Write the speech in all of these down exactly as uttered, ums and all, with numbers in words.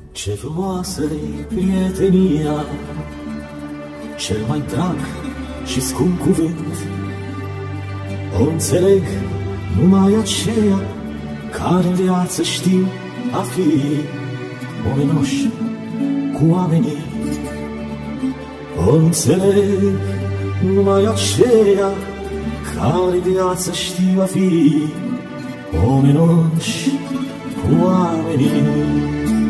Ce frumoasă-i prietenia, cel mai drag și scump cuvânt, o înțeleg numai aceia care în viață știu a fi omenoși cu oamenii. O înțeleg numai aceia care în viață știu a fi omenoși cu oamenii.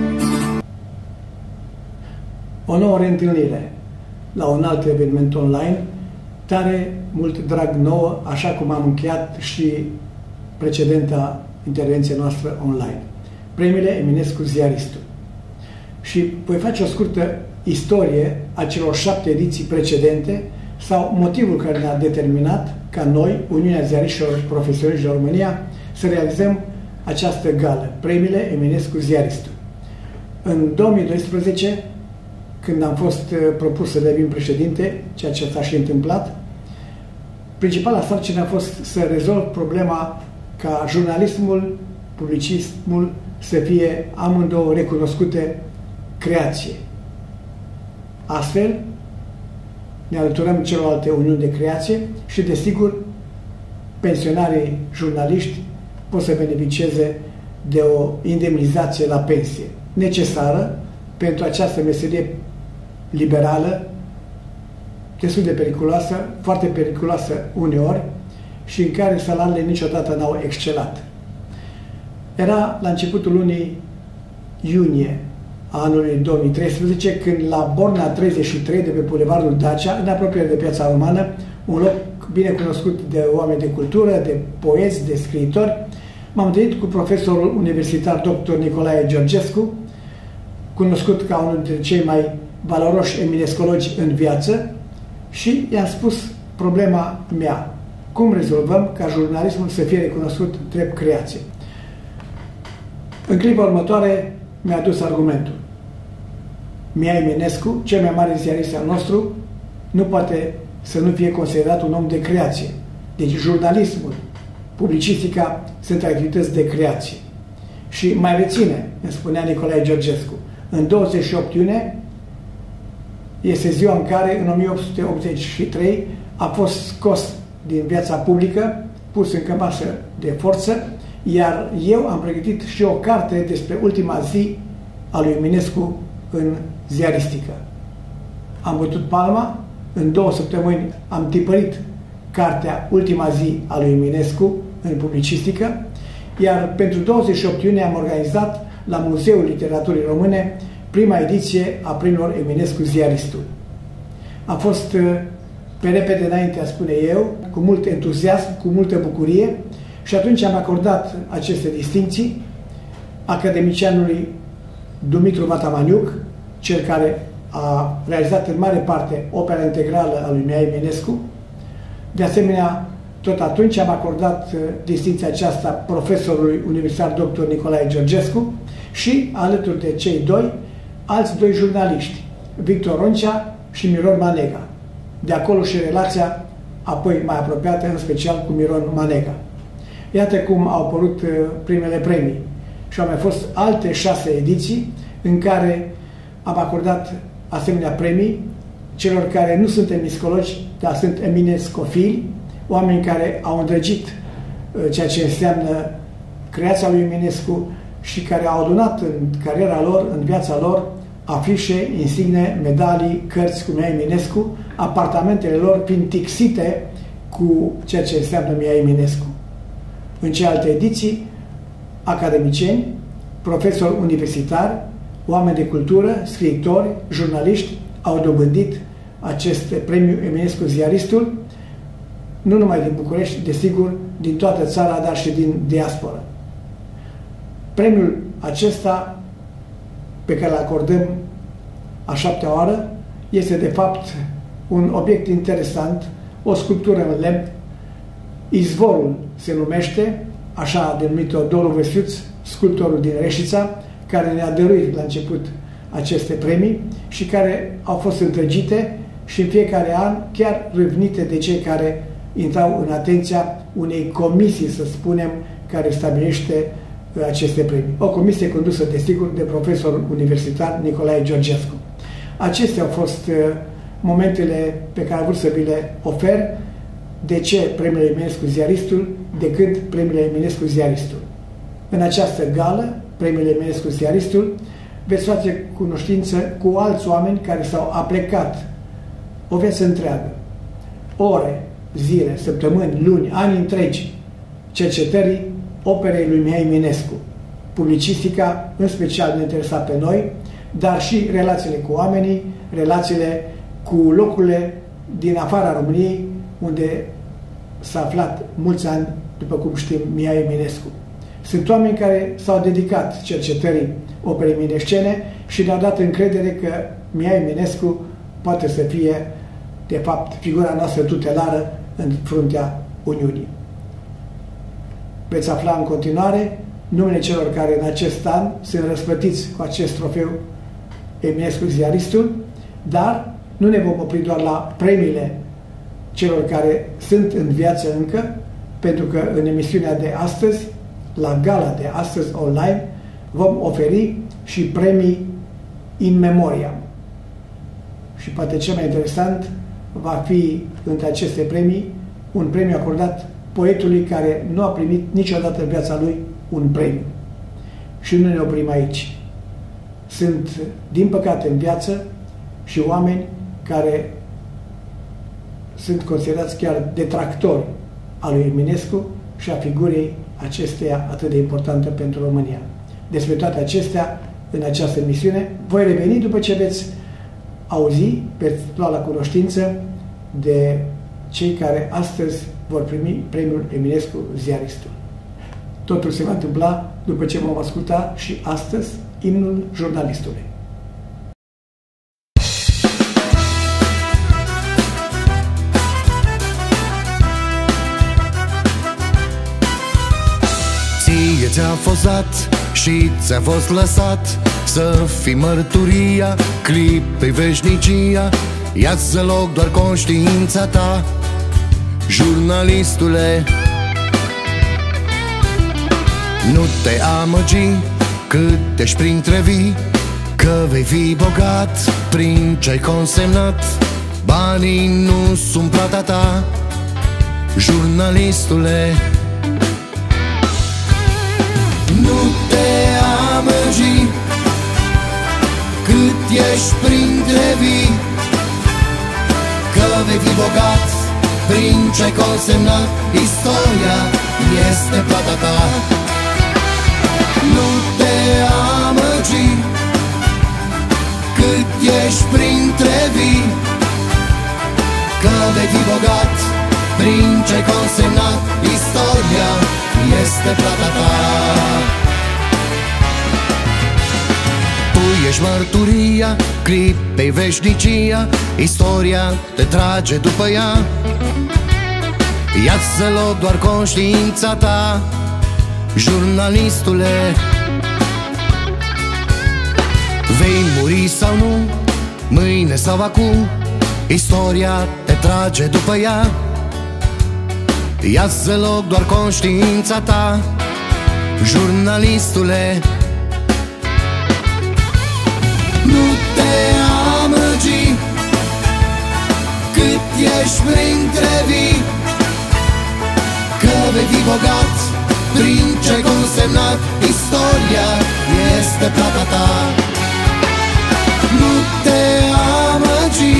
O nouă reîntâlnire la un alt eveniment online, tare mult drag nouă, așa cum am încheiat și precedenta intervenție noastră online. Premiile Eminescu Ziaristul. Și voi face o scurtă istorie a celor șapte ediții precedente sau motivul care ne-a determinat ca noi, Uniunea Ziariștilor Profesioniști din România, să realizăm această gală, Premiile Eminescu Ziaristul. În două mii doisprezece, când am fost propus să devin președinte, ceea ce s-a și întâmplat, principala sarcină a fost să rezolv problema ca jurnalismul, publicismul să fie amândouă recunoscute creație. Astfel, ne alăturăm celorlalte uniuni de creație și, desigur, pensionarii jurnaliști pot să beneficieze de o indemnizație la pensie, necesară pentru această meserie liberală, destul de periculoasă, foarte periculoasă uneori și în care salariile niciodată n-au excelat. Era la începutul lunii iunie a anului două mii treisprezece, când la Borna treizeci și trei de pe Bulevardul Dacia, în apropiere de Piața Romană, un loc bine cunoscut de oameni de cultură, de poeți, de scriitori, m-am întâlnit cu profesorul universitar doctor Nicolae Georgescu, cunoscut ca unul dintre cei mai valoroși eminescologi în viață, și i-am spus problema mea. Cum rezolvăm ca jurnalismul să fie recunoscut drept creație? În clipa următoare mi-a adus argumentul. Mihai Eminescu, cel mai mare ziarist al nostru, nu poate să nu fie considerat un om de creație. Deci jurnalismul, publicistica sunt activități de creație. Și mai reține, îmi spunea Nicolae Georgescu, în douăzeci și opt iunie este ziua în care, în o mie opt sute optzeci și trei, a fost scos din viața publică, pus în cămașă de forță, iar eu am pregătit și o carte despre ultima zi a lui Eminescu în ziaristică. Am bătut palma, în două săptămâni am tipărit cartea Ultima zi a lui Eminescu în publicistică, iar pentru douăzeci și opt iunie am organizat la Muzeul Literaturii Române prima ediție a premiilor Eminescu Ziaristul. A fost pe repede înainte, a spune eu, cu mult entuziasm, cu multă bucurie, și atunci am acordat aceste distincții academicianului Dumitru Matamaniuc, cel care a realizat în mare parte opera integrală a lui Mihai Eminescu. De asemenea, tot atunci am acordat distincția aceasta profesorului universitar doctor Nicolae Georgescu și, alături de cei doi, alți doi jurnaliști, Victor Roncea și Miron Manega. De acolo și relația apoi mai apropiată, în special cu Miron Manega. Iată cum au apărut primele premii. Și au mai fost alte șase ediții în care am acordat asemenea premii celor care nu sunt eminescologi, dar sunt eminescofili, oameni care au îndrăgit ceea ce înseamnă creația lui Eminescu și care au adunat în cariera lor, în viața lor, afișe, insigne, medalii, cărți cu Mihai Eminescu, apartamentele lor fiind tixite cu ceea ce înseamnă Mihai Eminescu. În celelalte ediții, academicieni, profesori universitari, oameni de cultură, scriitori, jurnaliști au dobândit acest premiu Eminescu Ziaristul, nu numai din București, desigur, din toată țara, dar și din diaspora. Premiul acesta pe care îl acordăm a șaptea oară este de fapt un obiect interesant, o sculptură în lemn. Izvorul se numește, așa denumit-o Doru Vesiuț, sculptorul din Reșița, care ne-a dăruit la început aceste premii și care au fost întregite și în fiecare an chiar râvnite de cei care intrau în atenția unei comisii, să spunem, care stabilește aceste premii. O comisie condusă, desigur, de profesorul universitar Nicolae Georgescu. Acestea au fost uh, momentele pe care am vrut să vi le ofer. De ce premiile Eminescu Ziaristul decât premiile Eminescu Ziaristul? În această gală, premiile Eminescu Ziaristul, veți face cunoștință cu alți oameni care s-au aplecat o viață întreagă, ore, zile, săptămâni, luni, ani întregi, cercetării operei lui Mihai Eminescu. Publicistica, în special, ne interesa pe noi, dar și relațiile cu oamenii, relațiile cu locurile din afara României, unde s-a aflat mulți ani, după cum știm, Mihai Eminescu. Sunt oameni care s-au dedicat cercetării operei eminescene și ne-au dat încredere că Mihai Eminescu poate să fie, de fapt, figura noastră tutelară în fruntea Uniunii. Veți afla în continuare numele celor care în acest an sunt răsplătiți cu acest trofeu Eminescu Ziaristul, dar nu ne vom opri doar la premiile celor care sunt în viață încă, pentru că în emisiunea de astăzi, la gala de astăzi online, vom oferi și premii in memoriam. Și poate cel mai interesant va fi între aceste premii un premiu acordat poetului care nu a primit niciodată în viața lui un premiu. Și nu ne oprim aici. Sunt, din păcate, în viață și oameni care sunt considerați chiar detractori al lui Eminescu și a figurii acesteia atât de importantă pentru România. Despre toate acestea, în această emisiune, voi reveni după ce veți auzi, veți lua la cunoștință de cei care astăzi vor primi premiul Eminescu Ziaristul. Totul se va întâmpla după ce vom asculta și astăzi imnul jurnalistului. Ție ți-a fost dat și ți-a fost lăsat să fii mărturia clipei veșnicia. Ia-ți loc doar conștiința ta, jurnalistule. Nu te amăgi cât ești printre vii, că vei fi bogat prin ce-ai consemnat. Banii nu sunt plata ta, jurnalistule. Nu te amăgi cât ești printre vii, că vei fi bogat prin ce-ai consemnat. Istoria este plata ta. Nu te amăgi cât ești printre vii, că vei fi bogat prin ce-ai consemnat. Istoria este plata ta. Tu ești mărturia clipei veșnicia, istoria te trage după ea. Ia-ți loc doar conștiința ta, jurnalistule. Vei muri sau nu, mâine sau acum, istoria te trage după ea. Ia-ți loc doar conștiința ta, jurnalistule. Nu te amăgi cât ești printre vii, că vei fi bogat prin ce-ai consemnat. Istoria este plata ta. Nu te amăgi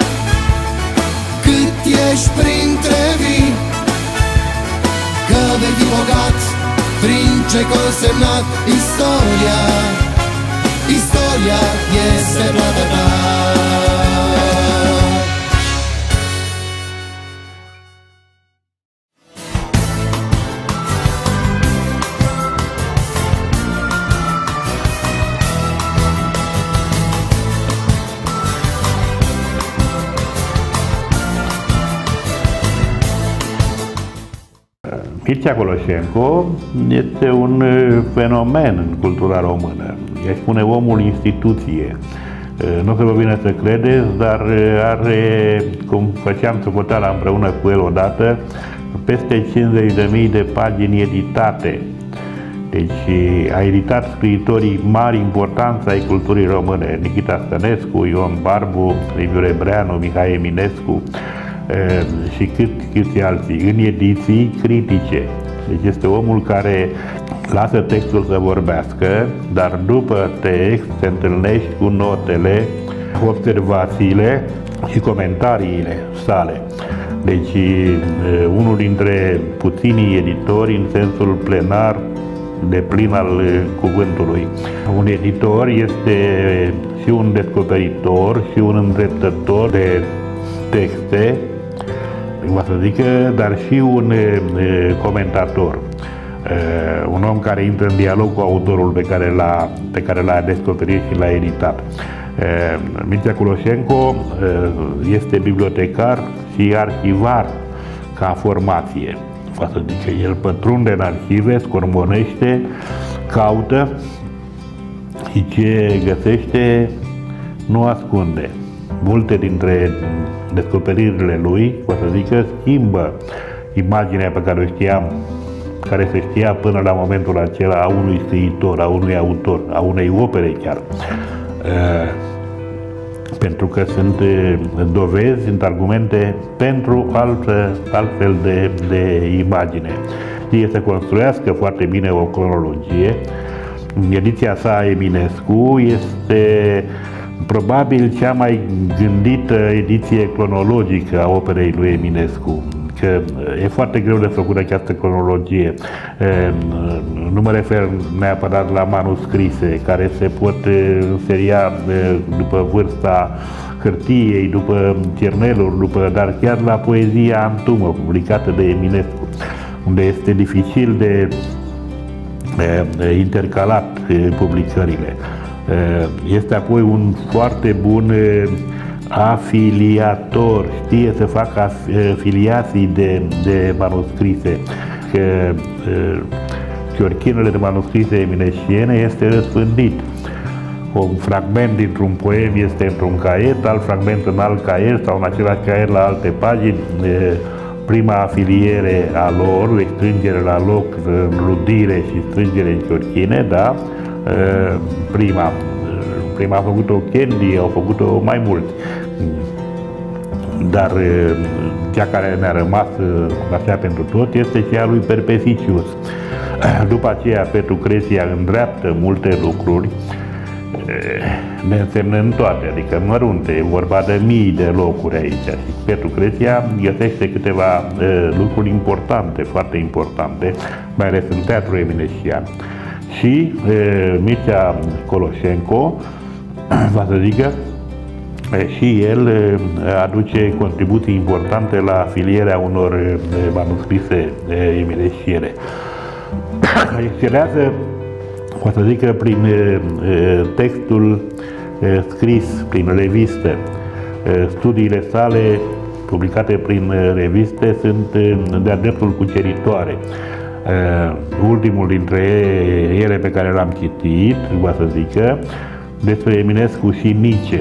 cât ești printre vii, că vei fi bogat prin ce-ai consemnat. Istoria, istoria este plata ta. Mircea Coloșenco este un fenomen în cultura română. Ea spune omul instituție. Nu o să vă vină să credeți, dar are, cum făceam socoteala împreună cu el odată, peste cincizeci de mii de pagini editate. Deci a eritat scriitorii mari importanță ai culturii române, Nikita Stănescu, Ion Barbu, Liviu Rebreanu, Mihai Eminescu și cât, câți alții, în ediții critice. Deci este omul care lasă textul să vorbească, dar după text se întâlnești cu notele, observațiile și comentariile sale. Deci unul dintre puținii editori în sensul plenar de plin al cuvântului. Un editor este și un descoperitor și un îndreptător de texte, va să zică, dar și un comentator. Un om care intră în dialog cu autorul pe care l-a, pe care l-a descoperit și l-a editat. Mircea Culoșenco este bibliotecar și arhivar ca formație. Va să zică, el pătrunde în arhive, scormonește, caută și ce găsește nu ascunde. Multe dintre descoperirile lui, va să zică, schimbă imaginea pe care o știam, care se știa până la momentul acela a unui scriitor, a unui autor, a unei opere chiar. Pentru că sunt dovezi, sunt argumente pentru altă, altfel de, de imagine. Știe să construiască foarte bine o cronologie. Ediția sa Eminescu este probabil cea mai gândită ediție cronologică a operei lui Eminescu. Că e foarte greu de făcut această cronologie. Nu mă refer neapărat la manuscrise, care se pot înseria după vârsta hârtiei, după cerneluri, după, dar chiar la poezia antumă, publicată de Eminescu, unde este dificil de intercalat publicările. Este apoi un foarte bun afiliator, știe să facă afiliații de, de manuscrise. Că chiorchinele de manuscrise eminesciene este răspândit. Un fragment dintr-un poem este într-un caiet, alt fragment în alt caiet sau în același caiet la alte pagini. Prima afiliere a lor, deci strângere la loc, înrudire și strângere în chiorchine, da? Prima. Prima a făcut-o Candy, au făcut-o mai mulți. Dar cea care ne-a rămas așa pentru tot este cea lui Perpesicius. După aceea Petru Creția îndreaptă multe lucruri, neînsemnând toate, adică mărunte, e vorba de mii de locuri aici. Și Petru Creția găsește câteva lucruri importante, foarte importante, mai ales în teatrul eminescian. Și Mircea Culoșenco, va să zică, și el aduce contribuții importante la afilierea unor manuscrise eminesciene. Excelează, va să zică, prin textul scris, prin reviste. Studiile sale, publicate prin reviste, sunt de-a dreptul cuceritoare. Ultimul dintre ele pe care l-am citit, va să zică, despre Eminescu și Nice.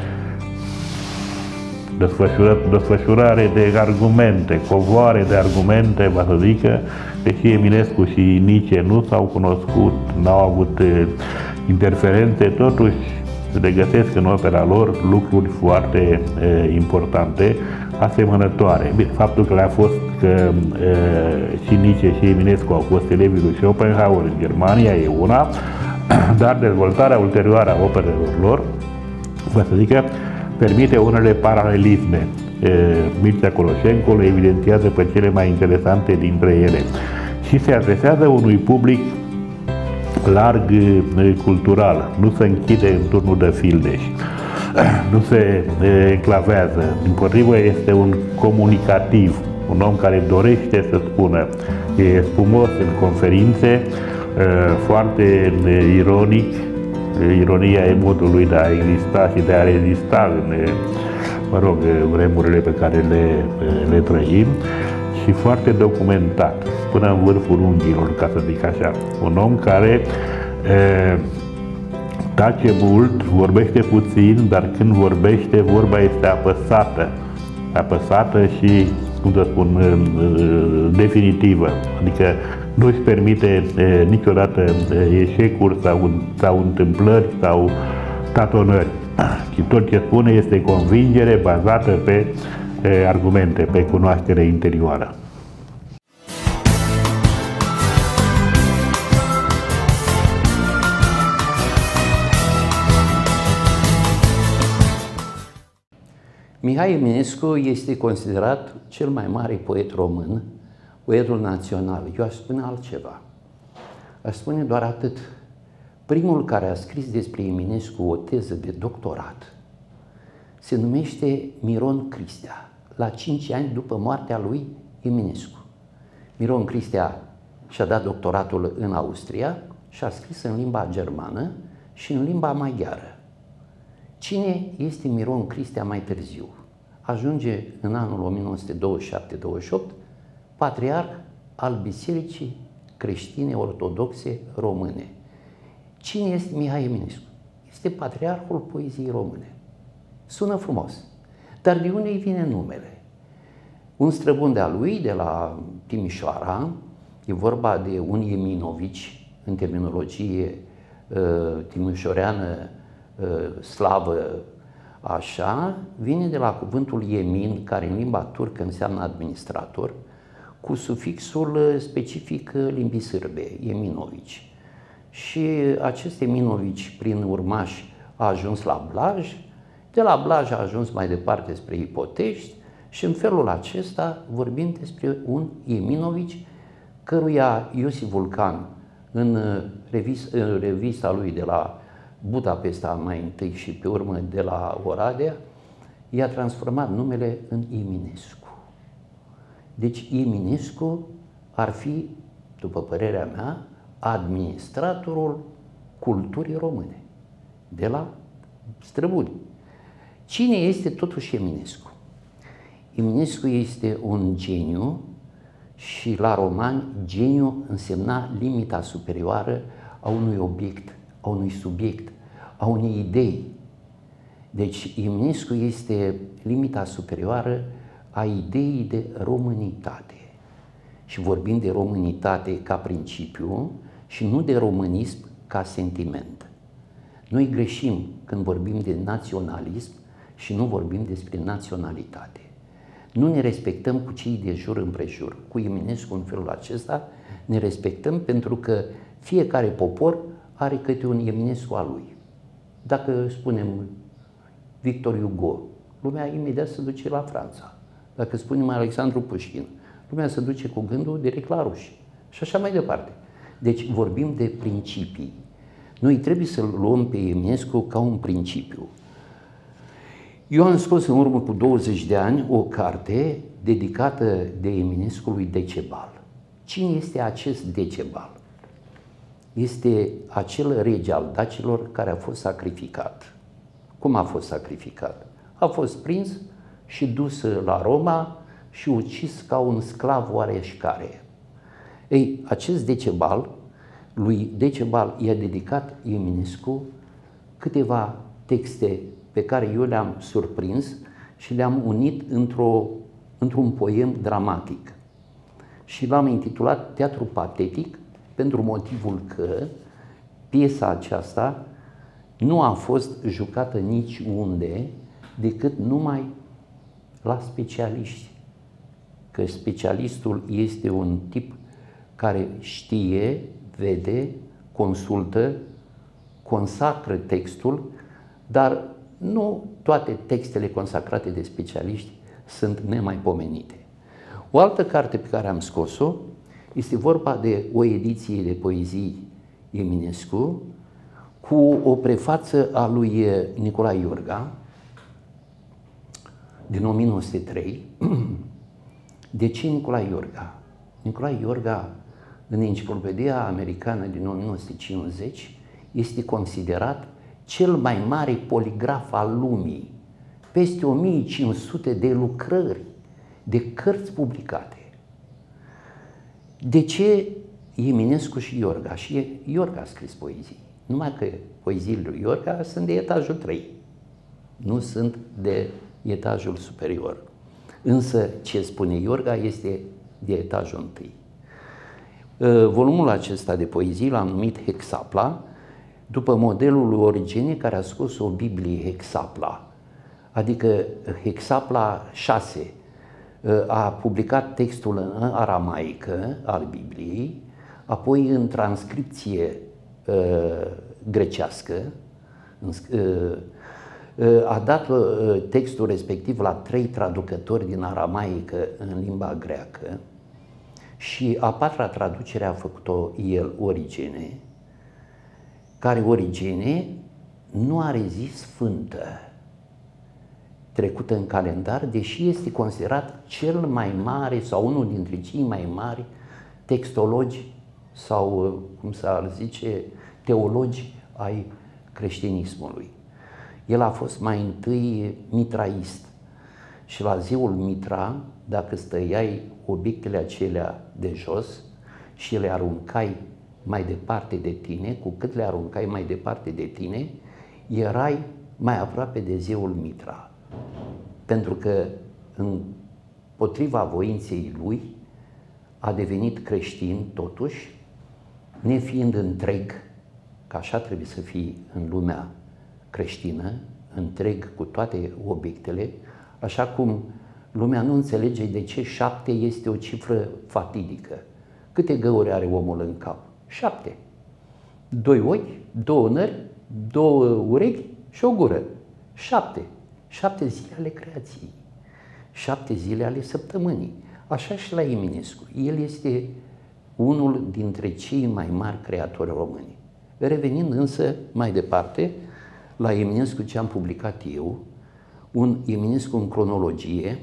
Desfășurare de argumente, covoare de argumente, va să zică, deși Eminescu și Nice nu s-au cunoscut, n-au avut interferențe, totuși se regăsesc în opera lor lucruri foarte e, importante, asemănătoare. Bine, faptul că le-a fost că e, și Nice și Eminescu au fost elevii lui Schopenhauer în Germania e una, dar dezvoltarea ulterioară a operelor lor, vă să zică, permite unele paralelisme. Mircea Culoșenco le evidențiază pe cele mai interesante dintre ele și se adresează unui public larg cultural, nu se închide în turnul de fildeș, nu se enclavează, dimpotrivă este un comunicativ, un om care dorește să spună, e spumos în conferințe, foarte ironic, ironia e modul lui de a exista și de a rezista în, mă rog, vremurile pe care le, le trăim și foarte documentat, până în vârful unghiilor, ca să zic așa. Un om care e, tace mult, vorbește puțin, dar când vorbește, vorba este apăsată, apăsată și, cum să spun, definitivă. Adică nu-și permite e, niciodată eșecuri sau, sau întâmplări sau tatonări. Și tot ce spune este convingere bazată pe e, argumente, pe cunoaștere interioară. Mihai Eminescu este considerat cel mai mare poet român, poetul național. Eu aș spune altceva. Aș spune doar atât. Primul care a scris despre Eminescu o teză de doctorat se numește Miron Cristea, la cinci ani după moartea lui Eminescu. Miron Cristea și-a dat doctoratul în Austria și a scris în limba germană și în limba maghiară. Cine este Miron Cristea mai târziu? Ajunge în anul o mie nouă sute douăzeci și șapte douăzeci și opt patriarh al Bisericii Creștine Ortodoxe Române. Cine este Mihai Eminescu? Este patriarhul poeziei române. Sună frumos, dar de unde îi vine numele? Un străbun de-a lui, de la Timișoara, e vorba de un Eminovici, în terminologie uh, timișoreană, slavă, așa, vine de la cuvântul Emin, care în limba turcă înseamnă administrator, cu sufixul specific limbii sârbe, Eminovici. Și acest Eminovici, prin urmași, a ajuns la Blaj, de la Blaj a ajuns mai departe spre Ipotești și în felul acesta vorbim despre un Eminovici căruia Iosif Vulcan, în revista, în revista lui de la Budapesta mai întâi și pe urmă de la Oradea, i-a transformat numele în Eminescu. Deci Eminescu ar fi, după părerea mea, administratorul culturii române, de la străbuni. Cine este totuși Eminescu? Eminescu este un geniu și la romani geniu însemna limita superioară a unui obiect, a unui subiect, a unei idei. Deci Eminescu este limita superioară a ideii de românitate. Și vorbim de românitate ca principiu și nu de românism ca sentiment. Noi greșim când vorbim de naționalism și nu vorbim despre naționalitate. Nu ne respectăm cu cei de jur împrejur. Cu Eminescu în felul acesta ne respectăm pentru că fiecare popor are câte un Eminescu al lui. Dacă spunem Victor Hugo, lumea imediat se duce la Franța. Dacă spunem Alexandru Pușkin, lumea se duce cu gândul direct la ruși. Și așa mai departe. Deci vorbim de principii. Noi trebuie să-l luăm pe Eminescu ca un principiu. Eu am scos în urmă cu douăzeci de ani o carte dedicată de Eminescu lui Decebal. Cine este acest Decebal? Este acel rege al dacilor care a fost sacrificat. Cum a fost sacrificat? A fost prins și dus la Roma și ucis ca un sclav oareșcare. Ei, acest Decebal, lui Decebal i-a dedicat Eminescu câteva texte pe care eu le-am surprins și le-am unit într-o, într-un poem dramatic. Și l-am intitulat Teatru Patetic, pentru motivul că piesa aceasta nu a fost jucată niciunde decât numai la specialiști. Că specialistul este un tip care știe, vede, consultă, consacră textul, dar nu toate textele consacrate de specialiști sunt nemaipomenite. O altă carte pe care am scos-o este vorba de o ediție de poezii Eminescu cu o prefață a lui Nicolae Iorga din o mie nouă sute trei. De ce Nicolae Iorga? Nicolae Iorga, în Enciclopedia Americană din o mie nouă sute cincizeci, este considerat cel mai mare poligraf al lumii. Peste o mie cinci sute de lucrări, de cărți publicate. De ce Eminescu și Iorga? Și Iorga a scris poezii. Numai că poeziile lui Iorga sunt de etajul trei. Nu sunt de etajul superior. Însă ce spune Iorga este de etajul întâi. Volumul acesta de poezii l-am numit Hexapla, după modelul lui Origene, care a scos o Biblie Hexapla, adică Hexapla șase. A publicat textul în aramaică al Bibliei, apoi în transcripție uh, grecească, uh, a dat uh, textul respectiv la trei traducători din aramaică în limba greacă și a patra traducere a făcut-o el, Origene, care Origene nu are zi sfântă trecută în calendar, deși este considerat cel mai mare sau unul dintre cei mai mari textologi sau, cum s-ar zice, teologi ai creștinismului. El a fost mai întâi mitraist și la zeul Mitra, dacă stăiai obiectele acelea de jos și le aruncai mai departe de tine, cu cât le aruncai mai departe de tine, erai mai aproape de zeul Mitra. Pentru că, împotriva voinței lui, a devenit creștin totuși, nefiind întreg, că așa trebuie să fii în lumea creștină, întreg cu toate obiectele, așa cum lumea nu înțelege de ce șapte este o cifră fatidică. Câte găuri are omul în cap? Șapte. Doi ochi, două nări, două urechi și o gură. Șapte. Șapte zile ale creației. Șapte zile ale săptămânii. Așa și la Eminescu. El este unul dintre cei mai mari creatori români. Revenind însă mai departe la Eminescu, ce am publicat eu, un Eminescu în cronologie.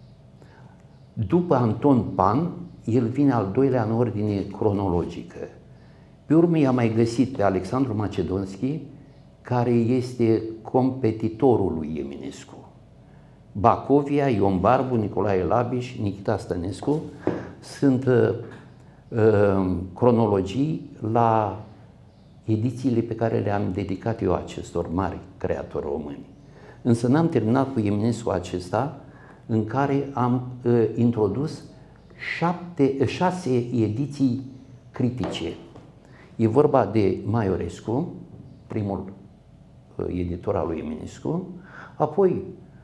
După Anton Pan, el vine al doilea în ordine cronologică. Pe urmă i-a mai găsit pe Alexandru Macedonski, care este competitorul lui Eminescu. Bacovia, Ion Barbu, Nicolae Labiș, Nikita Stănescu sunt uh, uh, cronologii la edițiile pe care le-am dedicat eu acestor mari creatori români. Însă n-am terminat cu Eminescu acesta, în care am uh, introdus șapte, șase ediții critice. E vorba de Maiorescu, primul uh, editor al lui Eminescu, apoi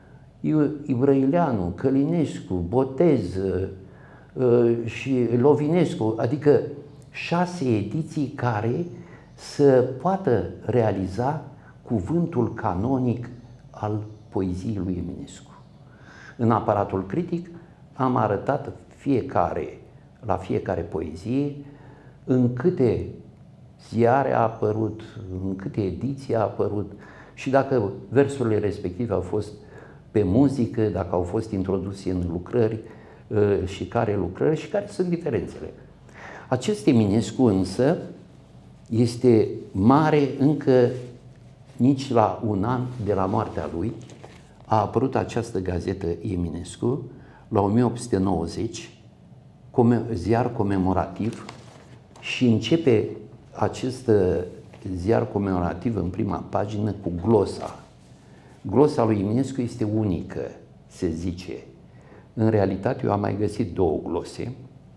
Ibrăileanu, Călinescu, Botez uh, și Lovinescu, adică șase ediții care să poată realiza cuvântul canonic al poeziei lui Eminescu. În aparatul critic am arătat fiecare, la fiecare poezie, în câte ziare a apărut, în câte ediții a apărut și dacă versurile respective au fost pe muzică, dacă au fost introduse în lucrări și care lucrări și care sunt diferențele. Acest Eminescu însă este mare încă nici la un an de la moartea lui. A apărut această gazetă Eminescu la o mie opt sute nouăzeci, ziar comemorativ, și începe acest ziar comemorativ în prima pagină cu glosa. Glosa lui Eminescu este unică, se zice. În realitate eu am mai găsit două glose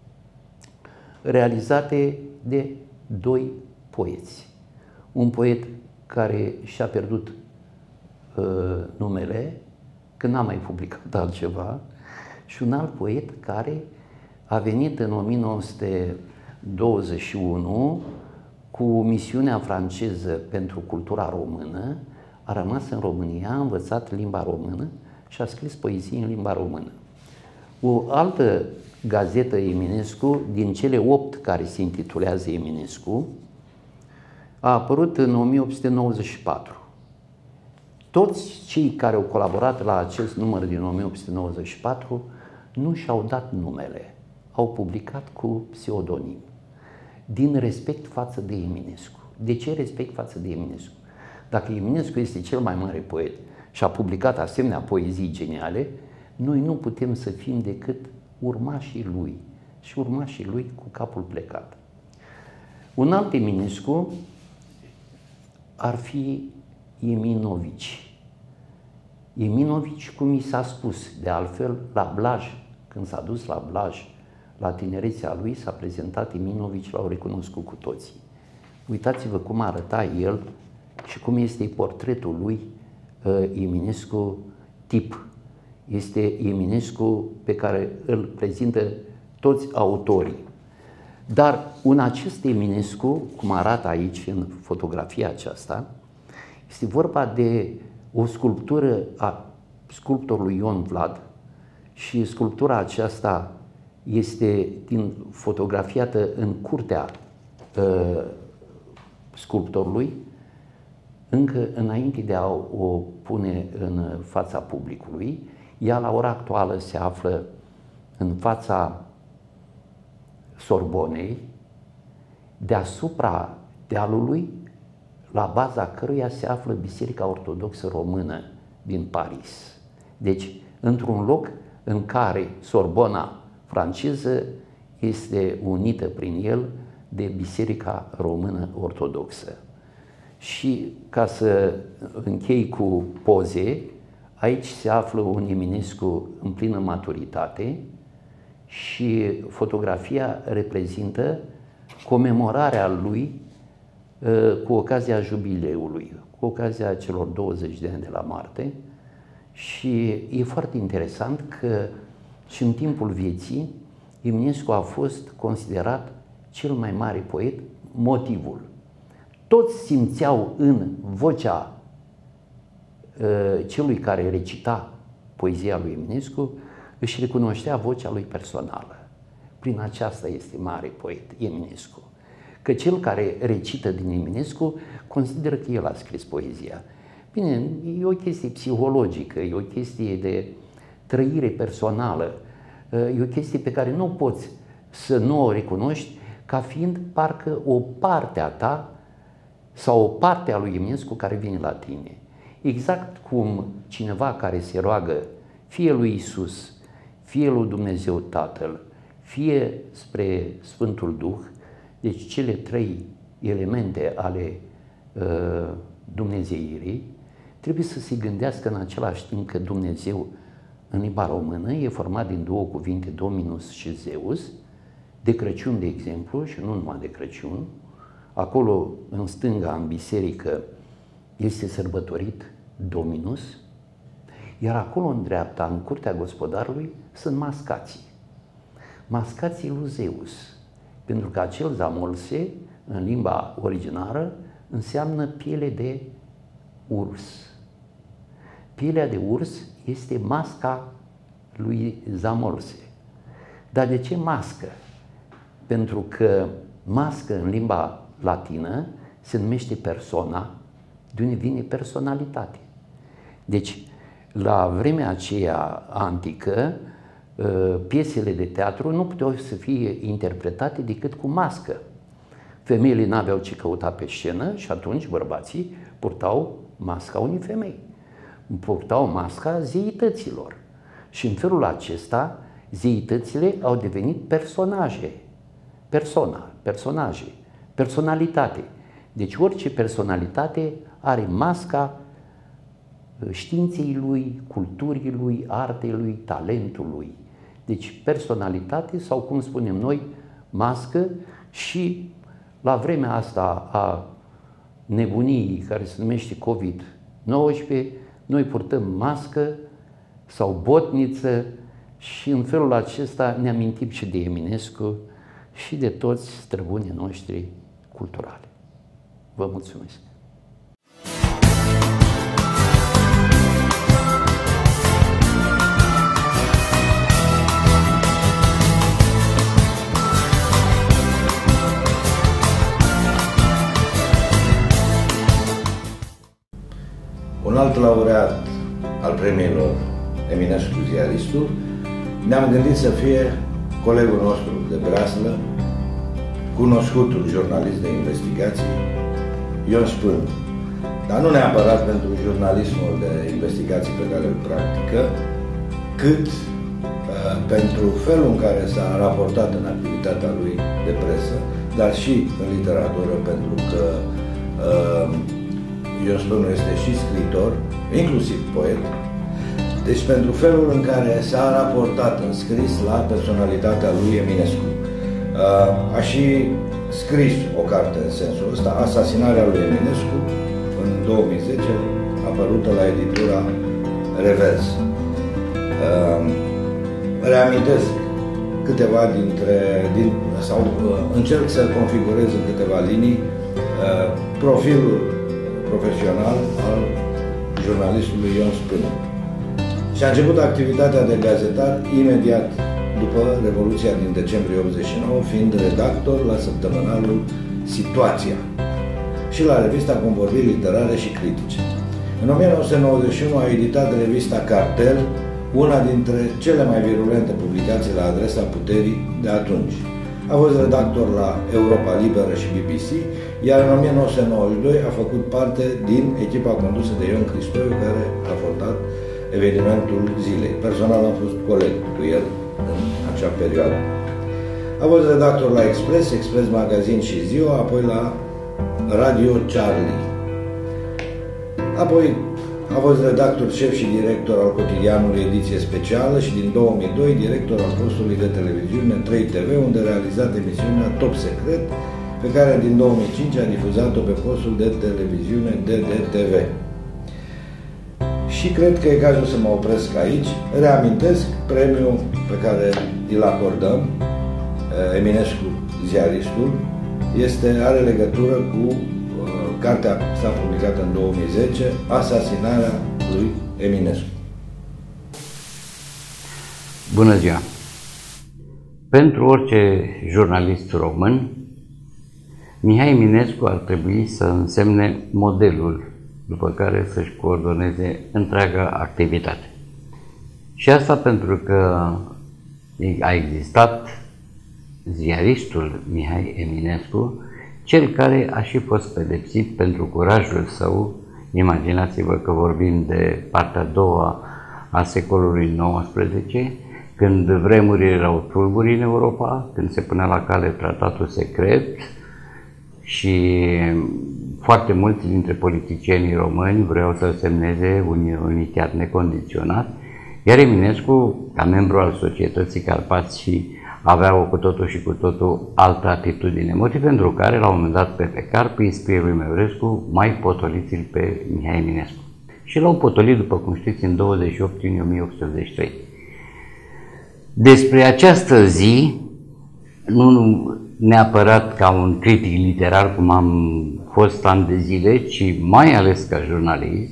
realizate de doi poeți. Un poet care și-a pierdut uh, numele, că n-a mai publicat altceva, și un alt poet care a venit în o mie nouă sute douăzeci și unu cu misiunea franceză pentru cultura română, a rămas în România, a învățat limba română și a scris poezii în limba română. O altă gazetă Eminescu, din cele opt care se intitulează Eminescu, a apărut în o mie opt sute nouăzeci și patru. Toți cei care au colaborat la acest număr din o mie opt sute nouăzeci și patru nu și-au dat numele, au publicat cu pseudonim, din respect față de Eminescu. De ce respect față de Eminescu? Dacă Eminescu este cel mai mare poet și a publicat asemenea poezii geniale, noi nu putem să fim decât urmașii lui și urmașii lui cu capul plecat. Un alt Eminescu ar fi Eminovici. Eminovici, cum i s-a spus, de altfel, la Blaj, când s-a dus la Blaj la tinerețea lui, s-a prezentat Eminovici, l-au recunoscut cu toții. Uitați-vă cum arăta el și cum este portretul lui Eminescu tip. Este Eminescu pe care îl prezintă toți autorii. Dar un acest Eminescu, cum arată aici în fotografia aceasta, este vorba de o sculptură a sculptorului Ion Vlad și sculptura aceasta este din fotografiată în curtea uh, sculptorului, încă înainte de a o pune în fața publicului. Ea la ora actuală se află în fața Sorbonei, deasupra dealului, la baza căruia se află Biserica Ortodoxă Română din Paris. Deci, într-un loc în care Sorbona franceză este unită prin el de Biserica Română Ortodoxă. Și ca să închei cu poze, aici se află un Eminescu în plină maturitate și fotografia reprezintă comemorarea lui cu ocazia jubileului, cu ocazia celor douăzeci de ani de la moarte. Și e foarte interesant că și în timpul vieții Eminescu a fost considerat cel mai mare poet. Motivul: toți simțeau în vocea uh, celui care recita poezia lui Eminescu, își recunoștea vocea lui personală. Prin aceasta este mare poet Eminescu. Că cel care recită din Eminescu consideră că el a scris poezia. Bine, e o chestie psihologică, e o chestie de trăire personală, e o chestie pe care nu poți să nu o recunoști ca fiind parcă o parte a ta sau o parte a lui Eminescu care vine la tine. Exact cum cineva care se roagă fie lui Iisus, fie lui Dumnezeu Tatăl, fie spre Sfântul Duh, deci cele trei elemente ale uh, dumnezeirii, trebuie să se gândească în același timp că Dumnezeu în limba română e format din două cuvinte, Dominus și Zeus. De Crăciun, de exemplu, și nu numai de Crăciun, acolo în stânga, în biserică, este sărbătorit Dominus, iar acolo în dreapta, în curtea gospodarului, sunt mascații. Mascații lui Zeus, pentru că acel zamolse, în limba originară, înseamnă piele de urs. Pielea de urs este masca lui Zamolse. Dar de ce mască? Pentru că mască în limba latină se numește persona, de unde vine personalitate. Deci, la vremea aceea antică, piesele de teatru nu puteau să fie interpretate decât cu mască. Femeile n-aveau ce căuta pe scenă și atunci bărbații purtau masca unei femei. Purtau masca zeităților. Și în felul acesta, zeitățile au devenit personaje. Persona, personaje, personalitate. Deci orice personalitate are masca științei lui, culturii lui, artei lui, talentului lui. Deci personalitate sau, cum spunem noi, mască. Și la vremea asta a nebuniei care se numește COVID nouăsprezece, noi purtăm mască sau botniță și în felul acesta ne amintim și de Eminescu și de toți străbunii noștri culturali. Vă mulțumesc! Un alt laureat al premiilor Eminescu Ziaristul, ne-am gândit să fie colegul nostru de breaslă, cunoscutul jurnalist de investigații, Ion Spân. Dar nu neapărat pentru jurnalismul de investigații pe care îl practică, cât uh, pentru felul în care s-a raportat în activitatea lui de presă, dar și în literatură, pentru că uh, Ion Spânu este și scriitor, inclusiv poet, Deci pentru felul în care s-a raportat în scris la personalitatea lui Eminescu. A și scris o carte în sensul ăsta, Asasinarea lui Eminescu, în două mii zece, apărută la editura Revers. Reamintesc câteva dintre, din, sau încerc să configurez în câteva linii profilul profesional al jurnalistului Ion Spânu. Și-a început activitatea de gazetar imediat după Revoluția din decembrie optzeci și nouă, fiind redactor la săptămânalul Situația și la revista Convorbiri Literare și Critice. În o mie nouă sute nouăzeci și unu a editat revista Cartel, una dintre cele mai virulente publicații la adresa puterii de atunci. A fost redactor la Europa Liberă și B B C, iar în o mie nouă sute nouăzeci și doi a făcut parte din echipa condusă de Ion Cristoiu, care a fondat evenimentul zilei. Personal am fost coleg cu el în acea perioadă. A fost redactor la Express, Express Magazin și Ziua, apoi la Radio Charlie. Apoi a fost redactor șef și director al cotidianului Ediție Specială și din două mii doi director al postului de televiziune trei T V, unde a realizat emisiunea Top Secret, pe care din două mii cinci a difuzat-o pe postul de televiziune D D T V. Și cred că e cazul să mă opresc aici. Reamintesc premiul pe care îl acordăm, Eminescu, ziaristul, este, are legătură cu uh, cartea s-a publicat în două mii zece, Asasinarea lui Eminescu. Bună ziua! Pentru orice jurnalist român, Mihai Eminescu ar trebui să însemne modelul după care să-și coordoneze întreaga activitate. Și asta pentru că a existat ziaristul Mihai Eminescu, cel care a și fost pedepsit pentru curajul său. Imaginați-vă că vorbim de partea a doua a secolului nouăsprezece, când vremurile erau tulburi în Europa, când se punea la cale tratatul secret și foarte mulți dintre politicienii români vreau să semneze, unii, unii chiar necondiționat, iar Eminescu, ca membru al societății Carpații, avea o cu totul și cu totul altă atitudine, motiv pentru care, la un moment dat, Pepe Carp îi scrie lui Meurescu: mai potoliți-l pe Mihai Eminescu. Și l-au potolit, după cum știți, în douăzeci și opt iunie o mie opt sute optzeci și trei. Despre această zi, nu neapărat ca un critic literar, cum am fost ani de zile, ci mai ales ca jurnalist,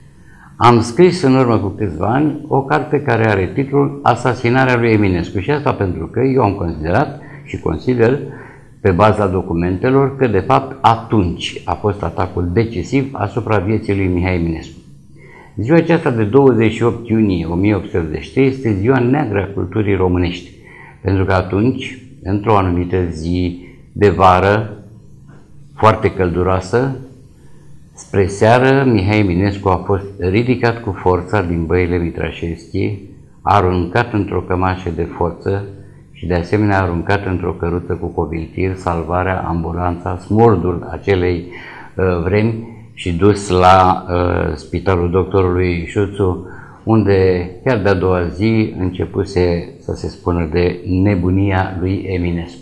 am scris în urmă cu câțiva ani o carte care are titlul Asasinarea lui Eminescu. Și asta pentru că eu am considerat și consider, pe baza documentelor, că de fapt atunci a fost atacul decisiv asupra vieții lui Mihai Eminescu. Ziua aceasta de douăzeci și opt iunie o mie opt sute optzeci și trei este ziua neagră a culturii românești, pentru că atunci, într-o anumită zi de vară foarte călduroasă, spre seară, Mihai Eminescu a fost ridicat cu forța din băile Mitrașevski, aruncat într-o cămașă de forță și de asemenea aruncat într-o căruță cu coviltir, salvarea, ambulanța, smurdul acelei uh, vremi și dus la uh, spitalul doctorului Șuțu, unde chiar de-a doua zi începuse să se spună de nebunia lui Eminescu.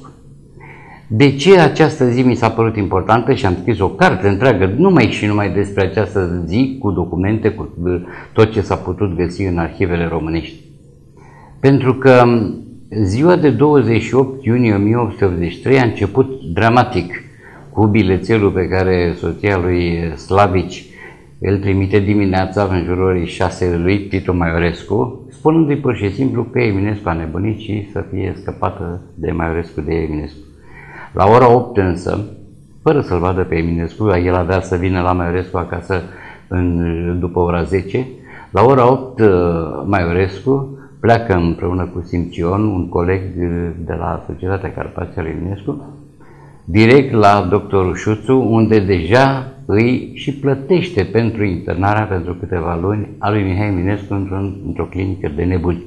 De ce această zi mi s-a părut importantă și am scris o carte întreagă numai și numai despre această zi, cu documente, cu tot ce s-a putut găsi în arhivele românești? Pentru că ziua de douăzeci și opt iunie o mie opt sute optzeci și trei a început dramatic, cu bilețelul pe care soția lui Slavici îl trimite dimineața în jurul orei șase lui Titu Maiorescu, spunându-i pur și simplu că Eminescu a nebunit și să fie scăpată de Maiorescu de Eminescu. La ora opt însă, fără să-l vadă pe Eminescu, el avea să vină la Maiorescu acasă în, după ora zece, la ora opt Maiorescu pleacă împreună cu Simțion, un coleg de la Societatea Carpația lui Eminescu, direct la doctorul Șuțu, unde deja îi și plătește pentru internarea pentru câteva luni a lui Mihai Eminescu într-o, într-o clinică de nebuni.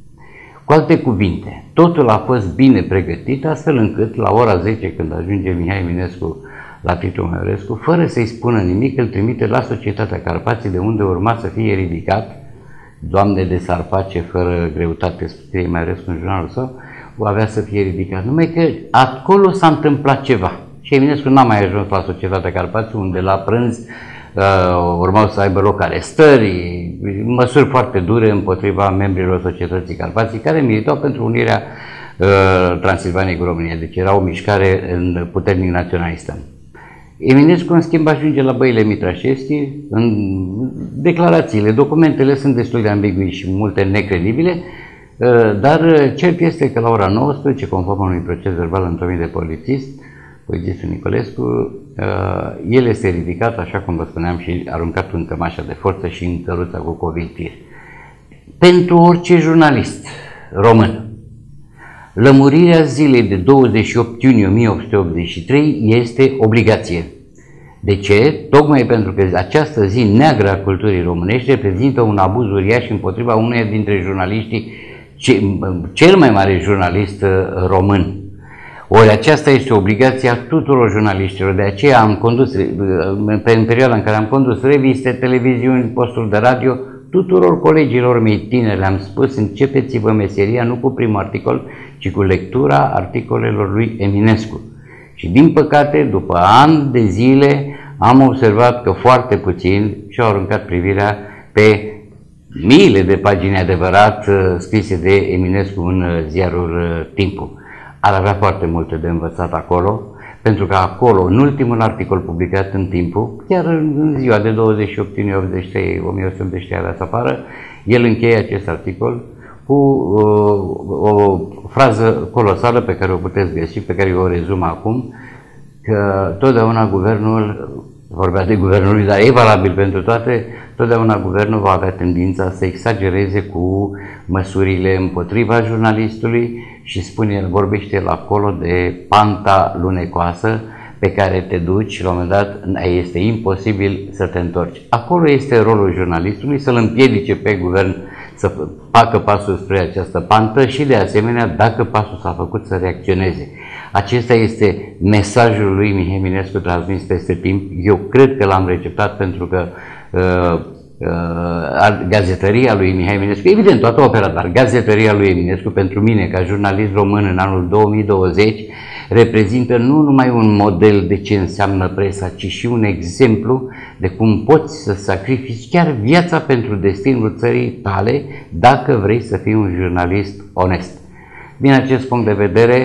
Cu alte cuvinte, totul a fost bine pregătit, astfel încât la ora zece, când ajunge Mihai Eminescu la Titu Maiorescu, fără să-i spună nimic, îl trimite la Societatea Carpații, de unde urma să fie ridicat Doamne, de s-ar face fără greutate, scrie mai ales în jurnalul său, o avea să fie ridicat. Numai că acolo s-a întâmplat ceva. Și Eminescu n-a mai ajuns la Societatea Carpați, unde la prânz uh, urmau să aibă loc arestări, măsuri foarte dure împotriva membrilor Societății Carpații, care militau pentru unirea uh, Transilvaniei cu România. Deci era o mișcare în puternic naționalistă. Eminescu, în schimb, ajunge la Băile Mitrașevski, în declarațiile, documentele sunt destul de ambigui și multe necredibile, dar cert este că la ora nouăsprezece, conform unui proces verbal întocmit de polițist, polițistul Nicolescu, el este ridicat, așa cum vă spuneam, și aruncat în cămașa de forță și în căruța cu covitiri. Pentru orice jurnalist român, lămurirea zilei de douăzeci și opt iunie o mie opt sute optzeci și trei este obligație. De ce? Tocmai pentru că această zi neagră a culturii românești reprezintă un abuz uriaș împotriva uneia dintre jurnaliștii, cel mai mare jurnalist român. Ori aceasta este obligația tuturor jurnaliștilor. De aceea am condus, în perioada în care am condus reviste, televiziuni, posturi de radio, tuturor colegilor mei tineri le-am spus: începeți-vă meseria nu cu primul articol, ci cu lectura articolelor lui Eminescu. Și din păcate, după ani de zile, am observat că foarte puțin și-au aruncat privirea pe miile de pagini adevărat scrise de Eminescu în ziarul Timpul. Ar avea foarte multe de învățat acolo, pentru că acolo, în ultimul articol publicat în Timpul, chiar în ziua de douăzeci și opt iunie o mie opt sute optzeci și trei a dat afară, el încheie acest articol cu uh, o frază colosală pe care o puteți găsi, pe care eu o rezum acum, că totdeauna guvernul, vorbea de guvernul lui, dar e valabil pentru toate, totdeauna guvernul va avea tendința să exagereze cu măsurile împotriva jurnalistului și spune, el vorbește el acolo de panta lunecoasă pe care te duci și la un moment dat este imposibil să te întorci. Acolo este rolul jurnalistului să-l împiedice pe guvern să facă pasul spre această pantă și de asemenea, dacă pasul s-a făcut, să reacționeze. Acesta este mesajul lui Mihai Eminescu transmis peste timp. Eu cred că l-am receptat pentru că uh, uh, gazetăria lui Mihai Eminescu, evident toată opera, dar gazetăria lui Eminescu pentru mine ca jurnalist român în anul două mii douăzeci reprezintă nu numai un model de ce înseamnă presa, ci și un exemplu de cum poți să sacrifici chiar viața pentru destinul țării tale dacă vrei să fii un jurnalist onest. Din acest punct de vedere,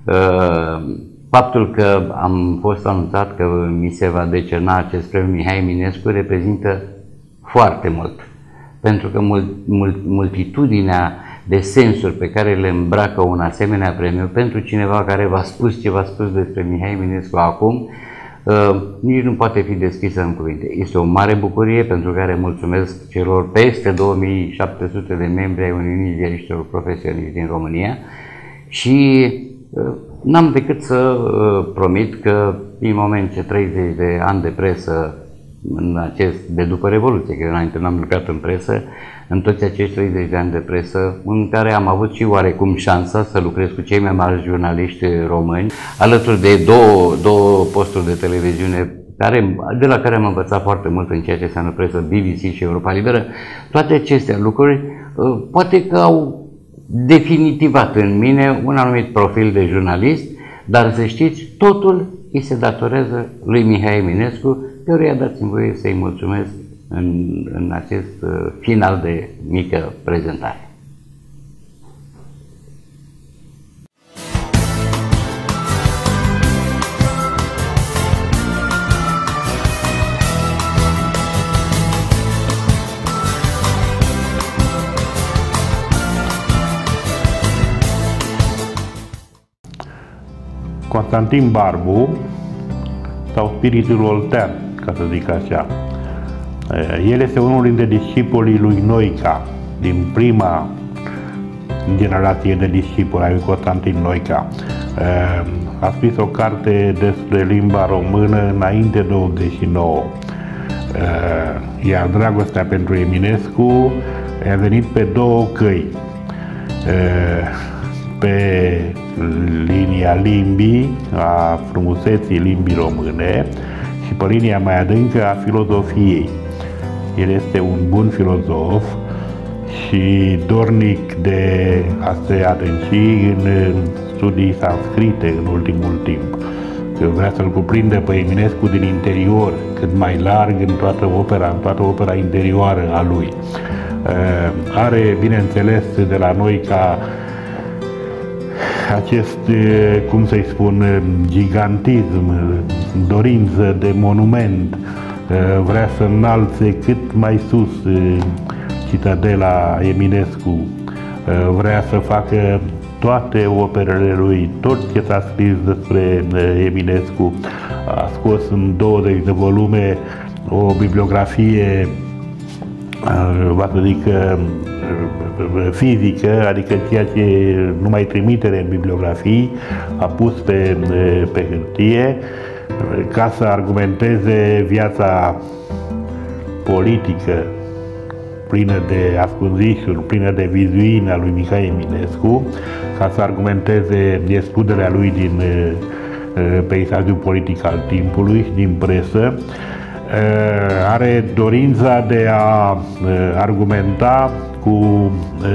faptul că am fost anunțat că mi se va decerna acest premiu Mihai Eminescu reprezintă foarte mult, pentru că mult, mult, multitudinea de sensuri pe care le îmbracă un asemenea premiu pentru cineva care v-a spus ce v-a spus despre Mihai Eminescu acum, uh, nici nu poate fi descrisă în cuvinte. Este o mare bucurie pentru care mulțumesc celor peste două mii șapte sute de membri ai Uniunii Ziariștilor Profesioniști din România și uh, n-am decât să uh, promit că din moment ce treizeci de ani de presă în acest, de după Revoluție, că înainte n-am lucrat în presă, în toți acești treizeci de ani de presă, în care am avut și oarecum șansa să lucrez cu cei mai mari jurnaliști români, alături de două, două posturi de televiziune care, de la care am învățat foarte mult în ceea ce înseamnă presă, B B C și Europa Liberă. Toate aceste lucruri poate că au definitivat în mine un anumit profil de jurnalist, dar să știți, totul îi se datorează lui Mihai Eminescu, căruia dați-mi voie să-i mulțumesc în, în acest final de mică prezentare. Constantin Barbu sau spiritul oltean, ca să zic așa. El este unul dintre discipolii lui Noica, din prima generație de discipoli ai lui Constantin Noica. A scris o carte despre limba română înainte de optzeci și nouă. Iar dragostea pentru Eminescu a venit pe două căi. Pe linia limbii, a frumuseții limbii române și pe linia mai adâncă a filozofiei. El este un bun filozof, și dornic de a se adânci în studii sanscrite în ultimul timp. Că vrea să-l cuprinde pe Eminescu din interior, cât mai larg în toată opera, în toată opera interioară a lui. Are, bineînțeles, de la noi ca acest, cum să-i spun, gigantism, dorință de monument, vrea să înalțe cât mai sus citadela Eminescu, vrea să facă toate operele lui, tot ce s-a scris despre Eminescu. A scos în douăzeci de volume o bibliografie, va să zic, fizică, adică ceea ce nu mai trimitere în bibliografii, a pus pe, pe hârtie ca să argumenteze viața politică plină de ascunzișuri, plină de viziuni a lui Mihai Eminescu, ca să argumenteze excluderea lui din peisajul politic al timpului și din presă. Are dorința de a argumenta cu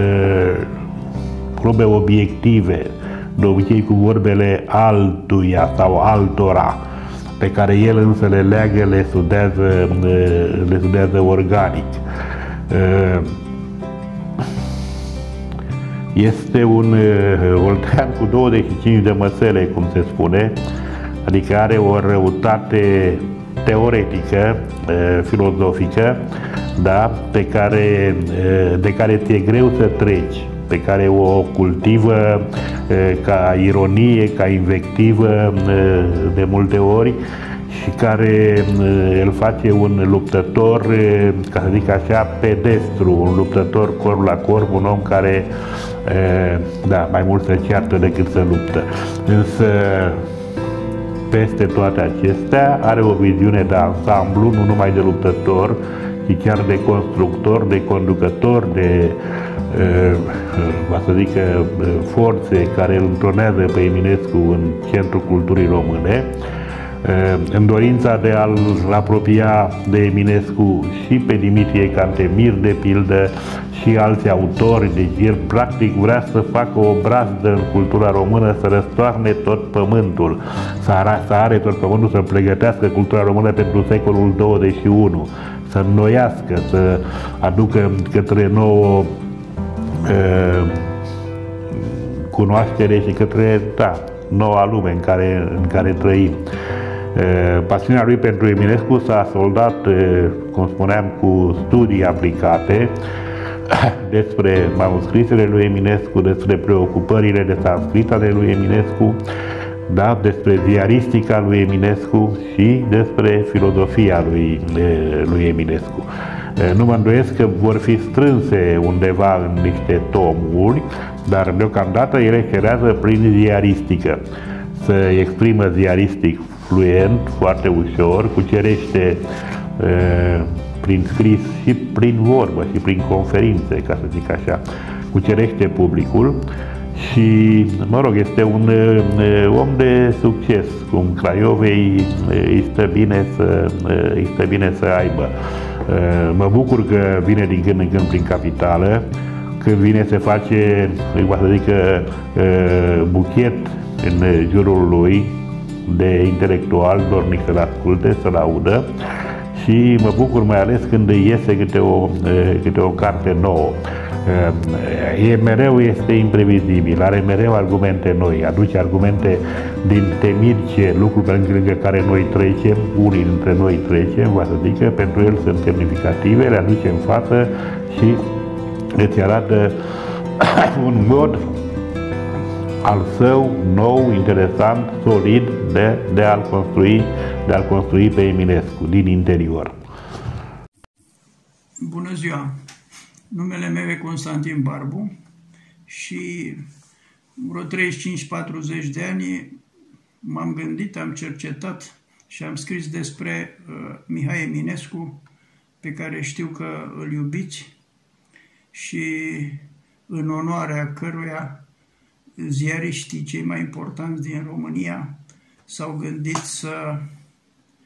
probe obiective, de obicei cu vorbele altuia sau altora, pe care el însă le leagă, le studiază, le studiază organic. Este un oltean cu douăzeci și cinci de măsele, cum se spune, adică are o răutate teoretică, filozofică, da, pe care, de care ți-e greu să treci, pe care o cultivă ca ironie, ca invectivă de multe ori și care îl face un luptător, ca să zic așa, pedestru, un luptător corp la corp, un om care, da, mai mult se ceartă decât să luptă. Însă, peste toate acestea, are o viziune de ansamblu, nu numai de luptător, ci chiar de constructor, de conducător, de, va să zic, forțe care îl întronează pe Eminescu în centrul culturii române, în dorința de a-l apropia de Eminescu și pe Dimitrie Cantemir, de pildă, și alți autori. Deci el practic vrea să facă o brazdă în cultura română, să răstoarne tot pământul, să, ara, să are tot pământul, să pregătească cultura română pentru secolul douăzeci și unu, să înnoiască, să aducă către nouă uh, cunoaștere și către, da, noua lume în care, în care trăim. Pasiunea lui pentru Eminescu s-a soldat, cum spuneam, cu studii aplicate despre manuscrisele lui Eminescu, despre preocupările de sanscrit ale lui Eminescu, da, despre ziaristica lui Eminescu și despre filozofia lui, lui Eminescu. Nu mă îndoiesc că vor fi strânse undeva în niște tomuri, dar deocamdată ele excedează prin ziaristică. Se exprimă ziaristic fluent, foarte ușor, cucerește uh, prin scris și prin vorbă și prin conferințe, ca să zic așa, cucerește publicul și, mă rog, este un uh, om de succes, cum Craiovei uh, îi stă bine să, uh, îi stă bine să aibă. Uh, mă bucur că vine din când în când prin capitală, când vine se face, va să zic, uh, buchet în jurul lui de intelectual dornic să-l asculte, să-l audă și mă bucur mai ales când iese câte o, câte o carte nouă. E mereu este imprevizibil, are mereu argumente noi, aduce argumente din temirce, lucruri pe lângă care noi trecem, unii dintre noi trecem, va să zic că pentru el sunt semnificative, le aduce în față și îți arată un mod al său, nou, interesant, solid, de, de a-l construi, de a-l construi pe Eminescu, din interior. Bună ziua! Numele meu e Constantin Barbu și vreo treizeci și cinci patruzeci de ani m-am gândit, am cercetat și am scris despre uh, Mihai Eminescu, pe care știu că îl iubiți și în onoarea căruia ziariștii cei mai importanți din România s-au gândit să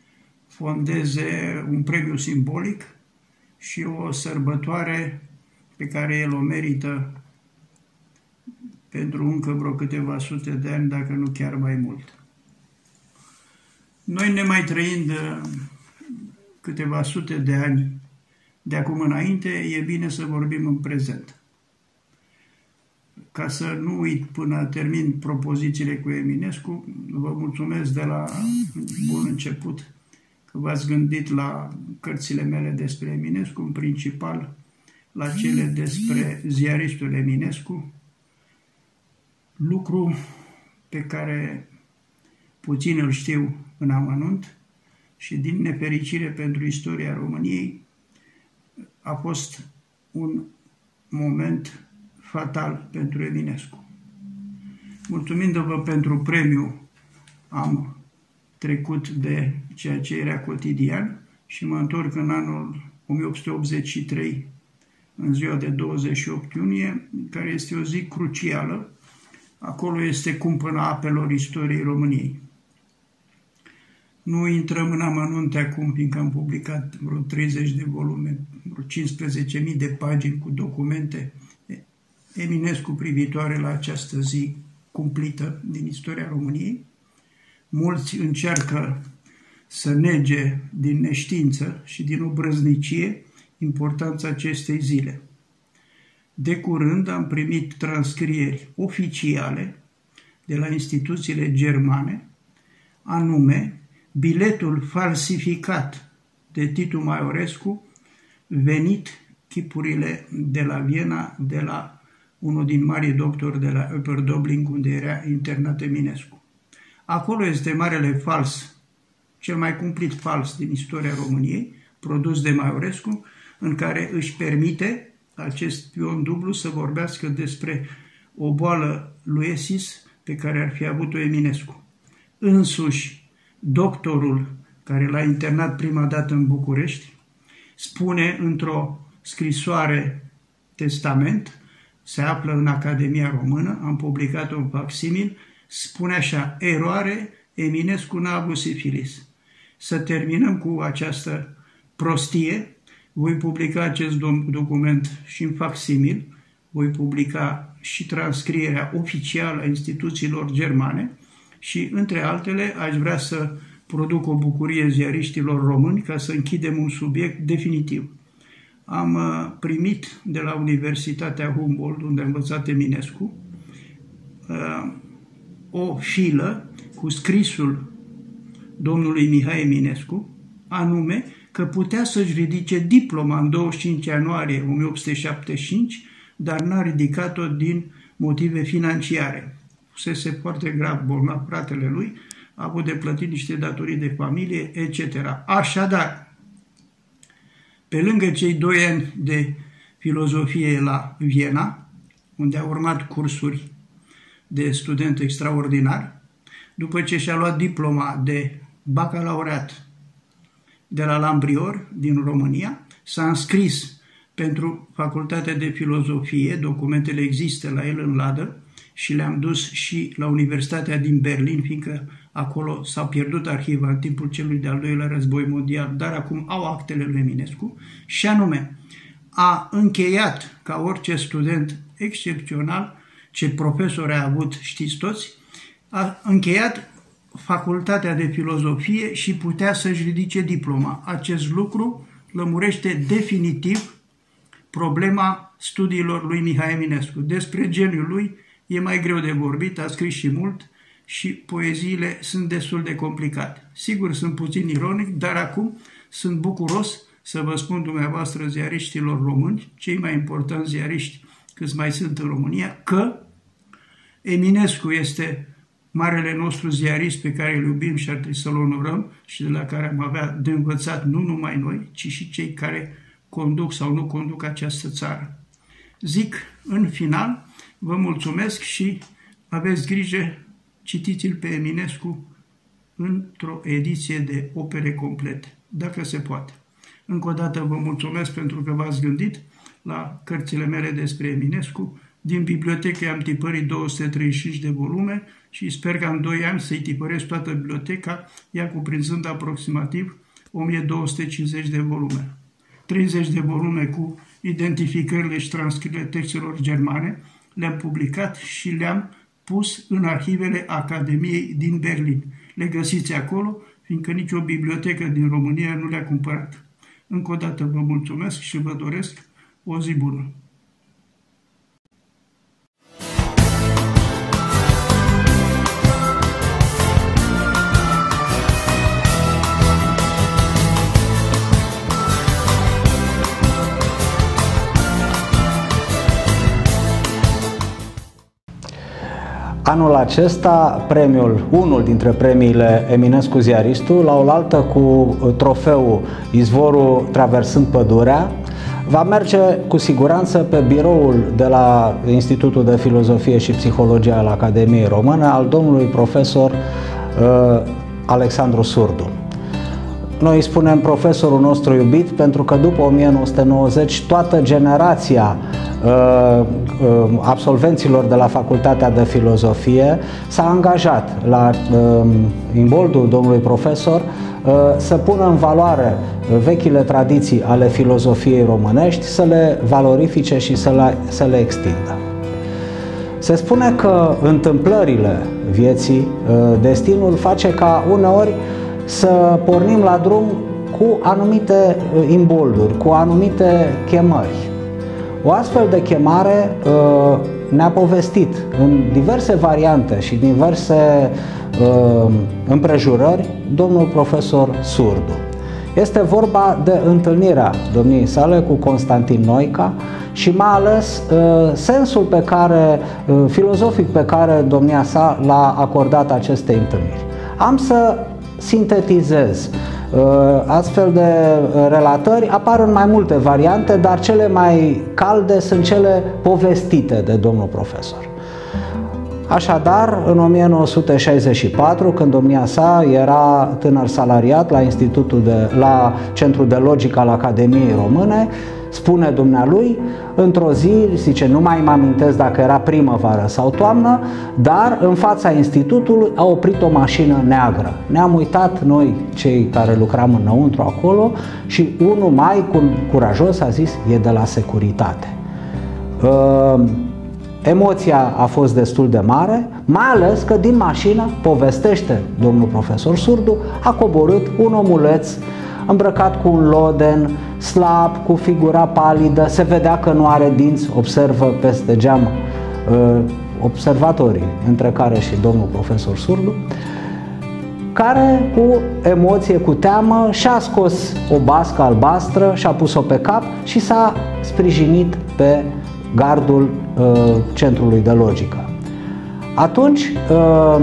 fondeze un premiu simbolic și o sărbătoare pe care el o merită pentru încă vreo câteva sute de ani, dacă nu chiar mai mult. Noi, nemai trăind câteva sute de ani de acum înainte, e bine să vorbim în prezent. Ca să nu uit până termin propozițiile cu Eminescu, vă mulțumesc de la bun început că v-ați gândit la cărțile mele despre Eminescu, în principal la cele despre ziaristul Eminescu, lucru pe care puțin îl știu în amănunt și, din nefericire pentru istoria României, a fost un moment fatal pentru Eminescu. Mulțumindu-vă pentru premiu, am trecut de ceea ce era cotidian și mă întorc în anul o mie opt sute optzeci și trei, în ziua de douăzeci și opt iunie, care este o zi crucială. Acolo este cumpăna apelor istoriei României. Nu intrăm în amănunte acum, fiindcă am publicat vreo treizeci de volume, vreo cincisprezece mii de pagini cu documente Eminescu privitoare la această zi cumplită din istoria României. Mulți încearcă să nege din neștiință și din obrăznicie importanța acestei zile. De curând am primit transcrieri oficiale de la instituțiile germane, anume biletul falsificat de Titu Maiorescu, venit chipurile de la Viena, de la unul din marii doctori de la Opperdobling, unde era internat Eminescu. Acolo este marele fals, cel mai cumplit fals din istoria României, produs de Maiorescu, în care își permite acest pion dublu să vorbească despre o boală lui Esis pe care ar fi avut-o Eminescu. Însuși, doctorul care l-a internat prima dată în București spune într-o scrisoare testament, se află în Academia Română, am publicat-o în facsimil, spune așa: eroare, Eminescu n-a avut sifilis. Să terminăm cu această prostie. Voi publica acest document și în facsimil, voi publica și transcrierea oficială a instituțiilor germane și, între altele, aș vrea să produc o bucurie ziariștilor români ca să închidem un subiect definitiv. Am primit de la Universitatea Humboldt, unde a învățat Eminescu, o filă cu scrisul domnului Mihai Eminescu, anume că putea să-și ridice diploma în douăzeci și cinci ianuarie o mie opt sute șaptezeci și cinci, dar n-a ridicat-o din motive financiare. Fusese foarte grav bolnav fratele lui, a avut de plătit niște datorii de familie, et cetera. Așadar, pe lângă cei doi ani de filozofie la Viena, unde a urmat cursuri de student extraordinar, după ce și-a luat diploma de bacalaureat de la Lambrior din România, s-a înscris pentru Facultatea de Filozofie, documentele există la el în ladă și le-am dus și la Universitatea din Berlin, fiindcă acolo s-a pierdut arhiva în timpul celui de-al doilea război mondial, dar acum au actele lui Eminescu, și anume a încheiat, ca orice student excepțional, ce profesori a avut, știți toți, a încheiat Facultatea de Filozofie și putea să-și ridice diploma. Acest lucru lămurește definitiv problema studiilor lui Mihai Eminescu. Despre geniul lui e mai greu de vorbit, a scris și mult și poeziile sunt destul de complicate. Sigur, sunt puțin ironic, dar acum sunt bucuros să vă spun dumneavoastră, ziariștilor români, cei mai importanți ziariști câți mai sunt în România, că Eminescu este marele nostru ziarist pe care îl iubim și ar trebui să-l onorăm și de la care am avea de învățat nu numai noi, ci și cei care conduc sau nu conduc această țară. Zic în final, vă mulțumesc și aveți grijă, citiți-l pe Eminescu într-o ediție de opere complete, dacă se poate. Încă o dată vă mulțumesc pentru că v-ați gândit la cărțile mele despre Eminescu. Din bibliotecă am tipărit două sute treizeci și cinci de volume și sper că în doi ani să-i tipăresc toată biblioteca, ea cuprinzând aproximativ o mie două sute cincizeci de volume. treizeci de volume cu identificările și transcrierile textelor germane, le-am publicat și le-am pus în arhivele Academiei din Berlin. Le găsiți acolo, fiindcă nicio bibliotecă din România nu le-a cumpărat. Încă o dată vă mulțumesc și vă doresc o zi bună. Anul acesta, premiul, unul dintre premiile Eminescu Ziaristul, la oaltă cu trofeul Izvorul traversând pădurea, va merge cu siguranță pe biroul de la Institutul de Filozofie și Psihologie al Academiei Române al domnului profesor uh, Alexandru Surdu. Noi îi spunem profesorul nostru iubit pentru că după o mie nouă sute nouăzeci toată generația uh, uh, absolvenților de la Facultatea de Filozofie s-a angajat la uh, imboldul domnului profesor uh, să pună în valoare vechile tradiții ale filozofiei românești, să le valorifice și să le, să le extindă. Se spune că întâmplările vieții, uh, destinul face ca uneori să pornim la drum cu anumite imbolduri, cu anumite chemări. O astfel de chemare uh, ne-a povestit în diverse variante și diverse uh, împrejurări domnul profesor Surdu. Este vorba de întâlnirea domniei sale cu Constantin Noica și mai ales uh, sensul pe care, uh, filozofic pe care domnia sa l-a acordat acestei întâlniri. Am să sintetizez. Astfel de relatări apar în mai multe variante, dar cele mai calde sunt cele povestite de domnul profesor. Așadar, în o mie nouă sute șaizeci și patru, când domnia sa era tânăr salariat la Institutul de, la Centrul de Logică al Academiei Române, spune dumnealui, într-o zi, zice, nu mai mă amintesc dacă era primăvară sau toamnă, dar în fața institutului a oprit o mașină neagră. Ne-am uitat noi, cei care lucram înăuntru acolo, și unul mai curajos a zis, e de la securitate. Uh, emoția a fost destul de mare, mai ales că din mașină, povestește domnul profesor Surdu, a coborât un omuleț îmbrăcat cu un loden, slab, cu figura palidă, se vedea că nu are dinți, observă peste geam uh, observatorii, între care și domnul profesor Surdu, care cu emoție, cu teamă, și-a scos o bască albastră, și-a pus-o pe cap și s-a sprijinit pe gardul uh, Centrului de Logică. Atunci, uh,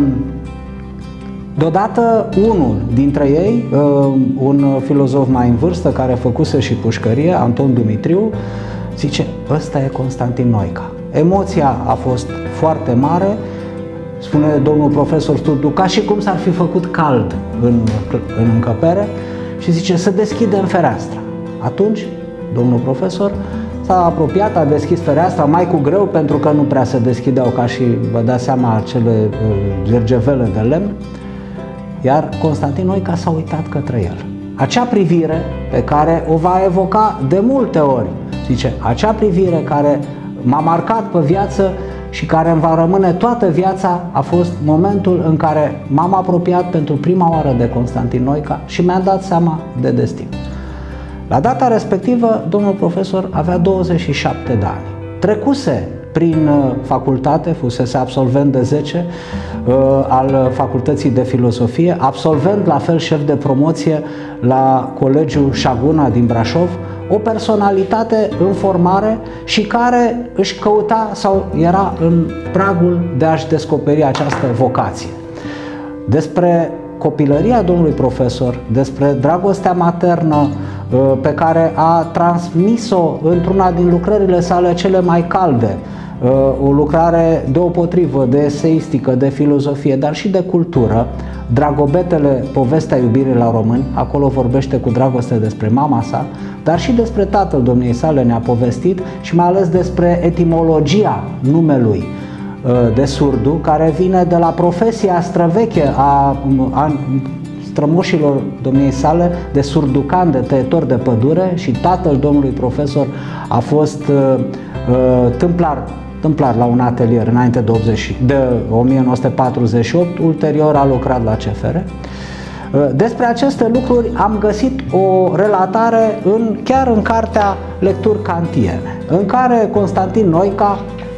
deodată, unul dintre ei, un filozof mai în vârstă, care făcuse și pușcărie, Anton Dumitriu, zice, ăsta e Constantin Noica. Emoția a fost foarte mare, spune domnul profesor Surdu, ca și cum s-ar fi făcut cald în, în încăpere, și zice, să deschidem fereastra. Atunci, domnul profesor s-a apropiat, a deschis fereastra, mai cu greu, pentru că nu prea se deschideau, ca și, vă dați seama, acele gergevele de lemn, iar Constantin Noica s-a uitat către el. Acea privire pe care o va evoca de multe ori, zice, acea privire care m-a marcat pe viață și care îmi va rămâne toată viața, a fost momentul în care m-am apropiat pentru prima oară de Constantin Noica și mi-a dat seama de destin. La data respectivă, domnul profesor avea douăzeci și șapte de ani. Trecuse prin facultate, fusese absolvent de zece uh, al Facultății de Filozofie, absolvent la fel șef de promoție la Colegiul Șaguna din Brașov, o personalitate în formare și care își căuta sau era în pragul de a-și descoperi această vocație. Despre copilăria domnului profesor, despre dragostea maternă pe care a transmis-o într-una din lucrările sale cele mai calde, o lucrare deopotrivă de eseistică, de filozofie, dar și de cultură, Dragobetele, povestea iubirii la români, acolo vorbește cu dragoste despre mama sa, dar și despre tatăl domniei sale ne-a povestit și mai ales despre etimologia numelui de Surdu, care vine de la profesia străveche a, a strămoșilor domniei sale de surducan, de tăietor de pădure, și tatăl domnului profesor a fost uh, uh, tâmplar, tâmplar la un atelier înainte de, optzeci, de o mie nouă sute patruzeci și opt, ulterior a lucrat la C F R. Despre aceste lucruri am găsit o relatare în, chiar în cartea Lecturi kantiene, în care Constantin Noica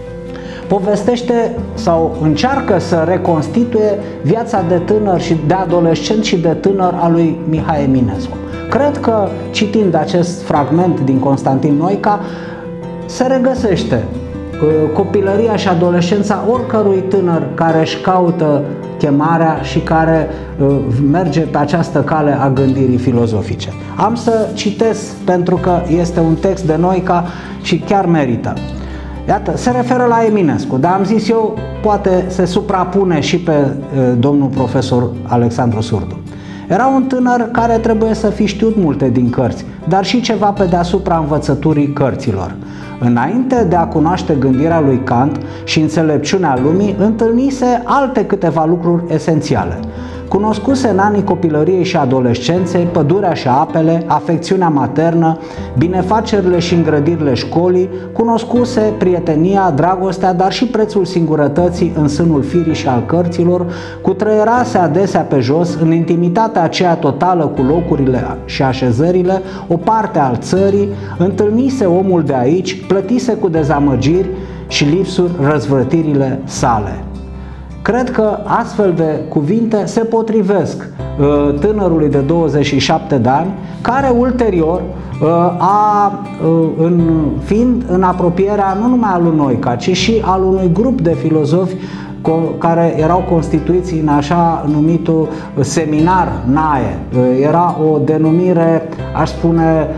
povestește sau încearcă să reconstituie viața de tânăr și de adolescent și de tânăr a lui Mihai Eminescu. Cred că, citind acest fragment din Constantin Noica, se regăsește copilăria și adolescența oricărui tânăr care își caută chemarea și care uh, merge pe această cale a gândirii filozofice. Am să citesc pentru că este un text de Noica și chiar merită. Iată, se referă la Eminescu, dar am zis eu, poate se suprapune și pe uh, domnul profesor Alexandru Surdu. Era un tânăr care trebuie să fi știut multe din cărți, dar și ceva pe deasupra învățăturii cărților. Înainte de a cunoaște gândirea lui Kant și înțelepciunea lumii, întâlnise alte câteva lucruri esențiale. Cunoscuse în anii copilăriei și adolescenței pădurea și apele, afecțiunea maternă, binefacerile și îngrădirile școlii, cunoscuse prietenia, dragostea, dar și prețul singurătății în sânul firii și al cărților, cutreierase adesea pe jos, în intimitatea aceea totală cu locurile și așezările, o parte al țării, întâlnise omul de aici, plătise cu dezamăgiri și lipsuri răzvrătirile sale. Cred că astfel de cuvinte se potrivesc uh, tânărului de douăzeci și șapte de ani, care ulterior, uh, a, uh, în, fiind în apropierea nu numai a lui Noica, ci și al unui grup de filozofi care erau constituiți în așa numitul seminar Nae. Era o denumire, aș spune,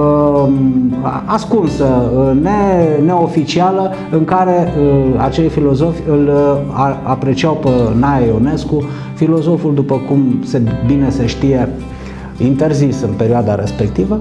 ascunsă, ne, neoficială, în care acei filozofi îl apreciau pe Nae Ionescu, filozoful, după cum se bine se știe, interzis în perioada respectivă.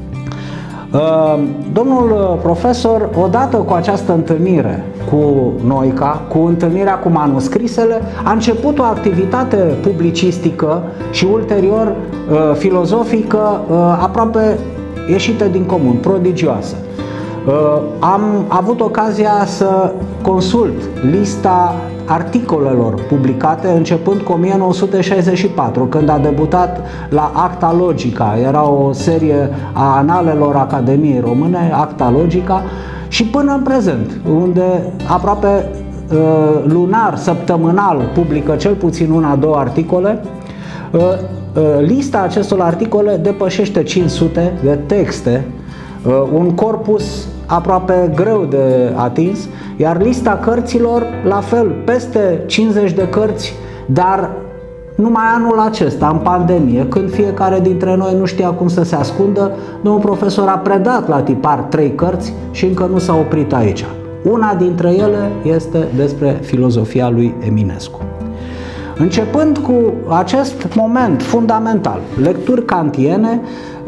Domnul profesor, odată cu această întâlnire cu Noica, cu întâlnirea cu manuscrisele, a început o activitate publicistică și ulterior filozofică aproape ieșită din comun, prodigioasă. Am avut ocazia să consult lista articolelor publicate începând cu o mie nouă sute șaizeci și patru, când a debutat la Acta Logica, era o serie a analelor Academiei Române, Acta Logica, și până în prezent, unde aproape uh, lunar, săptămânal, publică cel puțin una, două articole. Uh, uh, lista acestor articole depășește cinci sute de texte, uh, un corpus aproape greu de atins, iar lista cărților, la fel, peste cincizeci de cărți, dar numai anul acesta, în pandemie, când fiecare dintre noi nu știa cum să se ascundă, domnul profesor a predat la tipar trei cărți și încă nu s-a oprit aici. Una dintre ele este despre filozofia lui Eminescu. Începând cu acest moment fundamental, lecturi kantiene,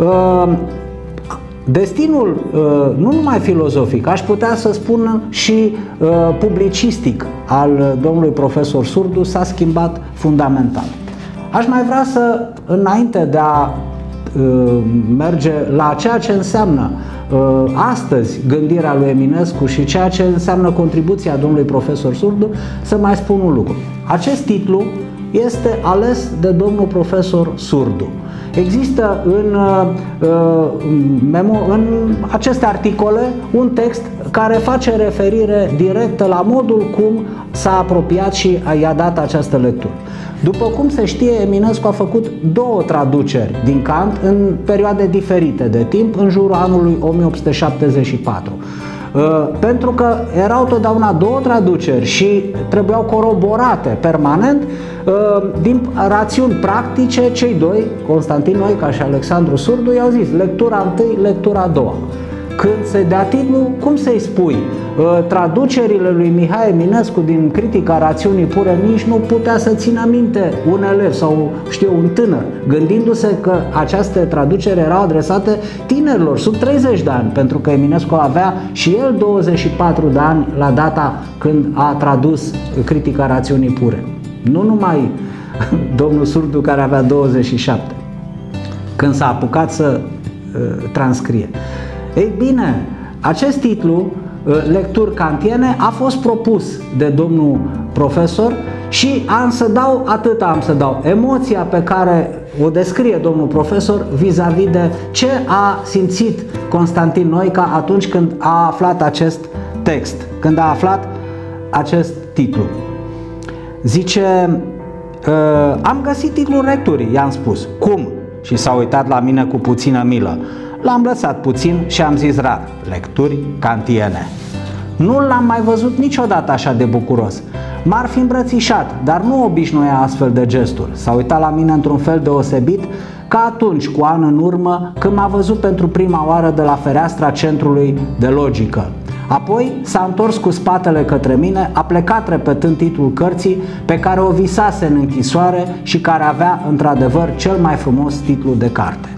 destinul nu numai filozofic, aș putea să spun și publicistic al domnului profesor Surdu s-a schimbat fundamental. Aș mai vrea să, înainte de a merge la ceea ce înseamnă astăzi gândirea lui Eminescu și ceea ce înseamnă contribuția domnului profesor Surdu, să mai spun un lucru. Acest titlu este ales de domnul profesor Surdu. Există în, în aceste articole un text care face referire directă la modul cum s-a apropiat și i-a dat această lectură. După cum se știe, Eminescu a făcut două traduceri din Kant în perioade diferite de timp, în jurul anului o mie opt sute șaptezeci și patru. Pentru că erau totdeauna două traduceri și trebuiau coroborate permanent, din rațiuni practice, cei doi, Constantin Noica și Alexandru Surdu, i-au zis lectura întâi, lectura a doua. Când se dea titlul, cum să-i spui? Traducerile lui Mihai Eminescu din Critica rațiunii pure nici nu putea să țină minte un elev sau, știu, un tânăr, gândindu-se că aceste traduceri erau adresate tinerilor sub treizeci de ani, pentru că Eminescu avea și el douăzeci și patru de ani la data când a tradus Critica rațiunii pure. Nu numai domnul Surdu, care avea douăzeci și șapte, când s-a apucat să uh, transcrie. Ei bine, acest titlu, uh, Lecturi kantiene, a fost propus de domnul profesor și am să dau, atât am să dau, emoția pe care o descrie domnul profesor vis-a-vis -vis de ce a simțit Constantin Noica atunci când a aflat acest text, când a aflat acest titlu. Zice, am găsit titlul lecturii, i-am spus. Cum? Și s-a uitat la mine cu puțină milă. L-am lăsat puțin și am zis rar, Lecturi kantiene. Nu l-am mai văzut niciodată așa de bucuros. M-ar fi îmbrățișat, dar nu obișnuia astfel de gesturi. S-a uitat la mine într-un fel deosebit, ca atunci, cu an în urmă, când m-a văzut pentru prima oară de la fereastra centrului de logică. Apoi s-a întors cu spatele către mine, a plecat repetând titlul cărții pe care o visase în închisoare și care avea într-adevăr cel mai frumos titlu de carte.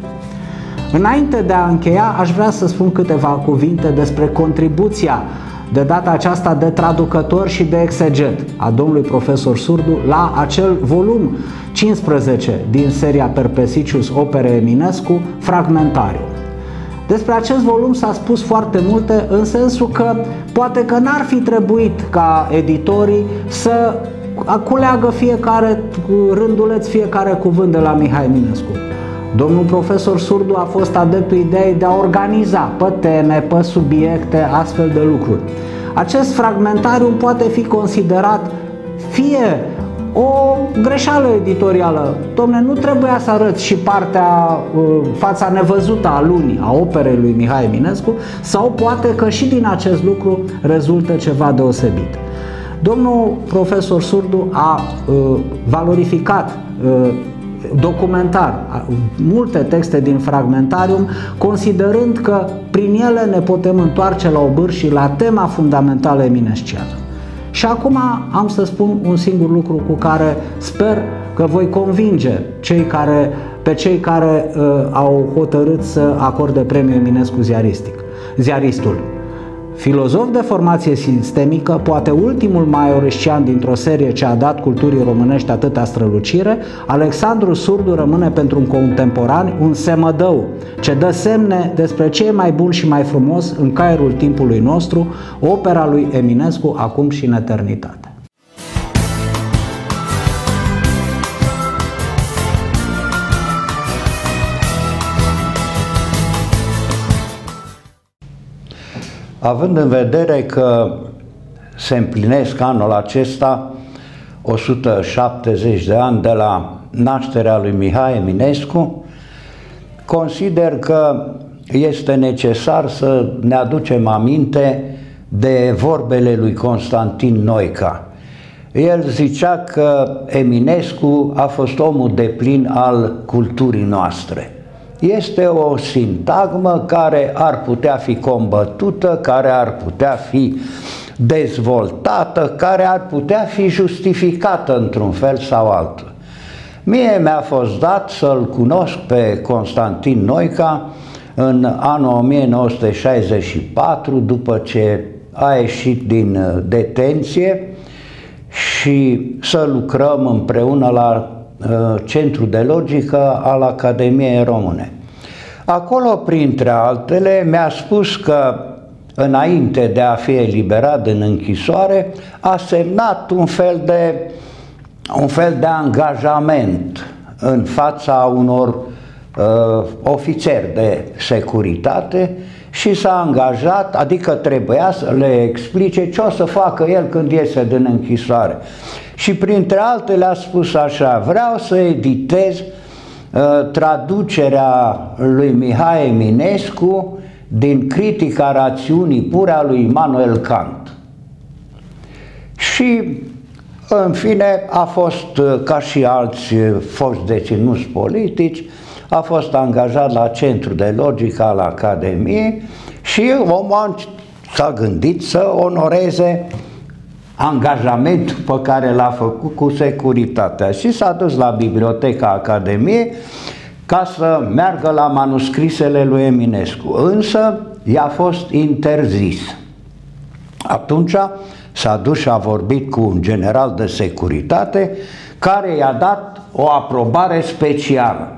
Înainte de a încheia, aș vrea să spun câteva cuvinte despre contribuția, de data aceasta de traducător și de exeget, a domnului profesor Surdu la acel volum cincisprezece din seria Perpesicius Opere Eminescu, Fragmentarium. Despre acest volum s-a spus foarte multe, în sensul că poate că n-ar fi trebuit ca editorii să culeagă fiecare rânduleț, fiecare cuvânt de la Mihai Eminescu. Domnul profesor Surdu a fost adeptul ideii de a organiza pe teme, pe subiecte, astfel de lucruri. Acest fragmentarium poate fi considerat fie o greșeală editorială. Dom'le, nu trebuia să arăți și partea, fața nevăzută a lunii, a operei lui Mihai Eminescu, sau poate că și din acest lucru rezultă ceva deosebit. Domnul profesor Surdu a uh, valorificat uh, documentar multe texte din Fragmentarium, considerând că prin ele ne putem întoarce la obârș și la tema fundamentală eminesciană. Și acum am să spun un singur lucru cu care sper că voi convinge cei care, pe cei care uh, au hotărât să acorde premiul Eminescu ziaristic, ziaristul. Filozof de formație sistemică, poate ultimul maiorescian dintr-o serie ce a dat culturii românești atâta strălucire, Alexandru Surdu rămâne pentru un contemporan un semădău ce dă semne despre ce e mai bun și mai frumos în caierul timpului nostru, opera lui Eminescu acum și în eternitate. Având în vedere că se împlinesc anul acesta o sută șaptezeci de ani de la nașterea lui Mihai Eminescu, consider că este necesar să ne aducem aminte de vorbele lui Constantin Noica. El zicea că Eminescu a fost omul deplin al culturii noastre. Este o sintagmă care ar putea fi combătută, care ar putea fi dezvoltată, care ar putea fi justificată într-un fel sau altul. Mie mi-a fost dat să-l cunosc pe Constantin Noica în anul o mie nouă sute șaizeci și patru, după ce a ieșit din detenție, și să lucrăm împreună la Centru de Logică al Academiei Române. Acolo, printre altele, mi-a spus că înainte de a fi eliberat din închisoare, a semnat un fel de, un fel de angajament în fața unor uh, ofițeri de securitate și s-a angajat, adică trebuia să le explice ce o să facă el când iese din închisoare. Și printre altele a spus așa: vreau să editez uh, traducerea lui Mihai Eminescu din Critica rațiunii pure a lui Immanuel Kant. Și în fine a fost, ca și alți foști deținuți politici, a fost angajat la Centru de Logică al Academiei și omul s-a gândit să onoreze angajamentul pe care l-a făcut cu securitatea și s-a dus la Biblioteca Academiei ca să meargă la manuscrisele lui Eminescu, însă i-a fost interzis. Atunci s-a dus și a vorbit cu un general de securitate care i-a dat o aprobare specială.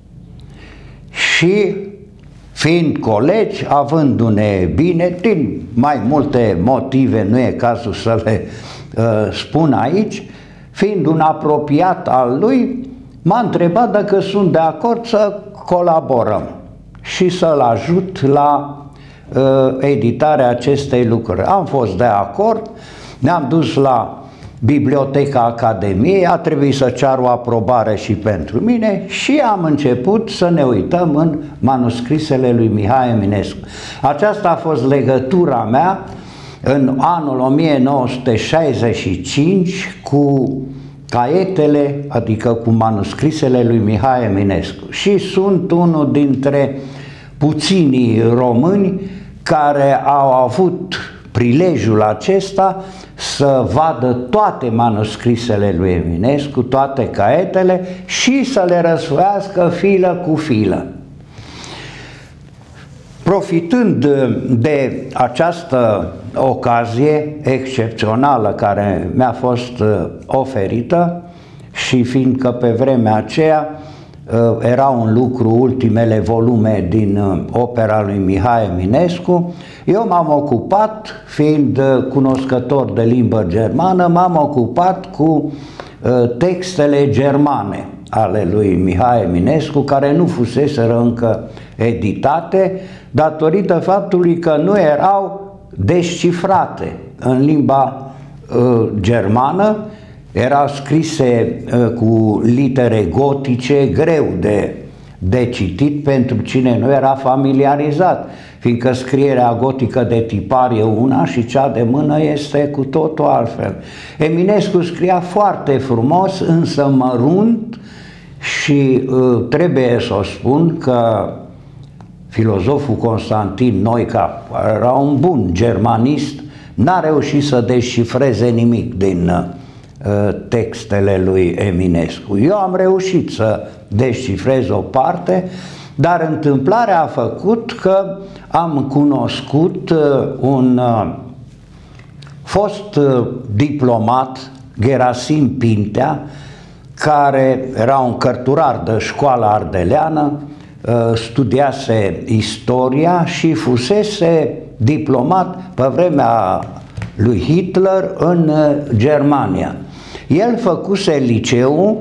Și fiind colegi, avându-ne bine, din mai multe motive, nu e cazul să le uh, spun aici, fiind un apropiat al lui, m-a întrebat dacă sunt de acord să colaborăm și să-l ajut la uh, editarea acestei lucrări. Am fost de acord, ne-am dus la Biblioteca Academiei, a trebuit să cer o aprobare și pentru mine și am început să ne uităm în manuscrisele lui Mihai Eminescu. Aceasta a fost legătura mea în anul o mie nouă sute șaizeci și cinci cu caietele, adică cu manuscrisele lui Mihai Eminescu. Și sunt unul dintre puținii români care au avut prilejul acesta să vadă toate manuscrisele lui Eminescu, toate caietele și să le răsfoiască filă cu filă. Profitând de această ocazie excepțională care mi-a fost oferită și fiindcă pe vremea aceea era un lucru, ultimele volume din opera lui Mihai Eminescu, eu m-am ocupat, fiind cunoscător de limbă germană, m-am ocupat cu textele germane ale lui Mihai Eminescu, care nu fuseseră încă editate, datorită faptului că nu erau descifrate în limba uh, germană, erau scrise uh, cu litere gotice, greu de, de citit pentru cine nu era familiarizat, fiindcă scrierea gotică de tipar e una și cea de mână este cu totul altfel. Eminescu scria foarte frumos, însă mărunt, și uh, trebuie să o spun că filozoful Constantin Noica, care era un bun germanist, n-a reușit să descifreze nimic din uh, textele lui Eminescu. Eu am reușit să descifrez o parte, dar întâmplarea a făcut că am cunoscut uh, un uh, fost uh, diplomat, Gerasim Pintea, care era un cărturar de școală ardeleană, studiase istoria și fusese diplomat pe vremea lui Hitler în Germania. El făcuse liceu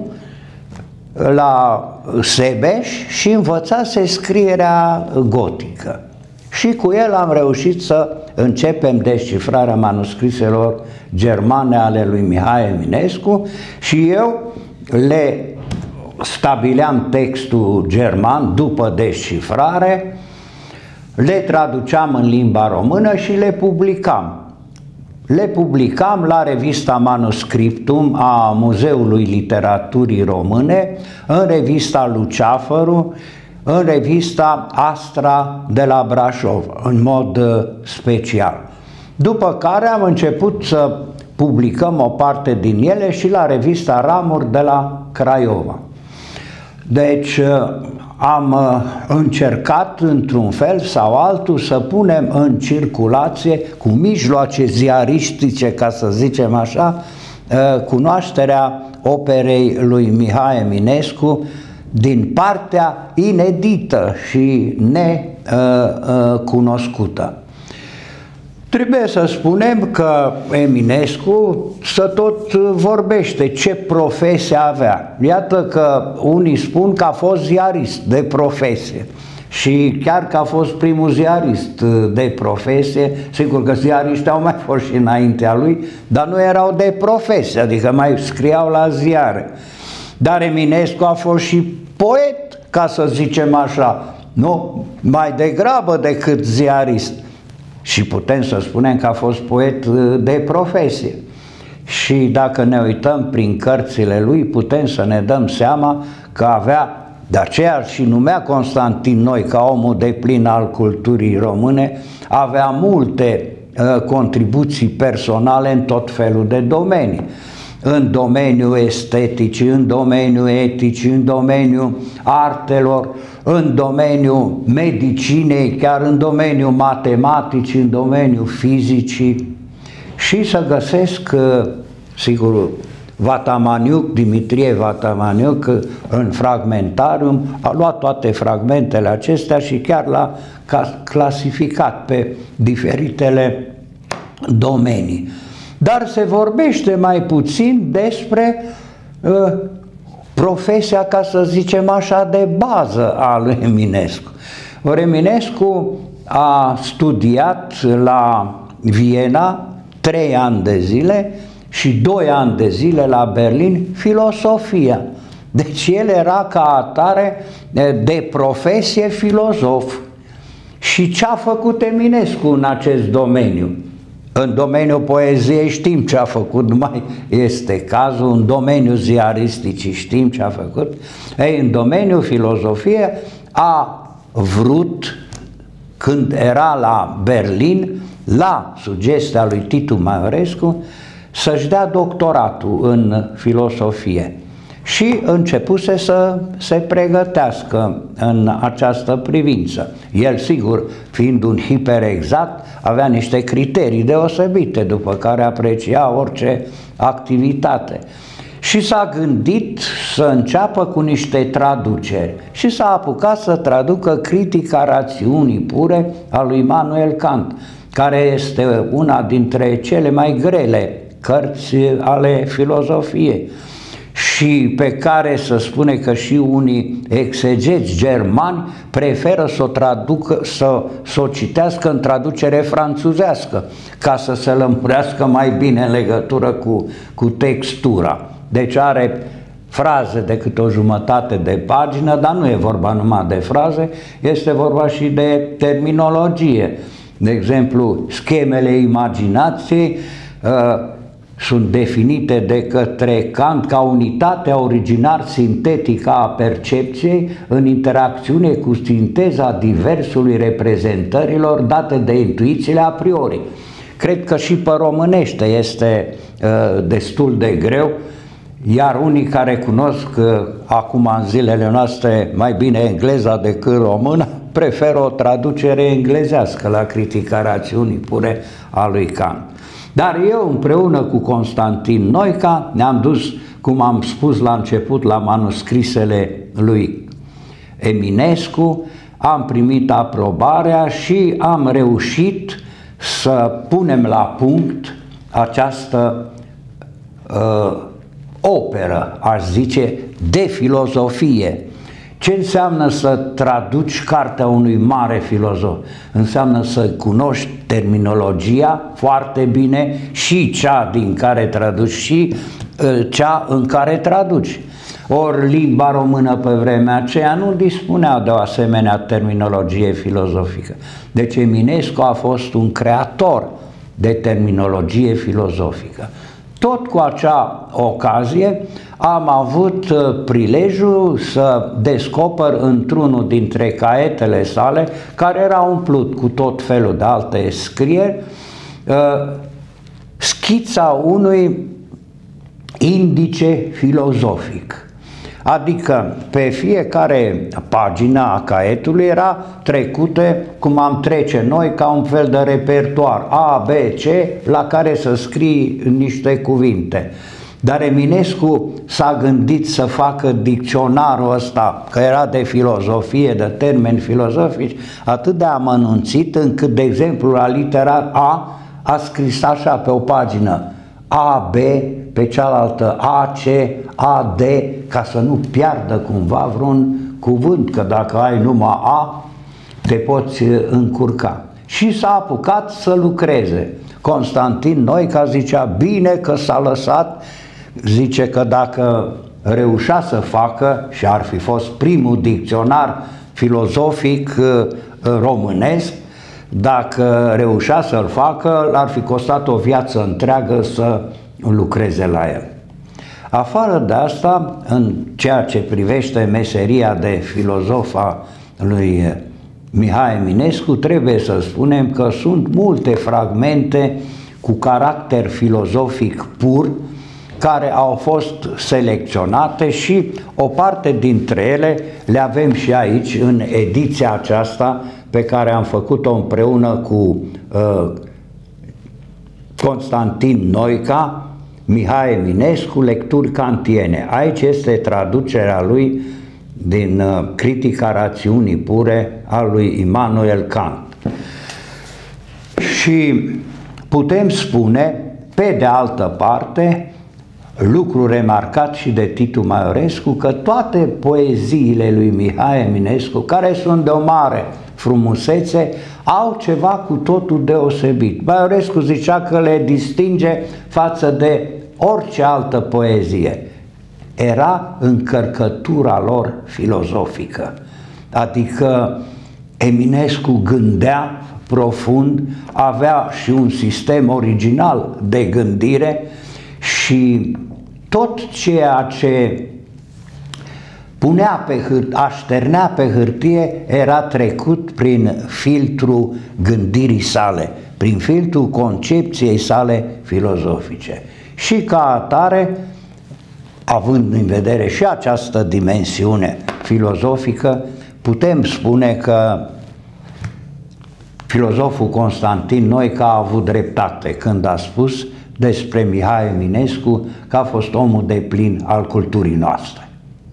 la Sebeș și învățase scrierea gotică. Și cu el am reușit să începem descifrarea manuscriselor germane ale lui Mihai Eminescu și eu le stabileam textul german după descifrare, le traduceam în limba română și le publicam. Le publicam la revista Manuscriptum a Muzeului Literaturii Române, în revista Luceafărul, în revista Astra de la Brașov, în mod special. După care am început să publicăm o parte din ele și la revista Ramuri de la Craiova. Deci am încercat într-un fel sau altul să punem în circulație, cu mijloace ziaristice, ca să zicem așa, cunoașterea operei lui Mihai Eminescu din partea inedită și necunoscută. Trebuie să spunem că Eminescu să tot vorbește ce profesie avea. Iată că unii spun că a fost ziarist de profesie și chiar că a fost primul ziarist de profesie. Sigur că ziariștii au mai fost și înaintea lui, dar nu erau de profesie, adică mai scriau la ziare. Dar Eminescu a fost și poet, ca să zicem așa, nu mai degrabă decât ziarist. Și putem să spunem că a fost poet de profesie. Și dacă ne uităm prin cărțile lui, putem să ne dăm seama că avea, de aceea și numea Constantin Noica omul deplin al culturii române, avea multe uh, contribuții personale în tot felul de domenii. În domeniul esteticii, în domeniul eticii, în domeniul artelor, în domeniul medicinei, chiar în domeniul matematicii, în domeniul fizicii. Și să găsesc, sigur, Vatamaniuc, Dimitrie Vatamaniuc, în Fragmentarium, a luat toate fragmentele acestea și chiar l-a clasificat pe diferitele domenii. Dar se vorbește mai puțin despre uh, profesia, ca să zicem așa, de bază a lui Eminescu. Or, Eminescu a studiat la Viena trei ani de zile și doi ani de zile la Berlin filosofia. Deci el era ca atare de profesie filozof. Și ce a făcut Eminescu în acest domeniu? În domeniul poeziei știm ce a făcut, nu mai este cazul, în domeniul ziaristicii știm ce a făcut. Ei, în domeniul filozofiei a vrut, când era la Berlin, la sugestia lui Titu Maiorescu, să-și dea doctoratul în filosofie. Și începuse să se pregătească în această privință. El, sigur, fiind un hiperexact, avea niște criterii deosebite după care aprecia orice activitate. Și s-a gândit să înceapă cu niște traduceri și s-a apucat să traducă Critica rațiunii pure a lui Immanuel Kant, care este una dintre cele mai grele cărți ale filozofiei și pe care să spune că și unii exegeți germani preferă să o traducă, să, să o citească în traducere franțuzească, ca să se lămurească mai bine în legătură cu, cu textura. Deci are fraze de câte o jumătate de pagină, dar nu e vorba numai de fraze, este vorba și de terminologie. De exemplu, schemele imaginației uh, sunt definite de către Kant ca unitatea originar-sintetică a percepției în interacțiune cu sinteza diversului reprezentărilor date de intuițiile a priori. Cred că și pe românește este uh, destul de greu, iar unii care cunosc uh, acum în zilele noastre mai bine engleza decât română, preferă o traducere englezească la Critica rațiunii pure a lui Kant. Dar eu, împreună cu Constantin Noica, ne-am dus, cum am spus la început, la manuscrisele lui Eminescu, am primit aprobarea și am reușit să punem la punct această uh, operă, aș zice, de filozofie. Ce înseamnă să traduci cartea unui mare filozof? Înseamnă să cunoști terminologia foarte bine și cea din care traduci și uh, cea în care traduci. Ori limba română pe vremea aceea nu dispunea de o asemenea terminologie filozofică. Deci Eminescu a fost un creator de terminologie filozofică. Tot cu acea ocazie am avut prilejul să descoper într-unul dintre caietele sale, care era umplut cu tot felul de alte scrieri, schița unui indice filozofic. Adică pe fiecare pagină a caietului era trecute, cum am trece noi, ca un fel de repertoar A, B, C, la care să scrii niște cuvinte. Dar Eminescu s-a gândit să facă dicționarul ăsta, că era de filozofie, de termeni filozofici, atât de amănunțit încât, de exemplu, la litera A a scris așa pe o pagină: A, B, pe cealaltă A, C, A, D, ca să nu piardă cumva vreun cuvânt, că dacă ai numai A, te poți încurca. Și s-a apucat să lucreze. Constantin Noica zicea, bine că s-a lăsat, zice că dacă reușea să facă, și ar fi fost primul dicționar filozofic românesc, dacă reușea să-l facă, l-ar fi costat o viață întreagă să lucreze la el. Afară de asta, în ceea ce privește meseria de filozof a lui Mihai Eminescu, trebuie să spunem că sunt multe fragmente cu caracter filozofic pur care au fost selecționate și o parte dintre ele le avem și aici în ediția aceasta pe care am făcut-o împreună cu uh, Constantin Noica Mihai Eminescu, lecturi kantiene. Aici este traducerea lui din Critica rațiunii pure a lui Immanuel Kant. Și putem spune, pe de altă parte, lucru remarcat și de Titu Maiorescu, că toate poeziile lui Mihai Eminescu, care sunt de o mare frumusețe, au ceva cu totul deosebit. Maiorescu zicea că le distinge față de orice altă poezie. Era încărcătura lor filozofică. Adică Eminescu gândea profund, avea și un sistem original de gândire și tot ceea ce punea pe hârtie, așternea pe hârtie, era trecut prin filtrul gândirii sale, prin filtrul concepției sale filozofice. Și ca atare, având în vedere și această dimensiune filozofică, putem spune că filozoful Constantin Noica a avut dreptate când a spus despre Mihai Eminescu că a fost omul deplin al culturii noastre.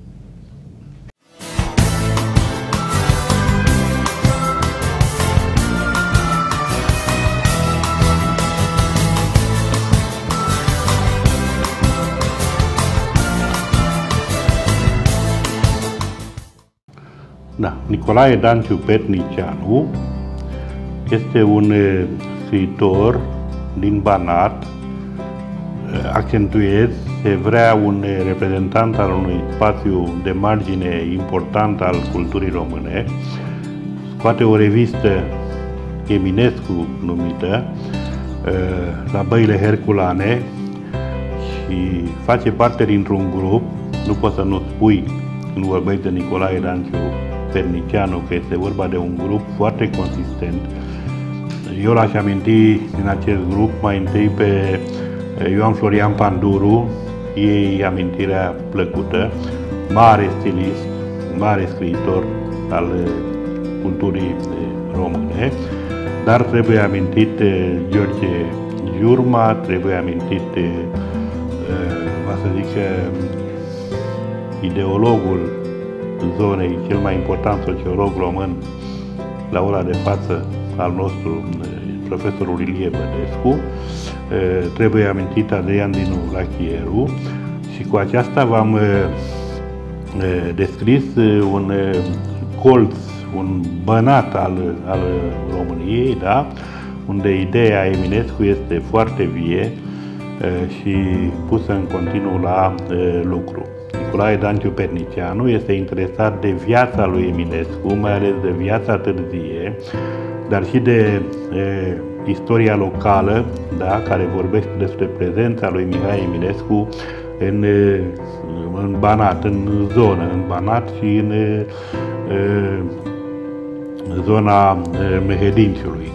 Da, Nicolae Danciu Pernicianu este un scriitor din Banat, accentuez, se vrea un reprezentant al unui spațiu de margine important al culturii române, scoate o revistă Eminescu numită, la Băile Herculane, și face parte dintr-un grup, nu poți să nu spui când vorbești de Nicolae Danciu Pernicianu că este vorba de un grup foarte consistent. Eu l-aș aminti din acest grup mai întâi pe Ioan Florian Panduru, ei amintirea plăcută, mare stilist, mare scriitor al culturii române, dar trebuie amintit George Jurma, trebuie amintit, va să zic, ideologul zonei, cel mai important sociolog român la ora de față al nostru, profesorul Ilie Bădescu, trebuie amintit Adrian Dinu Lachieru, și cu aceasta v-am descris un colț, un bănat al, al României, da? Unde ideea Eminescu este foarte vie și pusă în continuu la lucru. Nicolae Danciu Pernicianu este interesat de viața lui Eminescu, mai ales de viața târzie, dar și de e, istoria locală, da, care vorbește despre prezența lui Mihai Eminescu în, în Banat, în zonă, în Banat și în e, zona Mehedinciului.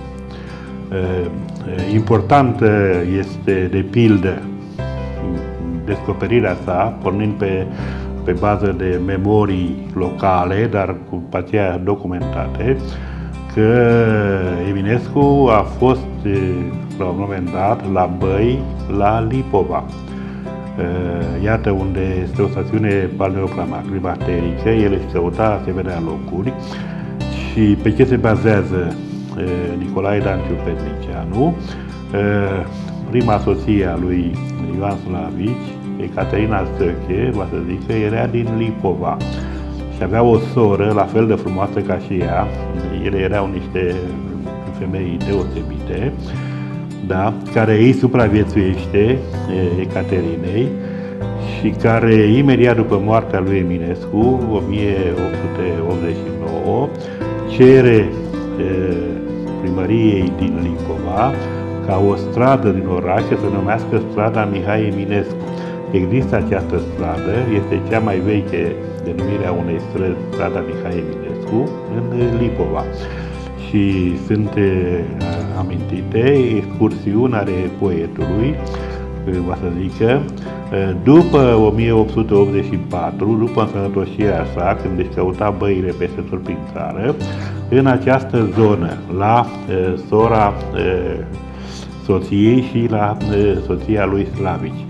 Important este, de pildă, descoperirea sa, pornind pe, pe bază de memorii locale, dar cu aceea documentate, că Eminescu a fost, la un moment dat, la Băi, la Lipova. Iată unde este o stațiune balneoclimaterică, el își căuta asemenea locuri. Și pe ce se bazează Nicolae Danciu Pernicianu? Prima soție a lui Ioan Slavici, Ecaterina Stăche, va să zic că era din Lipova și avea o soră la fel de frumoasă ca și ea. Ele erau niște femei deosebite, da, care îi supraviețuiește Ecaterinei și care imediat după moartea lui Eminescu, o mie opt sute optzeci și nouă, cere primăriei din Lipova ca o stradă din oraș să se numească strada Mihai Eminescu. Există această stradă, este cea mai veche denumire a unei străzi, strada Mihai Eminescu, în Lipova. Și sunt amintite excursiuni ale poetului, va să zică, după o mie opt sute optzeci și patru, după însănătoșirea sa, când își căuta băile peste tot prin țară, în această zonă, la sora soției și la soția lui Slavici.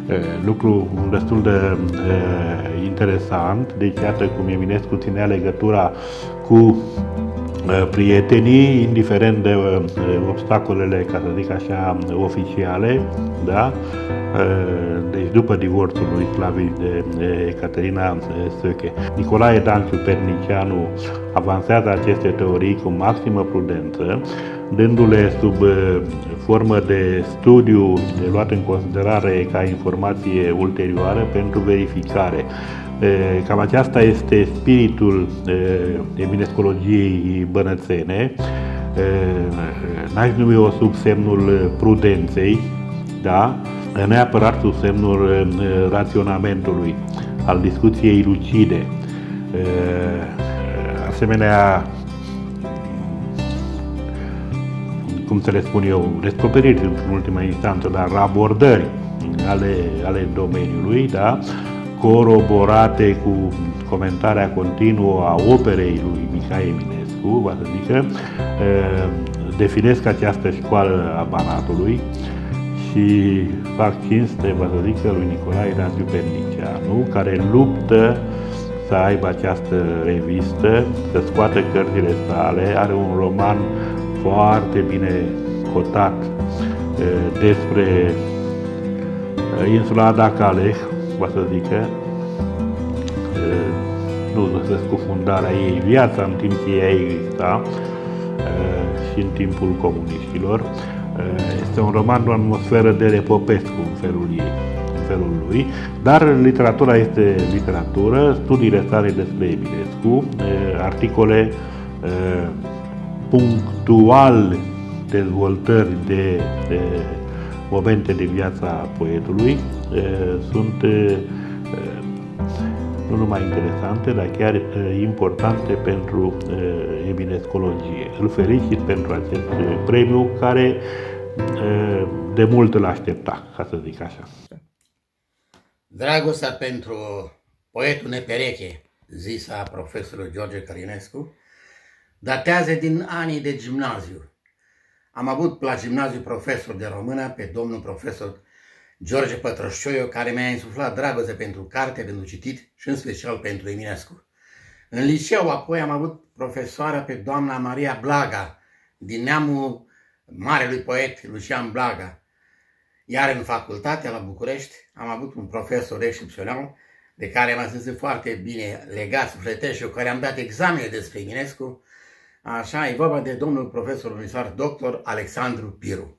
Lucru destul de interesant, deci iată cum Eminescu ținea legătura cu prietenii, indiferent de obstacolele, ca să zic așa, oficiale, da? Deci după divorțul lui Clavij de Ecaterina Săche. Nicolae Danciu Pernicianu avansează aceste teorii cu maximă prudență, dându-le sub formă de studiu de luat în considerare ca informație ulterioară pentru verificare. Cam aceasta este spiritul eminescologiei bănățene. N-aș numi o sub semnul prudenței, da? Neapărat sub semnul raționamentului, al discuției lucide. Asemenea, cum să le spun eu, descoperiri în ultima instanță, dar abordări ale, ale domeniului, da? Coroborate cu comentarea continuă a operei lui Mihai Eminescu, va să zică, definesc această școală a Banatului și fac cinste, va să zică, lui Nicolae Danciu Pernicianu, care luptă să aibă această revistă, să scoată cărțile sale. Are un roman foarte bine cotat despre insula Ada-Caleh, va să zică, nu să scufundarea ei, viața în timp ce ea exista și în timpul comuniștilor. Este un roman cu o atmosferă de Repopescu în felul ei, în felul lui, dar literatura este literatură, studiile sale despre Eminescu, articole punctual dezvoltări de, de momente de viața poetului sunt nu numai interesante, dar chiar importante pentru eminescologie. Îl felicit pentru acest premiu care de mult îl aștepta, ca să zic așa. Dragostea pentru poetul nepereche, zisa profesorul George Călinescu, datează din anii de gimnaziu. Am avut la gimnaziu profesor de română pe domnul profesor George Pătrășoiu, care mi-a insuflat dragoste pentru carte, pentru citit și în special pentru Eminescu. În liceu apoi am avut profesoara pe doamna Maria Blaga, din neamul marelui poet Lucian Blaga. Iar în facultatea la București am avut un profesor excepțional, de care m-am simțit foarte bine legat sufletește și cu care am dat examene despre Eminescu. Așa, e vorba de domnul profesor universitar doctor Alexandru Piru.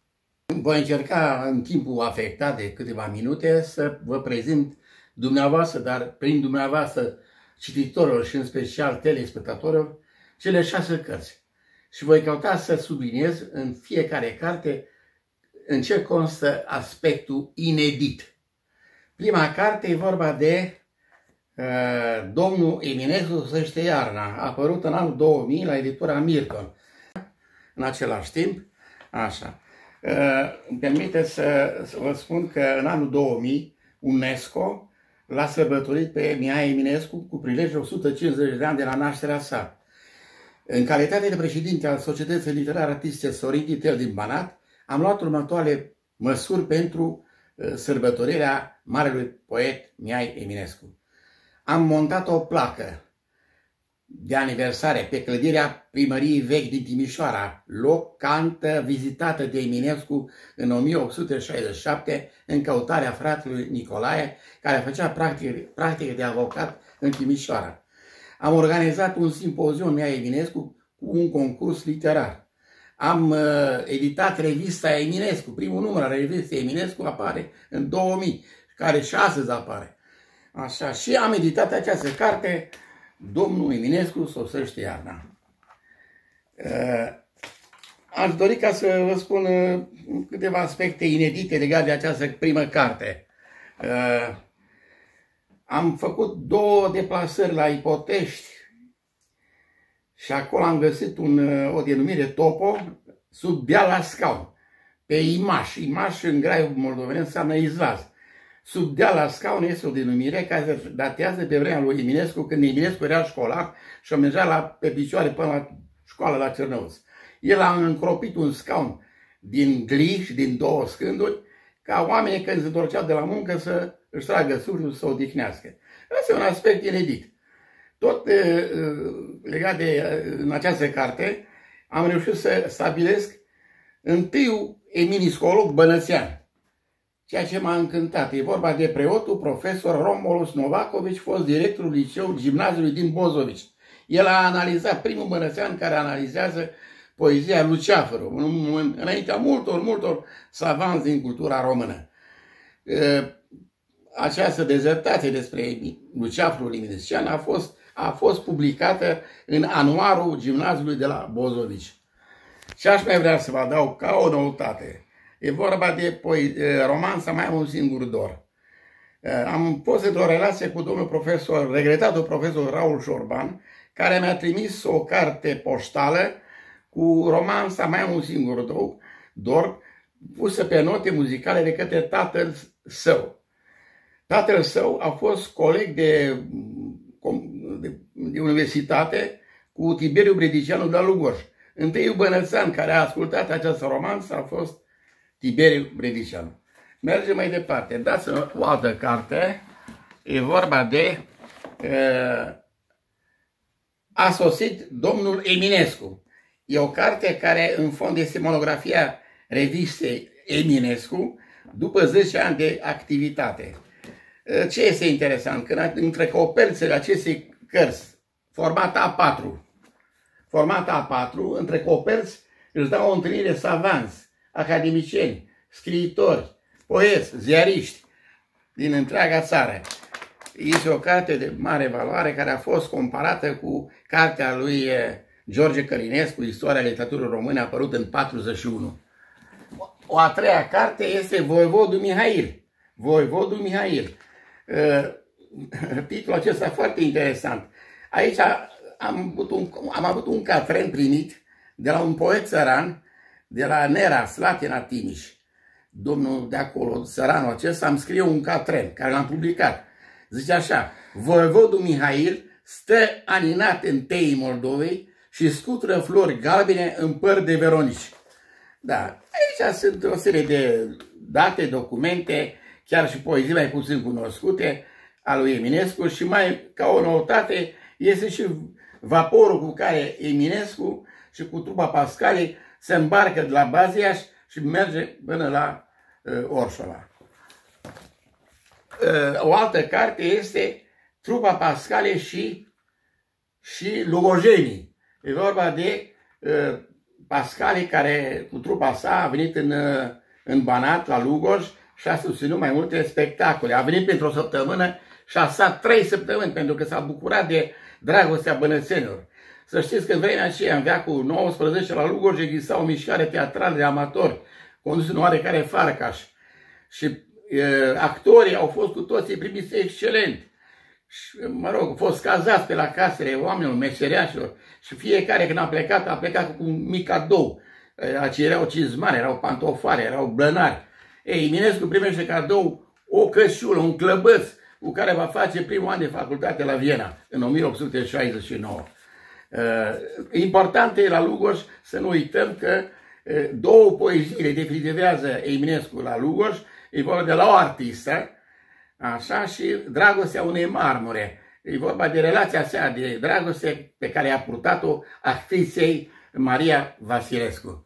Voi încerca în timpul afectat de câteva minute să vă prezint dumneavoastră, dar prin dumneavoastră cititorilor și în special telespectatorilor, cele șase cărți. Și voi căuta să subliniez în fiecare carte în ce constă aspectul inedit. Prima carte e vorba de uh, Domnul Eminescu Săște Iarna, apărut în anul două mii la editura Mirton. În același timp, așa, uh, îmi permite să, să vă spun că în anul două mii UNESCO l-a sărbătorit pe Mihai Eminescu cu prilejul o sută cincizeci de ani de la nașterea sa. În calitate de președinte al Societății Literare Artiste Sorin Titel din Banat, am luat următoarele măsuri pentru uh, sărbătorirea marelui poet Mihai Eminescu. Am montat o placă de aniversare pe clădirea Primăriei Vechi din Timișoara, loc cantă vizitată de Eminescu în o mie opt sute șaizeci și șapte în căutarea fratelui Nicolae, care făcea practică, practică de avocat în Timișoara. Am organizat un simpozion Mihai Eminescu cu un concurs literar. Am uh, editat revista Eminescu, primul număr al revistei Eminescu apare în două mii, care și astăzi apare. Așa, și am editat această carte, Domnul Eminescu Sosește Iarna. Uh, aș dori ca să vă spun uh, câteva aspecte inedite legate de această primă carte. Uh, am făcut două deplasări la Ipotești și acolo am găsit un, o denumire topo sub Deal la Scaun, pe Imaș. Imaș în graiul moldovenesc înseamnă izlaz. Sub Deal la Scaun este o denumire care datează de vremea lui Eminescu, când Eminescu era școlar și mergea la, pe picioare până la școală la Cernăuț. El a încropit un scaun din glii și din două scânduri ca oamenii când se întorceau de la muncă să își tragă sufletul, să se odihnească. Asta e un aspect inedit. Tot legat de în această carte, am reușit să stabilesc întâiul eminiscolog bănățean, ceea ce m-a încântat. E vorba de preotul profesor Romulus Novakovici, fost directorul liceului gimnaziului din Bozovici. El a analizat, primul bănățean care analizează poezia Luceafărul, înaintea multor, multor savanți din cultura română. Această dezertație despre Luceafărul eminescian a fost, a fost publicată în anuarul gimnaziului de la Bozovici. Și aș mai vrea să vă adaug ca o noutate. E vorba de romanța Mai am un singur dor. Am fost într-o relație cu domnul profesor, regretatul profesor Raul Șorban, care mi-a trimis o carte poștală cu romanța Mai am un singur dor, pusă pe note muzicale de către tatăl său. Tatăl său a fost coleg de, de, de universitate cu Tiberiu Bredicianu de la Lugoj. Întâiul bănățean care a ascultat această romanță a fost Tiberiu Bredicianu. Mergem mai departe. Dați-mi o altă carte. E vorba de uh, A sosit domnul Eminescu. E o carte care în fond este monografia revistei Eminescu după zece ani de activitate. Ce este interesant? Că între coperțele acestei cărți, format A patru, format A patru, între coperți își dau o întâlnire savanți, academicieni, scriitori, poeți, ziariști din întreaga țară. Este o carte de mare valoare care a fost comparată cu cartea lui George Călinescu, Istoria literaturii române, apărută în patruzeci și unu. O a treia carte este Voievodul Mihail. Voievodul Mihail. Titlul acesta foarte interesant. Aici am avut un, am avut un catren primit de la un poet țăran de la Nera, Slatina, Timiș. Domnul de acolo, țăranul acesta, îmi scrie un catren care l-am publicat. Zice așa: Voievodul Mihail stă aninat în teii Moldovei și scutură flori galbene în păr de veronici. Da, aici sunt o serie de date, documente, chiar și poezii mai puțin cunoscute a lui Eminescu și mai ca o noutate este și vaporul cu care Eminescu și cu trupa Pascali se îmbarcă de la Baziaș și merge până la uh, Orșova. Uh, o altă carte este Trupa Pascali și, și Lugojenii. E vorba de uh, Pascali care cu trupa sa a venit în, uh, în Banat, la Lugoj, și a susținut mai multe spectacole. A venit pentru o săptămână și a stat trei săptămâni pentru că s-a bucurat de dragostea bănățenilor. Să știți că în vremea aceea, în veacul nouăsprezece, la Lugoj exista o mișcare teatrală de amatori, condusă în oarecare Farcaș. Și e, actorii au fost cu toții primiți excelent. Și, mă rog, au fost cazați pe la casele oamenilor, meseriașilor. Și fiecare când a plecat, a plecat cu un mic cadou. Aceia erau cizmari, erau pantofare, erau blănari. Ei, Eminescu primește cadou o cășiulă, un clăbăț, cu care va face primul an de facultate la Viena, în o mie opt sute șaizeci și nouă. Important e la Lugoj să nu uităm că două poezii le definitivează Eminescu la Lugoj, e vorba de La o artistă, așa, și Dragostea unei marmure. E vorba de relația sa de dragoste pe care a purtat-o actriței Maria Vasilescu.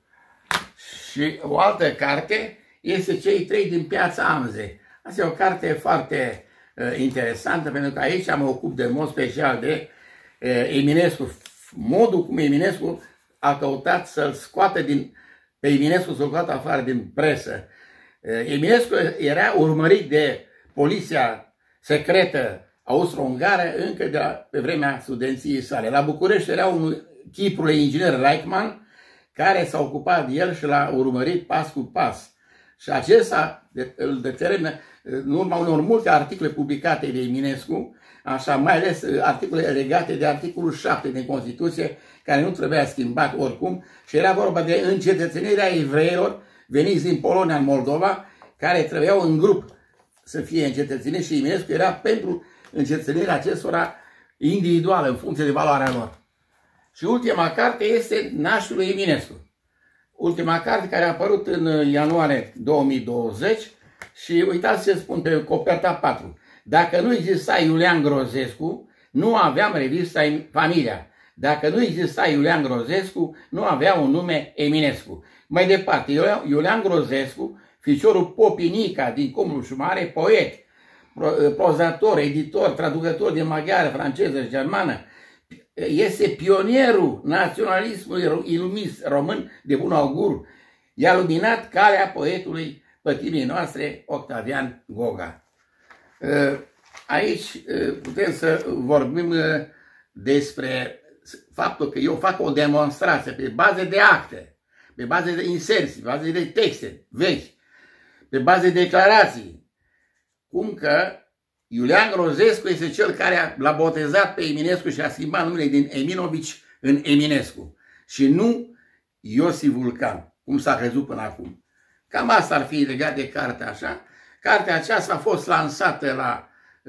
Și o altă carte este Cei trei din Piața Amze. Asta e o carte foarte uh, interesantă, pentru că aici mă ocup de mod special de uh, Eminescu. Modul cum Eminescu a căutat să-l scoată din, pe Eminescu să-l scoată afară din presă. Uh, Eminescu era urmărit de poliția secretă austro-ungară încă de la, pe vremea studenției sale. La București era un chiprul inginer Reichmann care s-a ocupat de el și l-a urmărit pas cu pas. Și acesta îl determină, în urma unor multe articole publicate de Eminescu, așa, mai ales articole legate de articolul șapte din Constituție, care nu trebuia schimbat oricum, și era vorba de încetățenirea evreilor veniți din Polonia în Moldova, care trebuiau în grup să fie încetățeniți, și Eminescu era pentru încetățenirea acestora individuală, în funcție de valoarea lor. Și ultima carte este Nașul lui Eminescu. Ultima carte care a apărut în ianuarie două mii douăzeci Și uitați ce spun pe coperta patru. Dacă nu exista Iulian Grozescu, nu aveam revista Familia. Dacă nu exista Iulian Grozescu, nu avea un nume Eminescu. Mai departe, Iulian Grozescu, ficiorul Popinica din Comlul Mare, poet, prozator, editor, traducător din maghiară, franceză și germană, este pionierul naționalismului ilumist român de bun augur. I-a luminat calea poetului pătimii noastre, Octavian Goga. Aici putem să vorbim despre faptul că eu fac o demonstrație pe bază de acte, pe bază de inserții, pe bază de texte vechi, pe bază de declarații, cum că Iulian Grozescu este cel care l-a botezat pe Eminescu și a schimbat numele din Eminovici în Eminescu și nu Iosif Vulcan, cum s-a crezut până acum. Cam asta ar fi legat de cartea așa. Cartea aceasta a fost lansată la,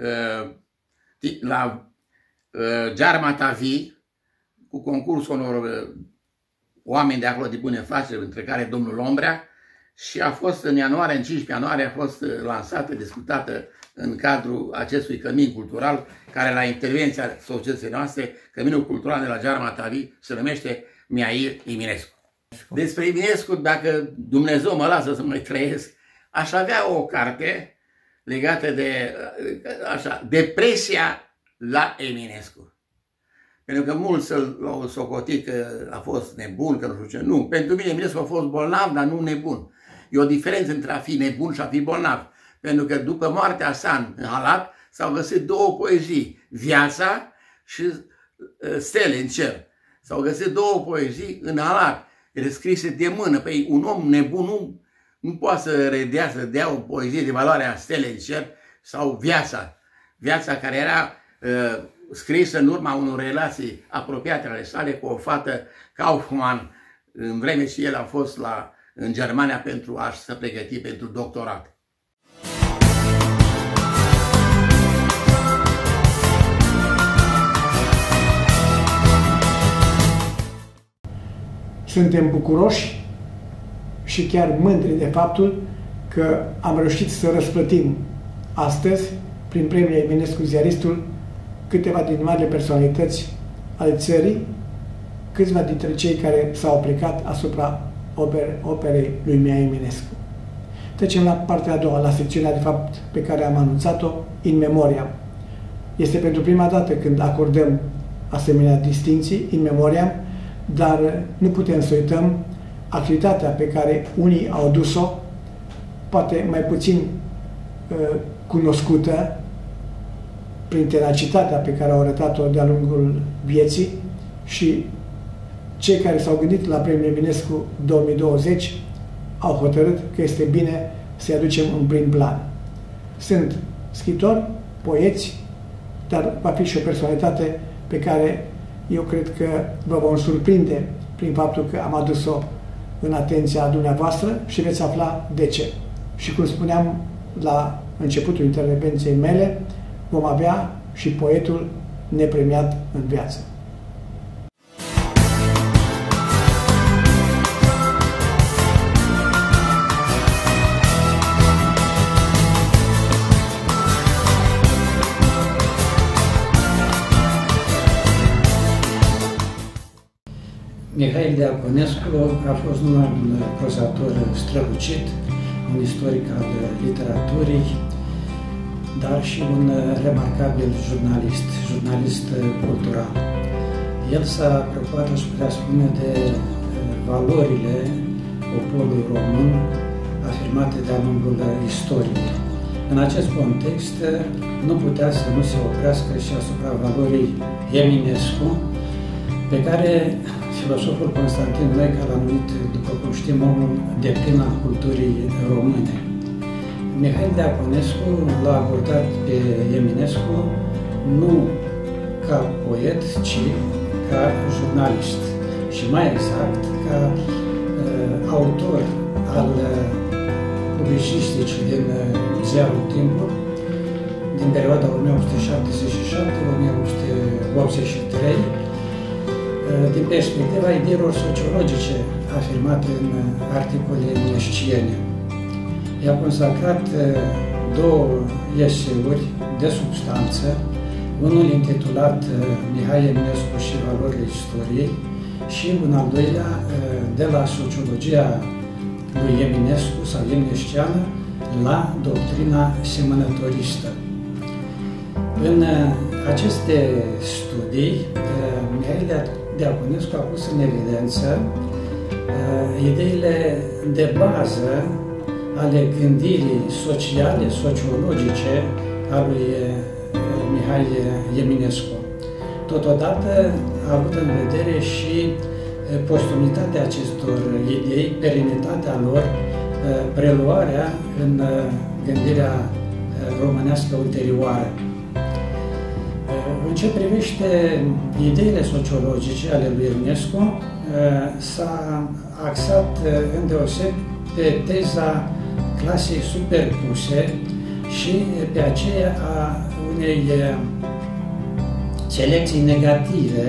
la Giarmatavi, cu concursul unor oameni de acolo de bune faceri, între care domnul Lombrea, și a fost în ianuarie, în cincisprezece ianuarie, a fost lansată, discutată în cadrul acestui cămin cultural, care la intervenția societății noastre, căminul cultural de la Giarmatavi, se numește Mihail Eminescu. Despre Eminescu, dacă Dumnezeu mă lasă să mai trăiesc, aș avea o carte legată de așa, depresia la Eminescu. Pentru că mulți l-au socotit că a fost nebun, că nu știu ce. Nu, pentru mine Eminescu a fost bolnav, dar nu nebun. E o diferență între a fi nebun și a fi bolnav. Pentru că după moartea sa în Halat s-au găsit două poezii, Viața și Stele în cer. S-au găsit două poezii în Halat, scrise de mână. Păi un om nebun nu, nu poate să redea, să dea o poezie de valoarea Stele în cer sau Viața. Viața care era uh, scrisă în urma unor relații apropiate ale sale cu o fată Kaufmann, în vreme ce el a fost la, în Germania pentru a se pregăti pentru doctorat. Suntem bucuroși și chiar mândri de faptul că am reușit să răsplătim astăzi, prin premiul Eminescu Ziaristul, câteva din marile personalități ale țării, câțiva dintre cei care s-au aplicat asupra oper, operei lui Mihai Eminescu. Trecem la partea a doua, la secțiunea de fapt pe care am anunțat-o, In Memoriam. Este pentru prima dată când acordăm asemenea distinții, In Memoriam, dar nu putem să uităm activitatea pe care unii au dus-o, poate mai puțin uh, cunoscută, prin tenacitatea pe care au arătat-o de-a lungul vieții, și cei care s-au gândit la Premiul Eminescu două mii douăzeci au hotărât că este bine să-i aducem în prim plan. Sunt scriitori, poeți, dar va fi și o personalitate pe care eu cred că vă vom surprinde prin faptul că am adus-o în atenția dumneavoastră și veți afla de ce. Și cum spuneam la începutul intervenției mele, vom avea și poetul nepremiat în viață. Mihail Diaconescu a fost numai un prozator strălucit, un istoric al literaturii, dar și un remarcabil jurnalist, jurnalist cultural. El s-a preocupat, aș putea spune, de valorile poporului român afirmate de-a lungul istoriei. În acest context, nu putea să nu se oprească și asupra valorii Eminescu, pe care filosoful Constantin Noica l-a numit, după cum știm, omul deplin al culturii române. Mihail Diaconescu l-a abordat pe Eminescu nu ca poet, ci ca jurnalist și mai exact ca uh, autor al uh, publicisticii din uh, ziarul Timpul din perioada o mie opt sute șaptezeci și șapte - o mie opt sute optzeci și trei, din perspectiva ideilor sociologice afirmate în articole eminesciene. i-a consacrat două eseuri de substanță, unul intitulat Mihai Eminescu și valorile istoriei și un al doilea de la sociologia lui Eminescu sau eminesciană la doctrina semănătoristă. În aceste studii, Mihail Diaconescu a pus în evidență ideile de bază ale gândirii sociale, sociologice a lui Mihai Eminescu. Totodată a avut în vedere și postumitatea acestor idei, perenitatea lor, preluarea în gândirea românească ulterioară. În ce privește ideile sociologice ale lui Eminescu, s-a axat îndeoseb pe teza clasei superpuse și pe aceea a unei selecții negative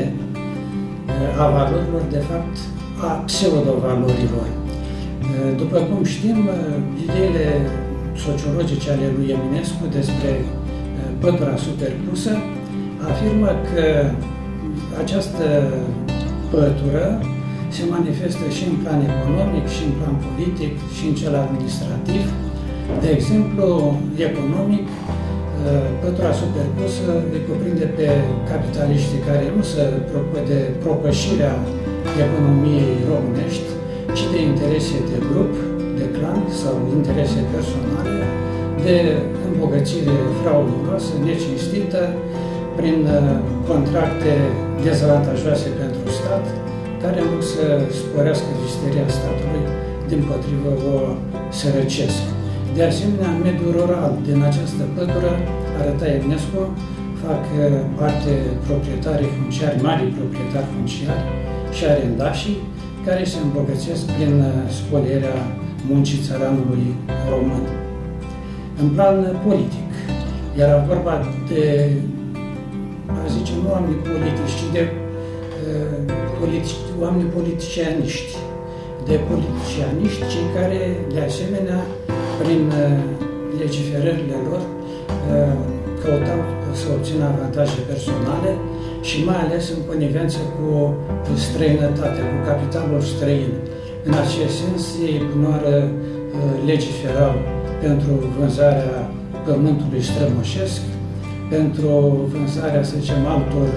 a valorilor, de fapt, a pseudovalorilor. După cum știm, ideile sociologice ale lui Eminescu despre pătura superpusă afirmă că această pătură se manifestă și în plan economic, și în plan politic, și în cel administrativ. De exemplu, economic, pătura superpusă îi cuprinde pe capitaliștii care nu se preocupă de propășirea economiei românești, ci de interese de grup, de clan sau interese personale, de îmbogățire frauduloasă, necinstită, prin contracte dezavantajoase pentru stat, care în loc să sporească visteria statului, dimpotrivă o sărăcesc. De asemenea, în mediul rural, din această pătură, arăta Eminescu, fac parte proprietarii funciari, mari proprietari funciari și arendașii, care se îmbogățesc prin spolierea muncii țăranului român. În plan politic, era vorba de, a zice, nu oameni politici, ci de uh, politici, oameni politicianiști, de politicianiști, cei care, de asemenea, prin uh, legiferările lor, uh, căutau să obțină avantaje personale și mai ales în conivență cu străinătatea, cu capitalul străin. În acest sens, ei bunoară legiferau pentru vânzarea pământului strămoșesc, pentru vânzarea, să zicem, altor,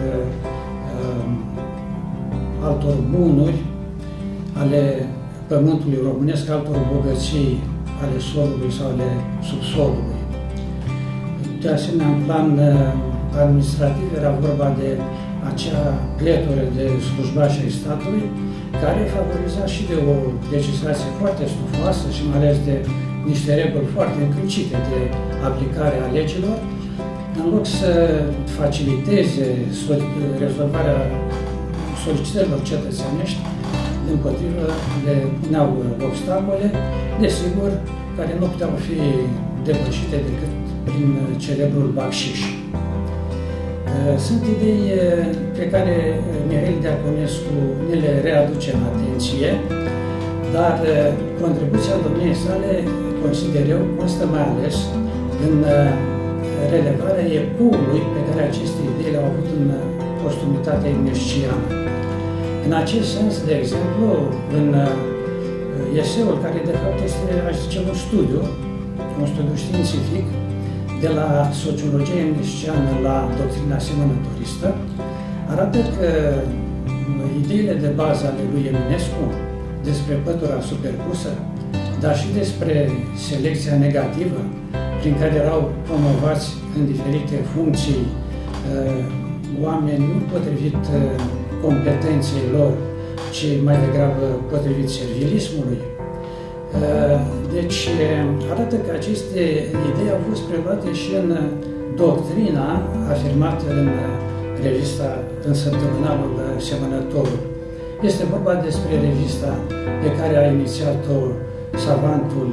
altor bunuri ale pământului românesc, altor bogății ale solului sau ale subsolului. De asemenea, în plan administrativ era vorba de acea pletură de slujbași ai statului, care favoriza și de o legislație foarte stufoasă și mai ales de niște reguli foarte încălcite de aplicare a legilor, în loc să faciliteze rezolvarea solicitărilor cetățenești, dimpotrivă le puneau obstacole, desigur, care nu puteau fi depășite decât prin celebrul bacșiș. Sunt idei pe care Mihail Diaconescu ne le readuce în atenție, dar contribuția domniei sale, consider eu, constă mai ales în relevarea ecoului pe care aceste idei le-au avut în postumitatea eminesciană. În acest sens, de exemplu, în eseul care de fapt este, aș zice, un studiu, un studiu științific, de la sociologia eminesciană la doctrina semănătoristă, arată că ideile de bază ale lui Eminescu despre pătura superpusă, dar și despre selecția negativă, prin care erau promovați în diferite funcții oameni nu potrivit competenței lor, ci mai degrabă potrivit servilismului. Deci arată că aceste idei au fost preluate și în doctrina afirmată în revista, în săptămânalul Semănătorul. Este vorba despre revista pe care a inițiat-o savantul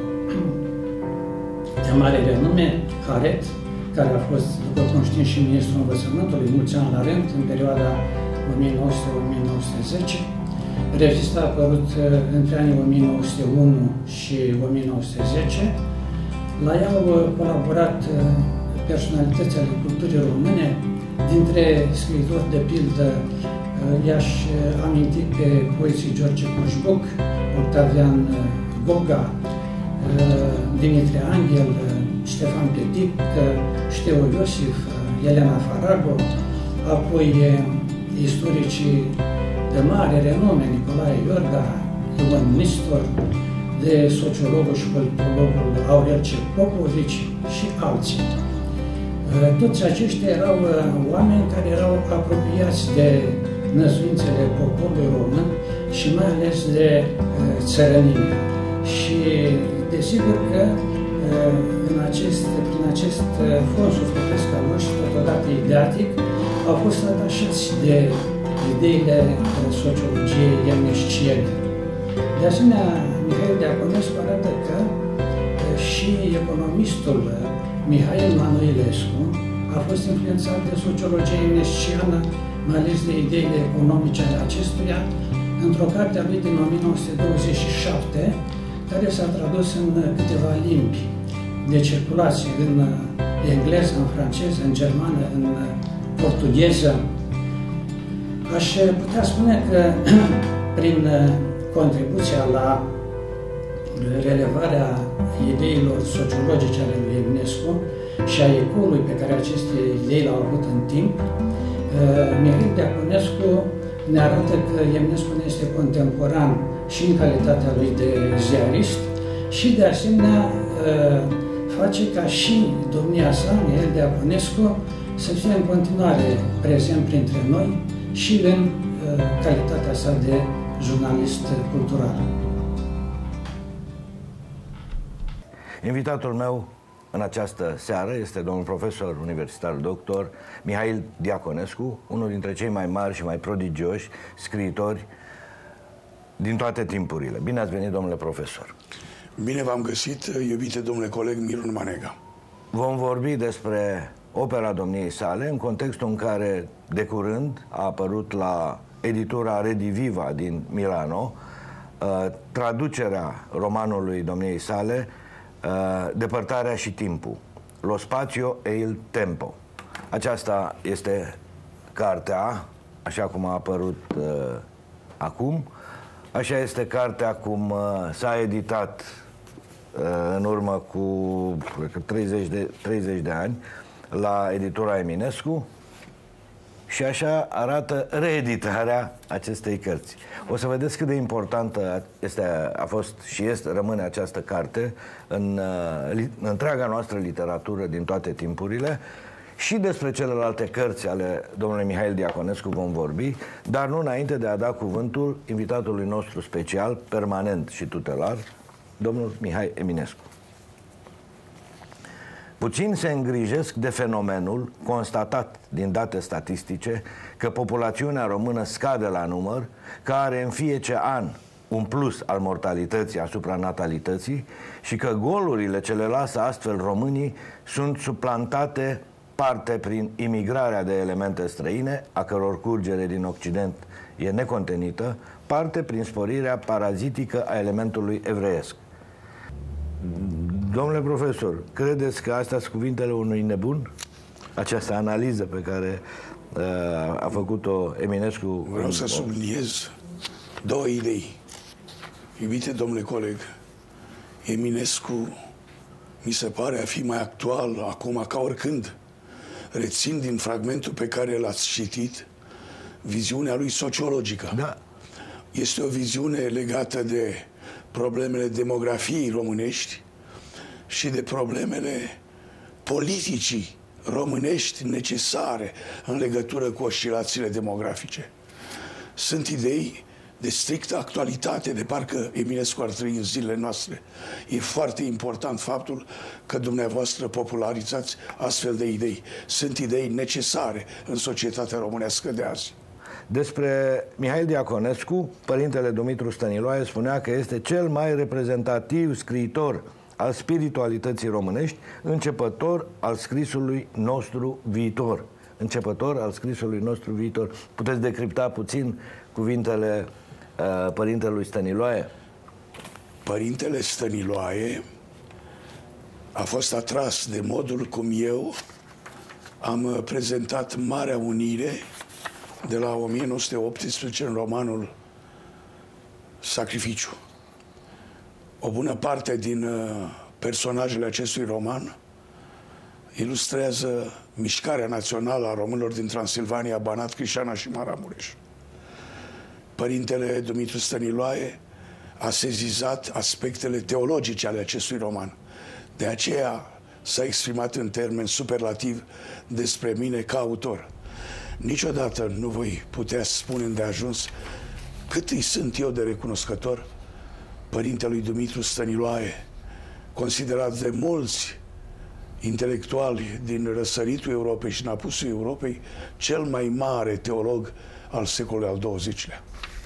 de mare renume, Haret, care a fost, după cum știm, și ministrul învățământului mulți ani la rând, în perioada o mie nouă sute - o mie nouă sute zece, Revista a apărut între anii o mie nouă sute unu și o mie nouă sute zece. La ea au colaborat personalități ale culturii române. Dintre scriitori, de pildă, i-aș aminti pe poeții George Coșbuc, Octavian Goga, Dimitrie Anghel, Ștefan Petic, Șteu Iosif, Elena Farago, apoi istoricii de mare renume, Nicolae Iorga, Ion Nistor, de sociologul și politologul Aurel C. Popovici și alții. Toți aceștia erau oameni care erau apropiați de năzuințele poporului român și mai ales de țărănime. Și desigur că în acest, prin acest fond sufletesc al lor și totodată ideatic au fost atașați de ideile sociologiei iernesciene. De asemenea, Mihail Diaconescu arată că și economistul Mihail Manoilescu a fost influențat de sociologia iernesciană, mai ales de ideile economice ale acestuia, într-o carte a lui din o mie nouă sute douăzeci și șapte, care s-a tradus în câteva limbi de circulație, în engleză, în franceză, în germană, în portugheză. Aș putea spune că prin contribuția la relevarea ideilor sociologice ale lui Eminescu și a ecoului pe care aceste idei l-au avut în timp, Mihail Diaconescu ne arată că Eminescu ne este contemporan și în calitatea lui de ziarist și de asemenea face ca și domnia sa, Mihail Diaconescu, să fie în continuare prezent printre noi și în calitatea sa de jurnalist cultural. Invitatul meu în această seară este domnul profesor universitar doctor Mihail Diaconescu, unul dintre cei mai mari și mai prodigioși scriitori din toate timpurile. Bine ați venit, domnule profesor! Bine v-am găsit, iubite domnule coleg Mirun Manega. Vom vorbi despre opera domniei sale în contextul în care, de curând, a apărut la editura Rediviva din Milano traducerea romanului domniei sale Depărtarea și timpul, Lo spazio e il tempo. Aceasta este cartea, așa cum a apărut uh, acum. Așa este cartea cum uh, s-a editat uh, în urmă cu cred că treizeci, de, treizeci de ani la editura Eminescu. Și așa arată reeditarea acestei cărți. O să vedeți cât de importantă este, a fost și este, rămâne această carte în, în întreaga noastră literatură din toate timpurile. Și despre celelalte cărți ale domnului Mihail Diaconescu vom vorbi, dar nu înainte de a da cuvântul invitatului nostru special, permanent și tutelar, domnul Mihai Eminescu. Puțin se îngrijesc de fenomenul constatat din date statistice că populațiunea română scade la număr, că are în fiecare an un plus al mortalității asupra natalității și că golurile ce le lasă astfel românii sunt suplantate parte prin imigrarea de elemente străine, a căror curgere din Occident e necontenită, parte prin sporirea parazitică a elementului evreiesc. Domnule profesor, credeți că astea sunt cuvintele unui nebun? Această analiză pe care uh, a făcut-o Eminescu... Vreau în... să subliniez două idei. Iubite domnule coleg, Eminescu mi se pare a fi mai actual acum ca oricând. Rețin din fragmentul pe care l-ați citit viziunea lui sociologică. Da. Este o viziune legată de problemele demografiei românești și de problemele politicii românești necesare în legătură cu oscilațiile demografice. Sunt idei de strictă actualitate, de parcă Eminescu ar trăi în zilele noastre. E foarte important faptul că dumneavoastră popularizați astfel de idei. Sunt idei necesare în societatea românească de azi. Despre Mihail Diaconescu, părintele Dumitru Stăniloae spunea că este cel mai reprezentativ scriitor al spiritualității românești, începător al scrisului nostru viitor. Începător al scrisului nostru viitor. Puteți decripta puțin cuvintele părintele lui Stăniloae? Părintele Stăniloae a fost atras de modul cum eu am prezentat Marea Unire de la o mie nouă sute optsprezece în romanul Sacrificiu. O bună parte din personajele acestui roman ilustrează mișcarea națională a românilor din Transilvania, Banat, Crișana și Maramureș. Părintele Dumitru Stăniloae a sezizat aspectele teologice ale acestui roman. De aceea s-a exprimat în termeni superlativ despre mine ca autor. Niciodată nu voi putea spune îndeajuns cât îi sunt eu de recunoscător părintelui Dumitru Stăniloae, considerat de mulți intelectuali din răsăritul Europei și în apusul Europei cel mai mare teolog al secolului al douăzecilea.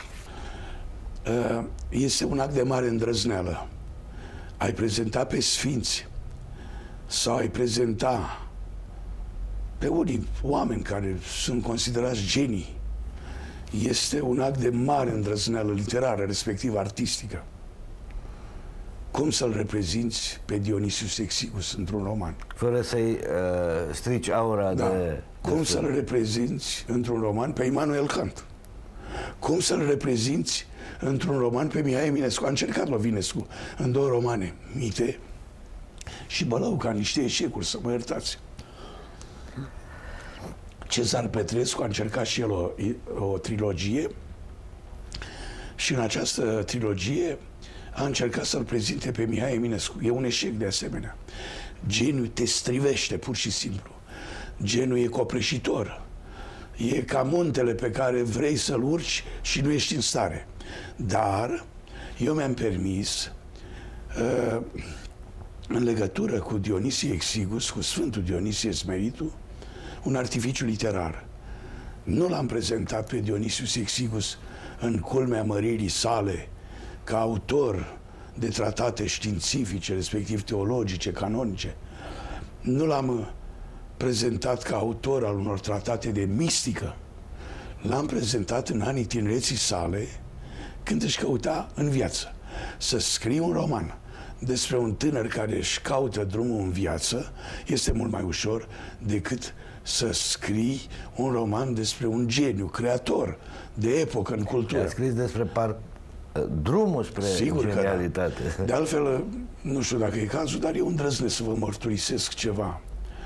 Este un act de mare îndrăzneală. Ai prezenta pe sfinți sau ai prezenta pe unii oameni care sunt considerați genii. Este un act de mare îndrăzneală literară, respectiv artistică. Cum să-l reprezinți pe Dionisius Exigus într-un roman? Fără să-i uh, strici aura da. de... Cum să-l reprezinți într-un roman pe Immanuel Kant? Cum să-l reprezinți într-un roman pe Mihai Eminescu? A încercat Lovinescu în două romane, Mite și Bălăuca, niște eșecuri, să mă iertați. Cezar Petrescu a încercat și el o, o trilogie și în această trilogie a încercat să-l prezinte pe Mihai Eminescu. E un eșec de asemenea. Geniul te strivește pur și simplu. Geniul e copleșitor. E ca muntele pe care vrei să-l urci și nu ești în stare. Dar eu mi-am permis uh, în legătură cu Dionisie Exigus, cu Sfântul Dionisie Smeritu, un artificiu literar. Nu l-am prezentat pe Dionisius Exigus în culmea măririi sale ca autor de tratate științifice, respectiv teologice, canonice. Nu l-am prezentat ca autor al unor tratate de mistică. L-am prezentat în anii tinereții sale, când își căuta în viață să scrie un roman despre un tânăr care își caută drumul în viață, este mult mai ușor decât să scrii un roman despre un geniu, creator de epocă în cultură. A scris despre par... drumul spre Sigur genialitate. Că da. De altfel, nu știu dacă e cazul, dar eu îndrăznesc să vă mărturisesc ceva.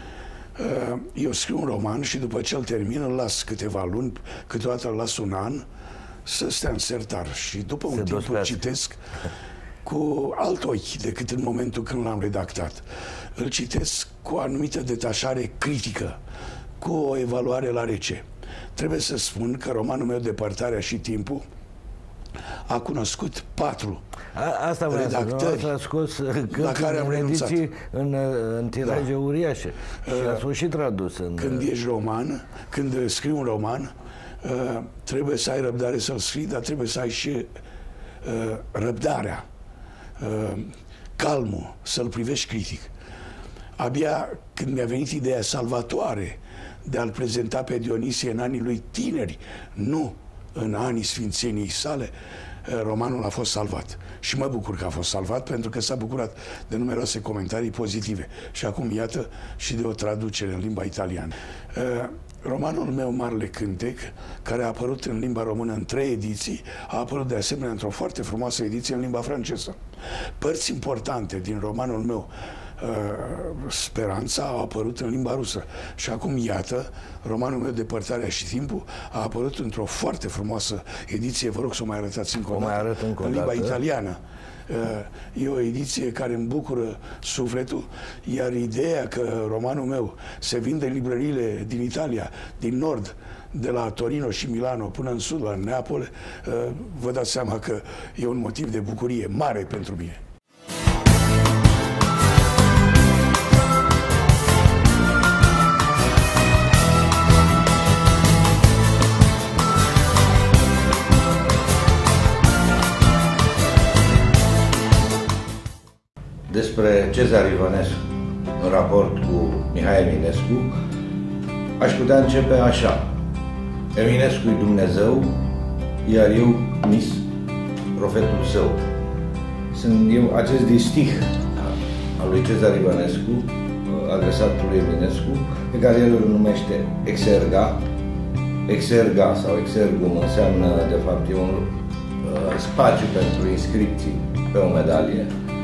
Eu scriu un roman și după ce îl termin, îl las câteva luni, câteodată îl las un an, să stea în sertar. Și după un timp îl citesc cu alt ochi decât în momentul când l-am redactat. Îl citesc cu o anumită detașare critică, cu o evaluare la rece. Trebuie să spun că romanul meu Depărtarea și Timpul a cunoscut patru a, asta redactări să scos la care am renunțat. În, în tiraje da. uriașe și uh, a fost și tradus. În... Când ești roman, când scrii un roman, uh, trebuie să ai răbdare să-l scrii, dar trebuie să ai și uh, răbdarea, uh, calmul, să-l privești critic. Abia când mi-a venit ideea salvatoare de a-l prezenta pe Dionisie în anii lui tineri, nu în anii sfințeniei sale, romanul a fost salvat. Și mă bucur că a fost salvat, pentru că s-a bucurat de numeroase comentarii pozitive. Și acum, iată, și de o traducere în limba italiană. Romanul meu, Marele Cântec, care a apărut în limba română în trei ediții, a apărut de asemenea într-o foarte frumoasă ediție în limba franceză. Părți importante din romanul meu, Speranța, a apărut în limba rusă. Și acum, iată, romanul meu Depărtarea și Timpul a apărut într-o foarte frumoasă ediție, vă rog să o mai arătați încă o dată, în limba italiană. E o ediție care îmi bucură sufletul, iar ideea că romanul meu se vinde în librăriile din Italia, din nord, de la Torino și Milano până în sud, la Neapole, vă dați seama că e un motiv de bucurie mare pentru mine. Despre Cezar Ivănescu, în raport cu Mihai Eminescu, aș putea începe așa. Eminescu-i Dumnezeu, iar eu mis profetul său. Sunt eu acest distih al lui Cezar Ivănescu, adresat lui Eminescu, pe care el îl numește exerga. Exerga sau exergum înseamnă, de fapt, e un uh, spațiu pentru inscripții pe o medalie.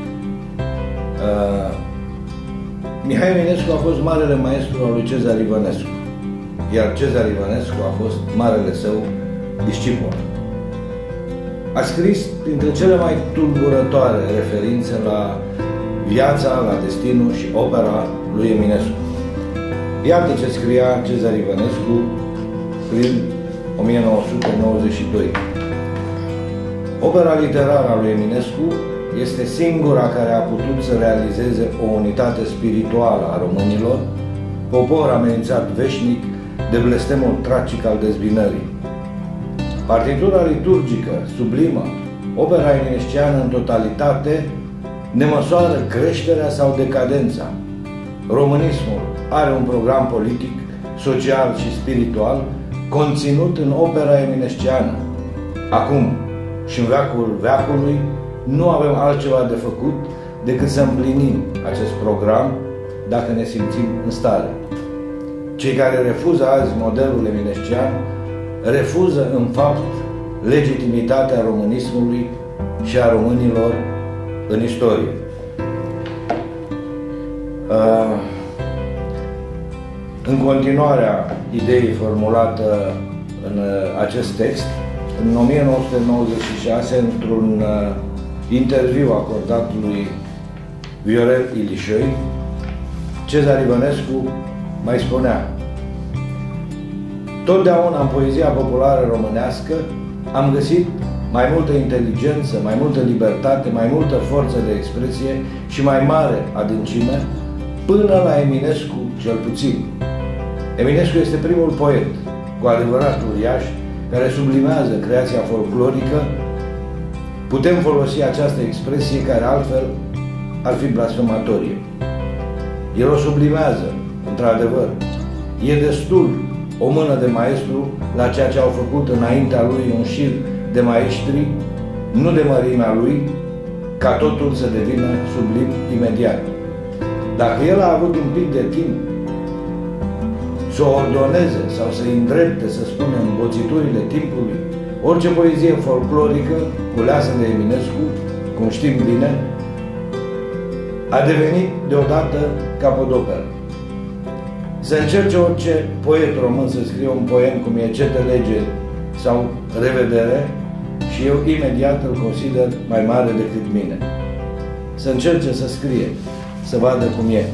Uh, Mihai Eminescu a fost marele maestru al lui Cezar Ivănescu, iar Cezar Ivănescu a fost marele său discipol. A scris printre cele mai tulburătoare referințe la viața, la destinul și opera lui Eminescu. Iată ce scria Cezar Ivănescu prin o mie nouă sute nouăzeci și doi. Opera literară a lui Eminescu este singura care a putut să realizeze o unitate spirituală a românilor, popor amenințat veșnic de blestemul tragic al dezbinării. Partitura liturgică, sublimă, opera eminesciană în totalitate ne măsoară creșterea sau decadența. Românismul are un program politic, social și spiritual conținut în opera eminesciană. Acum și în veacul veacului nu avem altceva de făcut decât să împlinim acest program dacă ne simțim în stare. Cei care refuză azi modelul eminescian refuză în fapt legitimitatea românismului și a românilor în istorie. În continuarea ideii formulată în acest text, în o mie nouă sute nouăzeci și șase, într-un interviu acordat lui Viorel Ilișoi, Cezar Ivănescu mai spunea: totdeauna în poezia populară românească am găsit mai multă inteligență, mai multă libertate, mai multă forță de expresie și mai mare adâncime, până la Eminescu cel puțin. Eminescu este primul poet, cu adevărat uriaș, care sublimează creația folclorică. Putem folosi această expresie care altfel ar fi blasfematorie. El o sublimează, într-adevăr. E destul o mână de maestru la ceea ce au făcut înaintea lui un șir de maestri, nu de mărimea lui, ca totul să devină sublim imediat. Dacă el a avut un pic de timp să o ordoneze sau să îndrepte, să spunem, boțiturile timpului, orice poezie folclorică culeasă de Eminescu, cum știm bine, a devenit deodată capodoperă. Să încerce orice poet român să scrie un poem cum e Cete lege sau Revedere și eu imediat îl consider mai mare decât mine. Să încerce să scrie, să vadă cum e.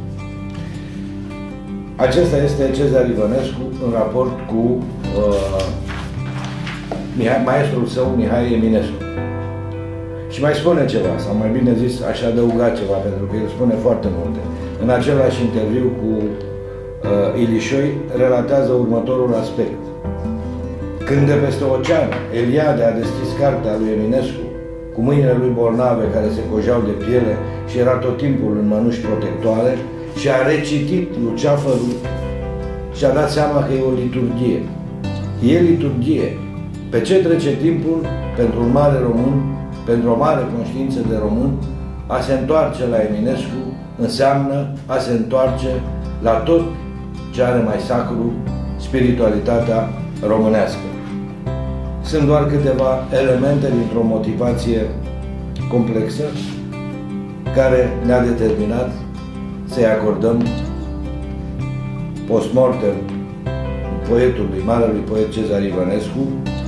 Acesta este Cezar Ivănescu în raport cu uh, Mihai, maestrul său Mihai Eminescu. Și mai spune ceva, sau mai bine zis, aș adăuga ceva, pentru că el spune foarte multe. În același interviu cu uh, Ilișoi, relatează următorul aspect. Când de peste ocean Eliade a deschis cartea lui Eminescu, cu mâinile lui bolnave care se cojeau de piele și era tot timpul în mănuși protectoare, și a recitit Luceafărul și a dat seama că e o liturghie. E liturghie. Pe ce trece timpul pentru un mare român, pentru o mare conștiință de român, a se întoarce la Eminescu înseamnă a se întoarce la tot ce are mai sacru spiritualitatea românească. Sunt doar câteva elemente dintr-o motivație complexă care ne-a determinat să-i acordăm post-mortem poetului, marelui poet Cezar Ivănescu,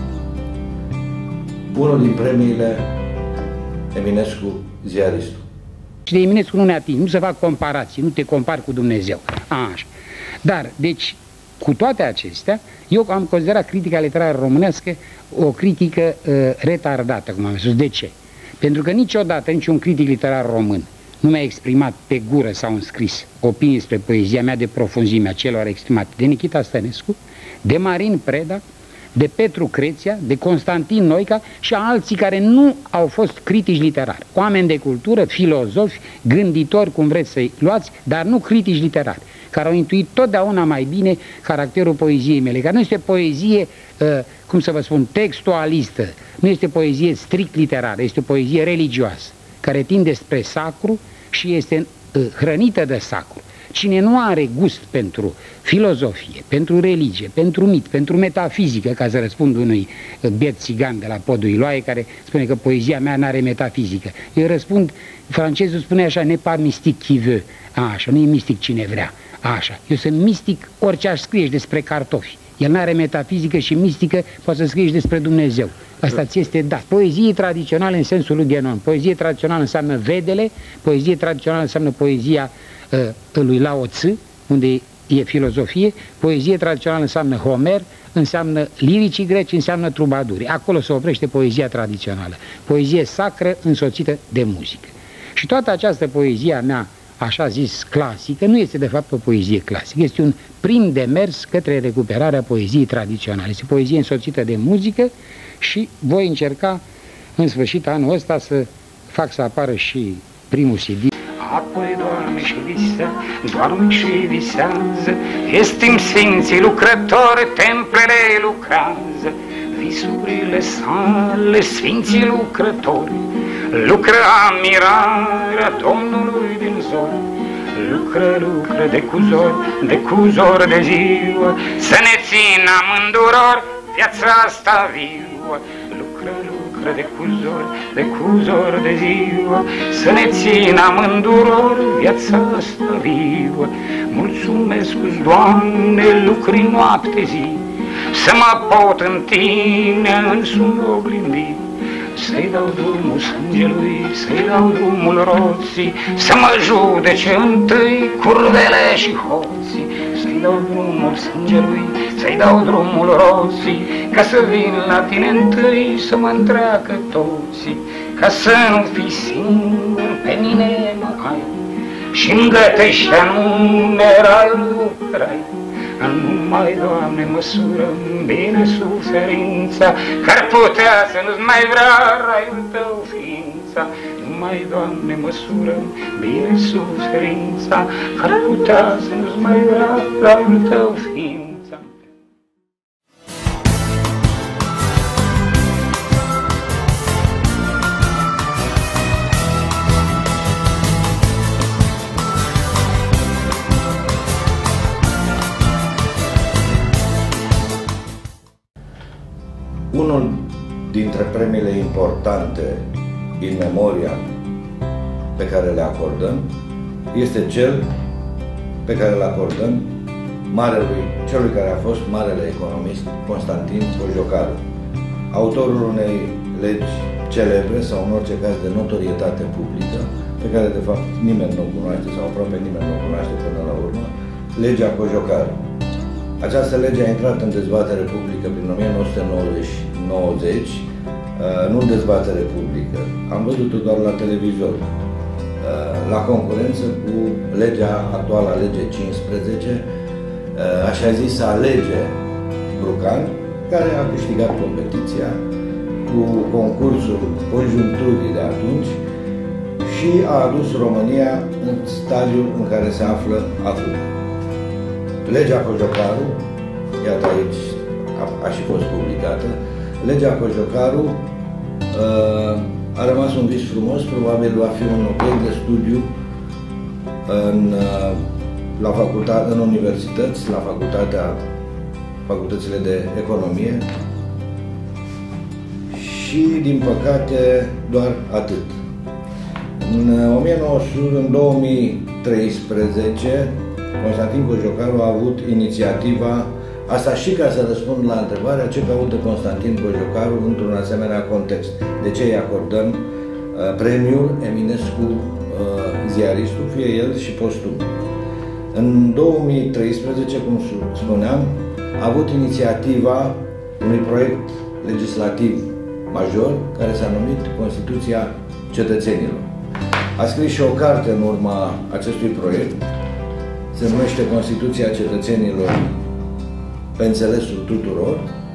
unul din premiile Eminescu Ziaristul. Și de Eminescu nu ne ating, nu se fac comparații, nu te compari cu Dumnezeu. A, așa. Dar, deci, cu toate acestea, eu am considerat critica literară românească o critică uh, retardată, cum am spus. De ce? Pentru că niciodată niciun critic literar român nu mi-a exprimat pe gură sau în scris opinii despre poezia mea de profunzimea celor exprimate de Nichita Stănescu, de Marin Preda de Petru Creția, de Constantin Noica și a alții care nu au fost critici literari. Oameni de cultură, filozofi, gânditori, cum vreți să-i luați, dar nu critici literari, care au intuit totdeauna mai bine caracterul poeziei mele, care nu este poezie, cum să vă spun, textualistă, nu este poezie strict literară, este o poezie religioasă, care tinde spre sacru și este hrănită de sacru. Cine nu are gust pentru filozofie, pentru religie, pentru mit, pentru metafizică, ca să răspund unui biet țigan de la Podul Iloaie, care spune că poezia mea nu are metafizică. Eu răspund, francezul spune așa, ne pas mystique qui veut. A, așa, nu e mistic cine vrea. A, așa, eu sunt mistic orice aș scrie despre cartofi. El nu are metafizică și mistică, poate să scrie și despre Dumnezeu. Asta ți este dat. Poezie tradițională în sensul lui Guénon. Poezie tradițională înseamnă vedele, poezie tradițională înseamnă poezia uh, lui Lao Tzu, unde e filozofie, poezie tradițională înseamnă Homer, înseamnă liricii greci, înseamnă trubaduri. Acolo se oprește poezia tradițională. Poezie sacră însoțită de muzică. Și toată această poezie a mea, așa zis clasică, nu este de fapt o poezie clasică, este un prim demers către recuperarea poeziei tradiționale. Este poezie însoțită de muzică și voi încerca în sfârșit anul ăsta să fac să apară și primul C D. Apoi doarme și visează, doarme și visează, este-mi sfinții lucrători, templele lucrează, visurile sale, sfinții lucrători, lucră admirarea Domnului din zor, lucră, lucră de cuzor, de cuzor de ziua, să ne țină amânduror viața asta viua, lucră, lucră de cuzor, de cuzor de ziua, să ne țină amânduror viața asta viua. Mulțumesc-ți, Doamne, lucri noapte zi, să mă pot în Tine însumi oglindi, să-i dau drumul sângelui, să-i dau drumul roții, să mă judece întâi curvele și hoții, să-i dau drumul sângelui, să-i dau drumul roții, ca să vin la Tine întâi, să mă întreacă toții, ca să nu fii singur, pe mine mă ai, și-mi gătește anume raiul rai. Numai, Doamne, măsură-mi bine suferința, că-ar putea să nu-ți mai vrea raiul Tău ființa. Numai, Doamne, măsură-mi bine suferința, că-ar putea să nu-ți mai vrea raiul Tău ființa. Unul dintre premiile importante in memoria pe care le acordăm este cel pe care îl acordăm marelui, celui care a fost marele economist Constantin Cojocaru, autorul unei legi celebre sau în orice caz de notorietate publică, pe care de fapt nimeni nu o cunoaște sau aproape nimeni nu o cunoaște până la urmă, legea Cojocaru. Această lege a intrat în dezbatere publică prin o mie nouă sute nouăzeci, nu în dezbatere publică. Am văzut-o doar la televizor, la concurență cu legea actuală, legea cincisprezece, așa zisă lege Brucan, care a câștigat competiția cu concursul conjuncturii de atunci și a adus România în stadiul în care se află acum. Legea Cojocaru, iată aici a, a și fost publicată, legea Cojocaru uh, a rămas un vis frumos, probabil va fi un obiect de studiu în, uh, la facultate, în universități, la facultatea, facultățile de economie și, din păcate, doar atât. În, o mie nouă sute, în două mii treisprezece, Constantin Cojocaru a avut inițiativa, asta și ca să răspund la întrebarea ce caută Constantin Cojocaru într-un asemenea context. De ce îi acordăm uh, premiul Eminescu uh, ziaristul, fie el și postum. În două mii treisprezece, cum spuneam, a avut inițiativa unui proiect legislativ major care s-a numit Constituția Cetățenilor. A scris și o carte în urma acestui proiect, se numește Constituția Cetățenilor pe înțelesul tuturor,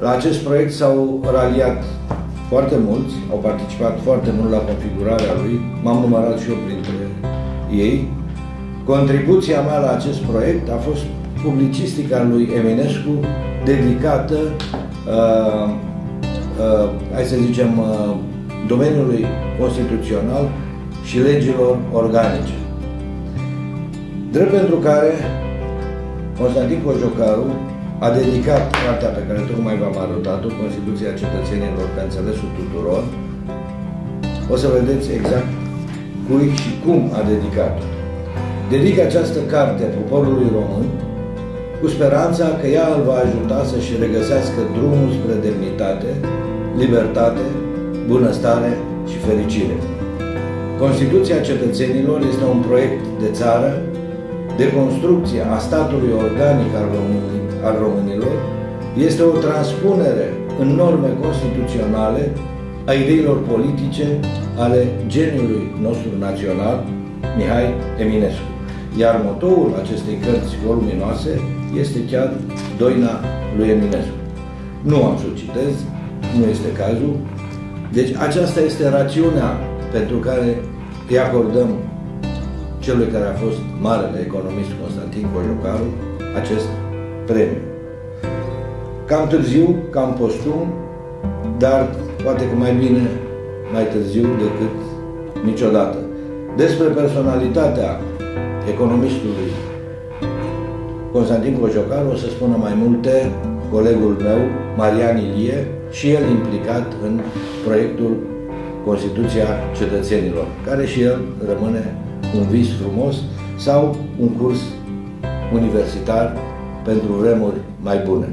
La acest proiect s-au raliat foarte mulți, au participat foarte mult la configurarea lui, m-am numărat și eu printre ei. Contribuția mea la acest proiect a fost publicistica lui Eminescu, dedicată, uh, uh, hai să zicem, uh, domeniului constituțional și legilor organice. Drept pentru care Constantin Cojocaru a dedicat cartea pe care tocmai v-am arătat-o, Constituția Cetățenilor pe înțelesul tuturor. O să vedeți exact cui și cum a dedicat-o. Dedică această carte poporului român cu speranța că ea îl va ajuta să-și regăsească drumul spre demnitate, libertate, bunăstare și fericire. Constituția Cetățenilor este un proiect de țară, de construcție a statului organic al, românii, al românilor, este o transpunere în norme constituționale a ideilor politice ale geniului nostru național, Mihai Eminescu. Iar motoul acestei cărți voluminoase este chiar Doina lui Eminescu. Nu am să o citez, nu este cazul. Deci aceasta este rațiunea pentru care îi acordăm celui care a fost marele economist Constantin Cojocaru acest premiu. Cam târziu, cam postum, dar poate că mai bine mai târziu decât niciodată. Despre personalitatea economistului Constantin Cojocaru o să spună mai multe colegul meu, Marian Ilie, și el implicat în proiectul Constituția Cetățenilor, care și el rămâne un vis frumos sau un curs universitar pentru vremuri mai bune.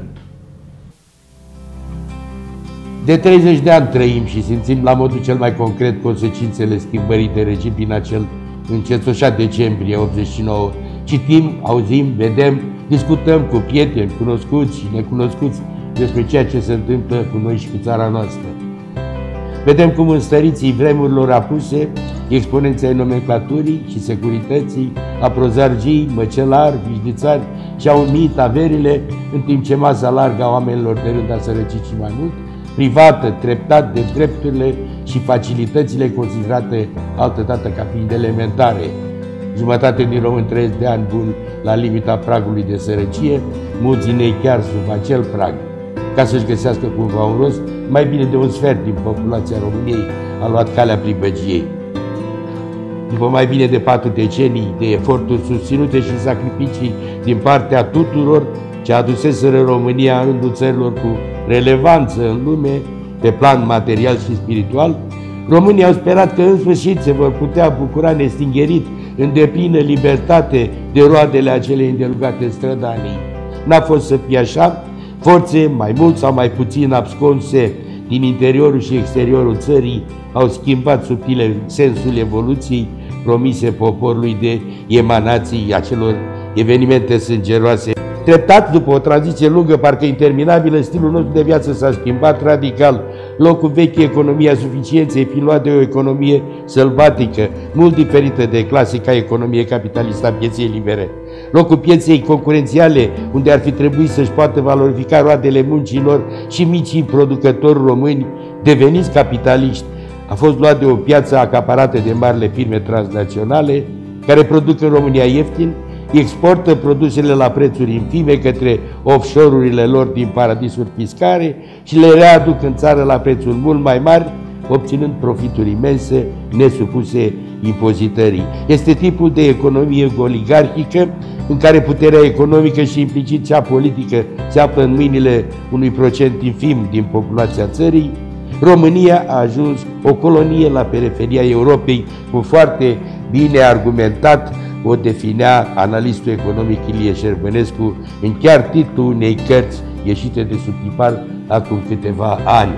De treizeci de ani trăim și simțim la modul cel mai concret consecințele schimbării de regim din acel încețoșat decembrie optzeci și nouă. Citim, auzim, vedem, discutăm cu prieteni, cunoscuți și necunoscuți despre ceea ce se întâmplă cu noi și cu țara noastră. Vedem cum înstăriții vremurilor apuse, exponenții ai nomenclaturii și securității, a prozargii, măcelari, vișnițari și-au umit averile, în timp ce masa largă a oamenilor de rând a sărăcit și mai mult, privată treptat de drepturile și facilitățile considerate altădată ca fiind elementare. Jumătate din români trăiesc de ani buni la limita pragului de sărăcie, mulți din ei chiar sub acel prag. Ca să-și găsească cumva un rost, mai bine de un sfert din populația României a luat calea pribăgiei. După mai bine de patru decenii de eforturi susținute și sacrificii din partea tuturor ce aduseseră România în rândul țărilor cu relevanță în lume, pe plan material și spiritual, românii au sperat că în sfârșit se vor putea bucura nestingerit în deplină libertate de roadele acelei îndelugate strădanii. N-a fost să fie așa, forțe mai mult sau mai puțin absconse din interiorul și exteriorul țării au schimbat subtile sensul evoluției promise poporului de emanații acelor evenimente sângeroase. Treptat, după o tranziție lungă, parcă interminabilă, stilul nostru de viață s-a schimbat radical. Locul vechi, economia suficienței, fiind luat de o economie sălbatică, mult diferită de clasica economie capitalistă a pieței libere. Locul pieței concurențiale, unde ar fi trebuit să-și poată valorifica roadele muncilor și micii producători români deveniți capitaliști, a fost luat de o piață acaparată de marile firme transnaționale, care produc în România ieftin, exportă produsele la prețuri infime către offshore-urile lor din paradisuri fiscale și le readuc în țară la prețuri mult mai mari, obținând profituri imense, nesupuse impozitării. Este tipul de economie oligarhică în care puterea economică și implicit cea politică se află în mâinile unui procent infim din populația țării. România a ajuns o colonie la periferia Europei, cum foarte bine argumentat o definea analistul economic Ilie Șerbănescu în chiar titlul unei cărți ieșite de sub tipar acum câteva ani.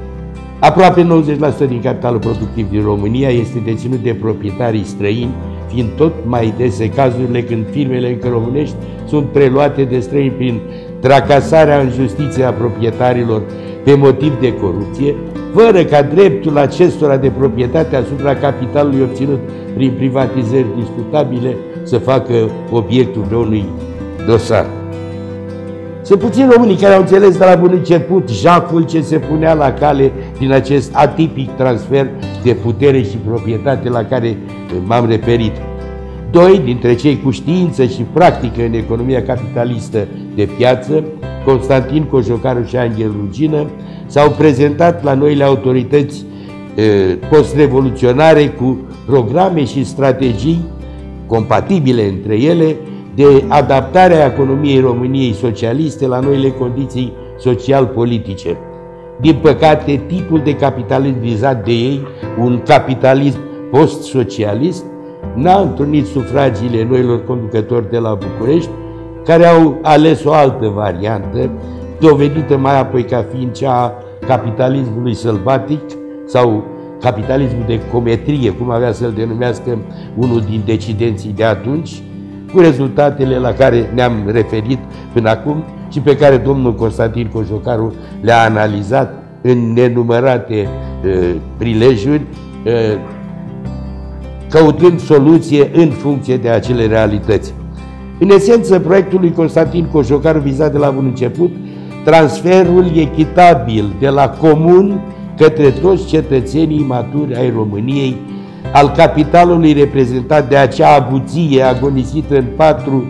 Aproape nouăzeci la sută din capitalul productiv din România este deținut de proprietarii străini, fiind tot mai dese cazurile când firmele încă românești sunt preluate de străini prin tracasarea în justiție a proprietarilor pe motiv de corupție, fără ca dreptul acestora de proprietate asupra capitalului obținut prin privatizări discutabile să facă obiectul vreunui dosar. Sunt puțini românii care au înțeles de la bun început jaful ce se punea la cale din acest atipic transfer de putere și proprietate la care m-am referit. Doi dintre cei cu știință și practică în economia capitalistă de piață, Constantin Cojocaru și Angel Rugină, s-au prezentat la noile autorități post-revoluționare cu programe și strategii compatibile între ele de adaptare a economiei României socialiste la noile condiții social-politice. Din păcate, tipul de capitalism vizat de ei, un capitalism post-socialist, n-a întrunit sufragiile noilor conducători de la București, care au ales o altă variantă, dovedită mai apoi ca fiind cea a capitalismului sălbatic sau capitalismul de cometrie, cum avea să-l denumească unul din decidenții de atunci, cu rezultatele la care ne-am referit până acum și pe care domnul Constantin Cojocaru le-a analizat în nenumărate uh, prilejuri, uh, căutând soluție în funcție de acele realități. În esență, proiectul lui Constantin Cojocaru vizat de la bun început transferul echitabil de la comun către toți cetățenii maturi ai României, al capitalului reprezentat de acea avuție agonisită în patru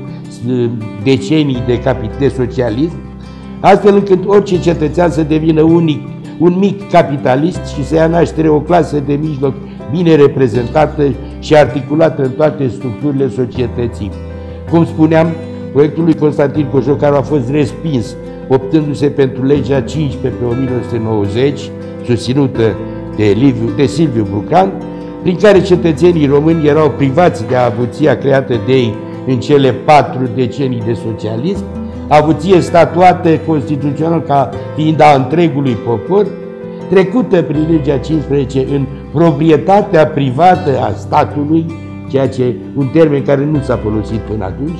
decenii de, de socialism, astfel încât orice cetățean să devină unic, un mic capitalist și să ia naștere o clasă de mijloc bine reprezentată și articulată în toate structurile societății. Cum spuneam, proiectul lui Constantin Cojocaru a fost respins, optându-se pentru legea cincisprezece pe o mie nouă sute nouăzeci, susținută de, Liviu, de Silviu Brucan, prin care cetățenii români erau privați de avuția creată de ei în cele patru decenii de socialism, avuție statuată constituțional ca fiind a întregului popor, trecută prin legea cincisprezece în proprietatea privată a statului, ceea ce un termen care nu s-a folosit până atunci,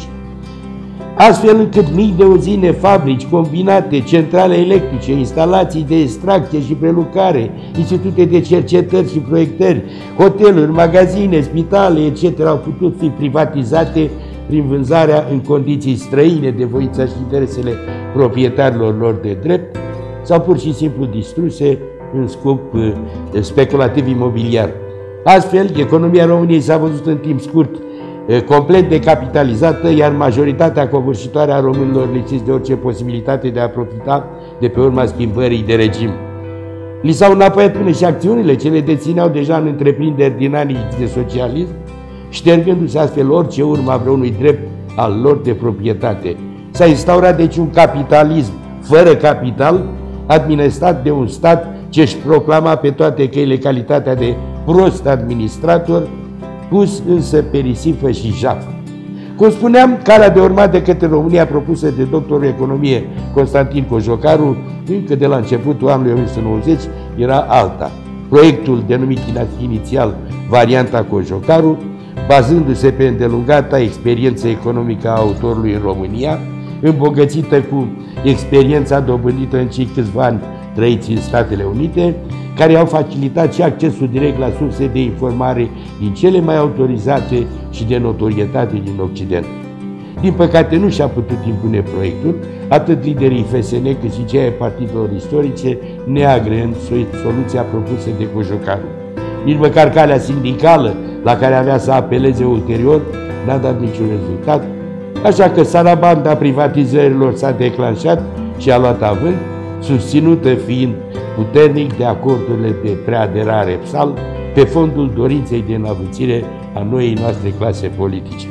astfel încât mii de uzine, fabrici, combinate, centrale electrice, instalații de extracție și prelucrare, institute de cercetări și proiectări, hoteluri, magazine, spitale, et cetera au putut fi privatizate prin vânzarea în condiții străine de voința și interesele proprietarilor lor de drept sau pur și simplu distruse în scop speculativ imobiliar. Astfel, economia României s-a văzut în timp scurt complet decapitalizată, iar majoritatea covârșitoare a românilor lipsiți de orice posibilitate de a profita de pe urma schimbării de regim. Li s-au înapoiat până și acțiunile ce le dețineau deja în întreprinderi din anii de socialism, ștergându-se astfel orice urmă a vreunui drept al lor de proprietate. S-a instaurat deci un capitalism fără capital, administrat de un stat ce își proclama pe toate căile calitatea de prost administrator, pus însă pe risipă și jafă. Cum spuneam, calea de urmat de către România propusă de doctorul economie Constantin Cojocaru, încă de la începutul anului o mie nouă sute nouăzeci, era alta. Proiectul denumit inițial varianta Cojocaru, bazându-se pe îndelungata experiență economică a autorului în România, îmbogățită cu experiența dobândită în cei câțiva ani trăiți în Statele Unite, care au facilitat și accesul direct la surse de informare din cele mai autorizate și de notorietate din Occident. Din păcate nu și-a putut impune proiectul, atât liderii F S N cât și cei ai partidelor istorice, neagreând soluția propusă de Cojocaru. Nici măcar calea sindicală, la care avea să apeleze ulterior, n-a dat niciun rezultat, așa că sarabanda privatizărilor s-a declanșat și a luat avânt, susținută fiind puternic de acordurile de preaderare P S A L pe fondul dorinței de înăvățire a noii noastre clase politice.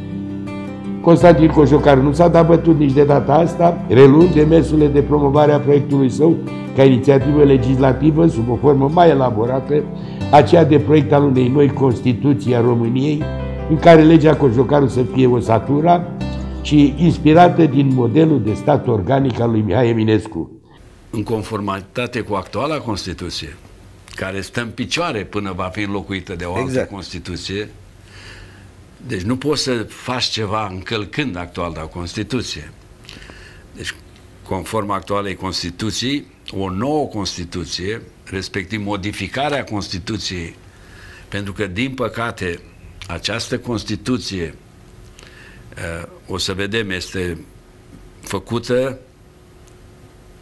Constantin Cojocaru nu s-a dat bătut nici de data asta, reluând demersurile de promovare a proiectului său ca inițiativă legislativă sub o formă mai elaborată, aceea de proiect al unei noi Constituții a României, în care legea Cojocaru să fie osatura și inspirată din modelul de stat organic al lui Mihai Eminescu. În conformitate cu actuala Constituție, care stă în picioare până va fi înlocuită de o altă exact. Constituție, deci nu poți să faci ceva încălcând actuala Constituție. Deci, conform actualei Constituții, o nouă Constituție, respectiv modificarea Constituției, pentru că, din păcate, această Constituție, o să vedem, este făcută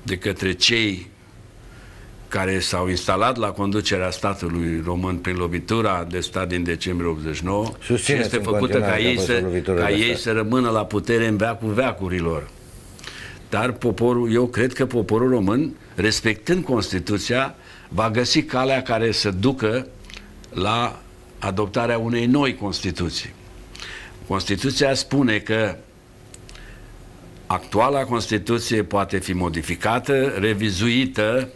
de către cei care s-au instalat la conducerea statului român prin lovitura de stat din decembrie optzeci și nouă și este făcută ca ei, să, ca ei să rămână la putere în veacul veacurilor. Dar poporul, eu cred că poporul român, respectând Constituția, va găsi calea care să ducă la adoptarea unei noi Constituții. Constituția spune că actuala Constituție poate fi modificată, revizuită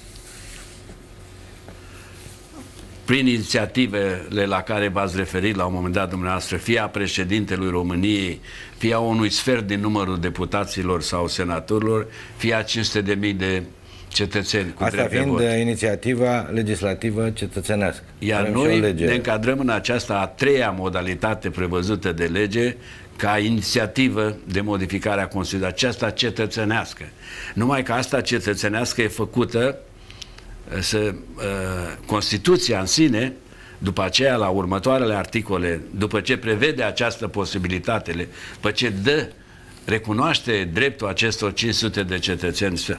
prin inițiativele la care v-ați referit la un moment dat dumneavoastră, fie a președintelui României, fie a unui sfert din numărul deputaților sau senatorilor, fie a cinci sute de mii de cetățeni cu Asta fiind vot. inițiativa legislativă cetățenească. Iar noi ne încadrăm în această a treia modalitate prevăzută de lege ca inițiativă de modificare a Constituției, aceasta cetățenească. Numai că asta cetățenească e făcută să, uh, Constituția în sine, după aceea, la următoarele articole, după ce prevede această posibilitate, după ce dă, recunoaște dreptul acestor cinci sute de cetățeni să,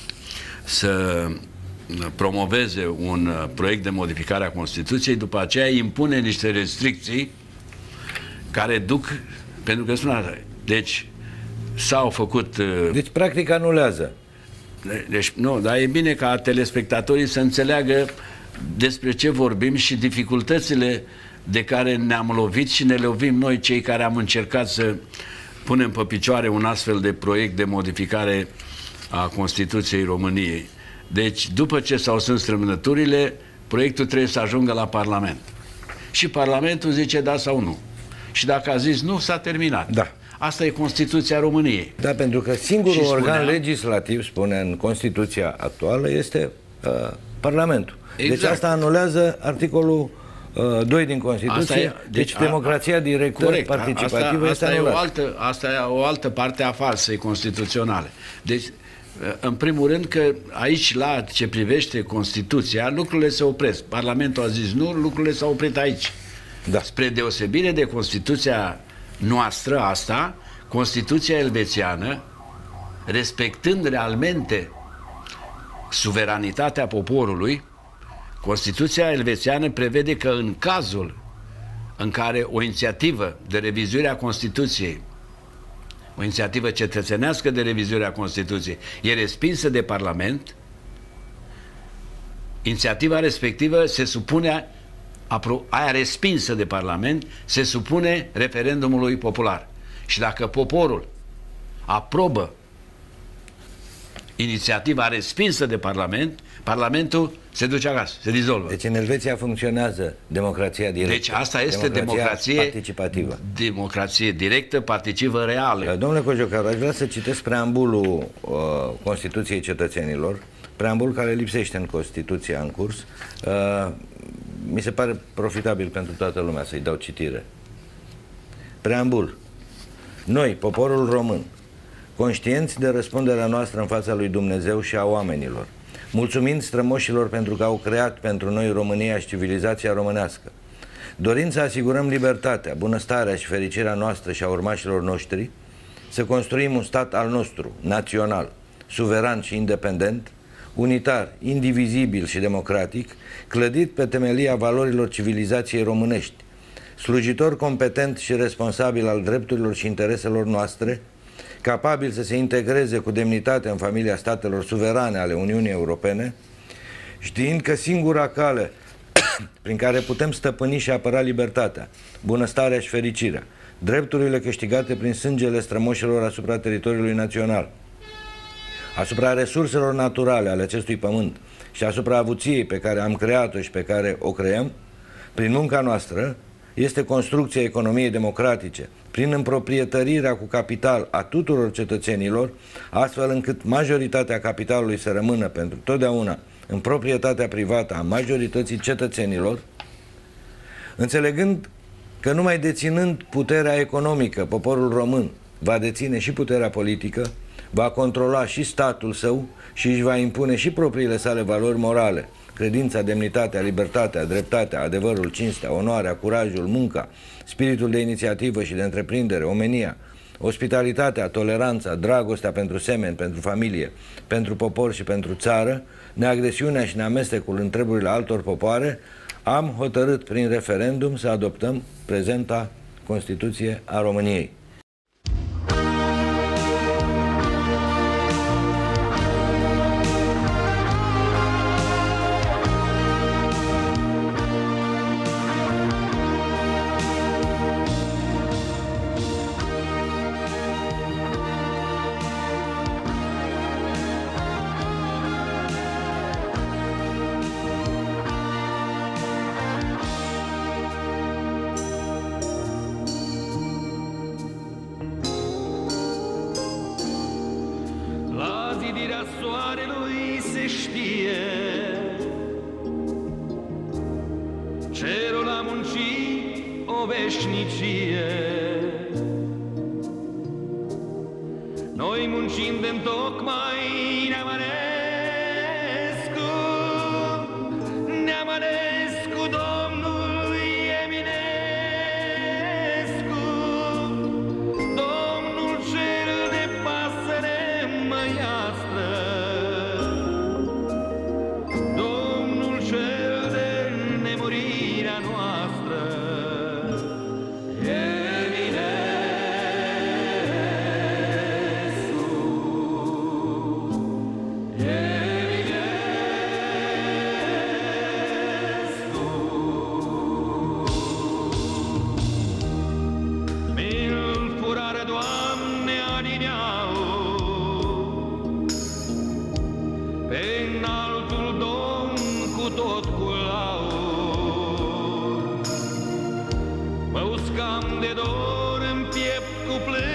să promoveze un proiect de modificare a Constituției, după aceea impune niște restricții care duc, pentru că spun așa, deci s-au făcut... Uh, deci practic anulează. Deci, nu, dar e bine ca telespectatorii să înțeleagă despre ce vorbim și dificultățile de care ne-am lovit și ne lovim noi, cei care am încercat să punem pe picioare un astfel de proiect de modificare a Constituției României. Deci, după ce s-au strâns semnăturile, proiectul trebuie să ajungă la Parlament. Și Parlamentul zice da sau nu. Și dacă a zis nu, s-a terminat. Da. Asta e Constituția României. Da, pentru că singurul și organ spunea, legislativ, spune în Constituția actuală, este uh, Parlamentul. Exact. Deci asta anulează articolul uh, doi din Constituție. E, deci, deci democrația directă, corect, participativă, asta, este asta, e o anulată. altă, asta e o altă parte a falsei constituționale. Deci, în primul rând că aici, la ce privește Constituția, lucrurile se opresc. Parlamentul a zis nu, lucrurile s-au oprit aici. Da. Spre deosebire de Constituția noastră asta, Constituția elvețiană, respectând realmente suveranitatea poporului, Constituția elvețiană prevede că în cazul în care o inițiativă de revizuire a Constituției, o inițiativă cetățenească de revizuire a Constituției, e respinsă de Parlament, inițiativa respectivă se supune, aia respinsă de Parlament, se supune referendumului popular. Și dacă poporul aprobă inițiativa respinsă de Parlament, Parlamentul se duce acasă, se dizolvă. Deci în Elveția funcționează democrația directă. Deci asta este democrație participativă. Democrație directă, participă reală. Domnule Cojocaru, aș vrea să citesc preambulul uh, Constituției cetățenilor, preambul care lipsește în Constituția în curs. Uh, mi se pare profitabil pentru toată lumea să-i dau citire. Preambul. Noi, poporul român, conștienți de răspunderea noastră în fața lui Dumnezeu și a oamenilor, mulțumind strămoșilor pentru că au creat pentru noi România și civilizația românească, dorind să asigurăm libertatea, bunăstarea și fericirea noastră și a urmașilor noștri, să construim un stat al nostru, național, suveran și independent, unitar, indivizibil și democratic, clădit pe temelia valorilor civilizației românești, slujitor competent și responsabil al drepturilor și intereselor noastre, capabil să se integreze cu demnitate în familia statelor suverane ale Uniunii Europene, știind că singura cale prin care putem stăpâni și apăra libertatea, bunăstarea și fericirea, drepturile câștigate prin sângele strămoșilor asupra teritoriului național, asupra resurselor naturale ale acestui pământ și asupra avuției pe care am creat-o și pe care o creăm, prin munca noastră, este construcția economiei democratice, prin împroprietărirea cu capital a tuturor cetățenilor, astfel încât majoritatea capitalului să rămână pentru totdeauna în proprietatea privată a majorității cetățenilor, înțelegând că numai deținând puterea economică, poporul român va deține și puterea politică, va controla și statul său și își va impune și propriile sale valori morale, credința, demnitatea, libertatea, dreptatea, adevărul, cinstea, onoarea, curajul, munca, spiritul de inițiativă și de întreprindere, omenia, Ospitalitatea, toleranța, dragostea pentru semeni, pentru familie, pentru popor și pentru țară, neagresiunea și neamestecul în treburile altor popoare, am hotărât prin referendum să adoptăm prezenta Constituție a României. Soarelui se știe, cerul a muncit o veșnicie. Noi muncim de-ntocmai ne-am ales cu, ne-am ales cu Domnul Eminescu, Domnul cel de pasăre măiastră, Domnul cel de nemurirea noastră. De dor în piept cu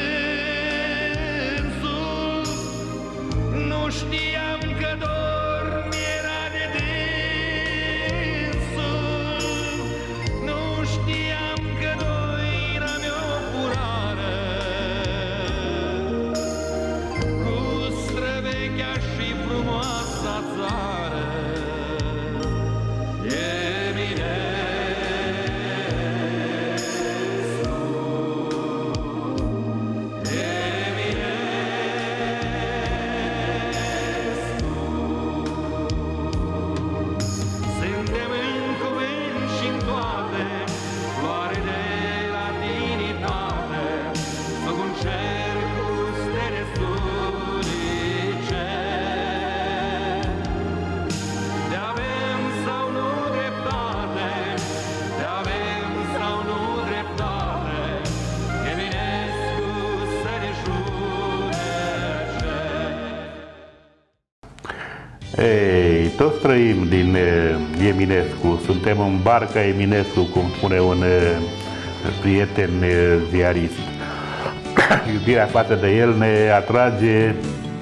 plânsul, nu știam că dor mi-era de dânsul, nu știam că doina mea purară cu străvechea și frumoasa țară. Ei, toți trăim din uh, Eminescu, suntem în barca Eminescu, cum spune un uh, prieten uh, ziarist. Iubirea față de el ne atrage,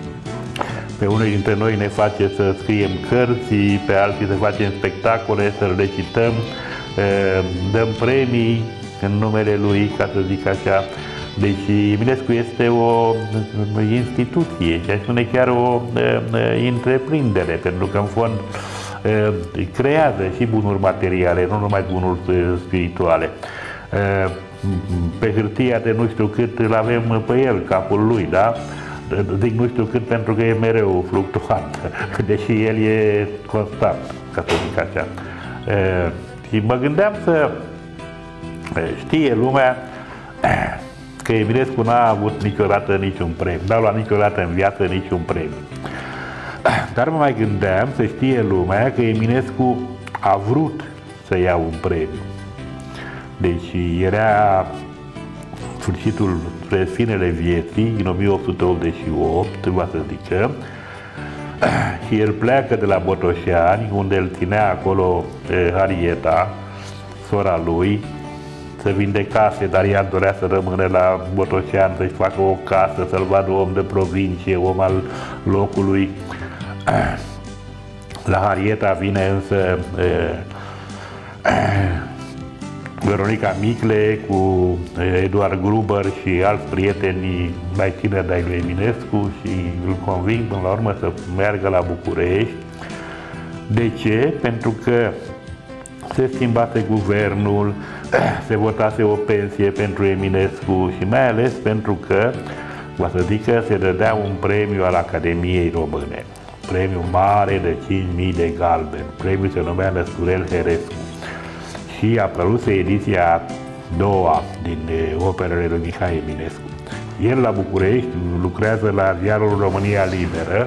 pe unii dintre noi ne face să scriem cărți, pe alții să facem spectacole, să-l recităm, uh, dăm premii în numele lui, ca să zic așa. Deci Eminescu este o instituție și aș spune chiar o uh, întreprindere, pentru că în fond uh, creează și bunuri materiale, nu numai bunuri spirituale. Uh, pe hârtia de nu știu cât îl avem pe el, capul lui, da? Zic nu știu cât pentru că e mereu fluctuant, deși el e constant, ca să zic așa. Uh, și mă gândeam să știe lumea că Eminescu n-a avut niciodată niciun premiu, n-a luat niciodată în viață niciun premiu. Dar mă mai gândeam să știe lumea că Eminescu a vrut să ia un premiu. Deci era sfârșitul, spre finele vieții, în o mie opt sute optzeci și opt, va să zicem, și el pleacă de la Botoșani, unde îl ținea acolo eh, Harieta, sora lui, să vinde case, dar ea dorea să rămână la Botoșani, să-și facă o casă, să-l vadă om de provincie, om al locului. La Harieta vine însă eh, Veronica Micle cu Eduard Gruber și alți prieteni mai tineri de ai Eminescu și îl conving până la urmă să meargă la București. De ce? Pentru că se schimbase guvernul, se votase o pensie pentru Eminescu și mai ales pentru că, vă să zic că se dădea un premiu al Academiei Române. Premiu mare de cinci mii de galbeni. Premiul se numea Năsturel Herescu. Și a apăruse ediția a doua din operele lui Mihai Eminescu. El la București lucrează la ziarul România Liberă,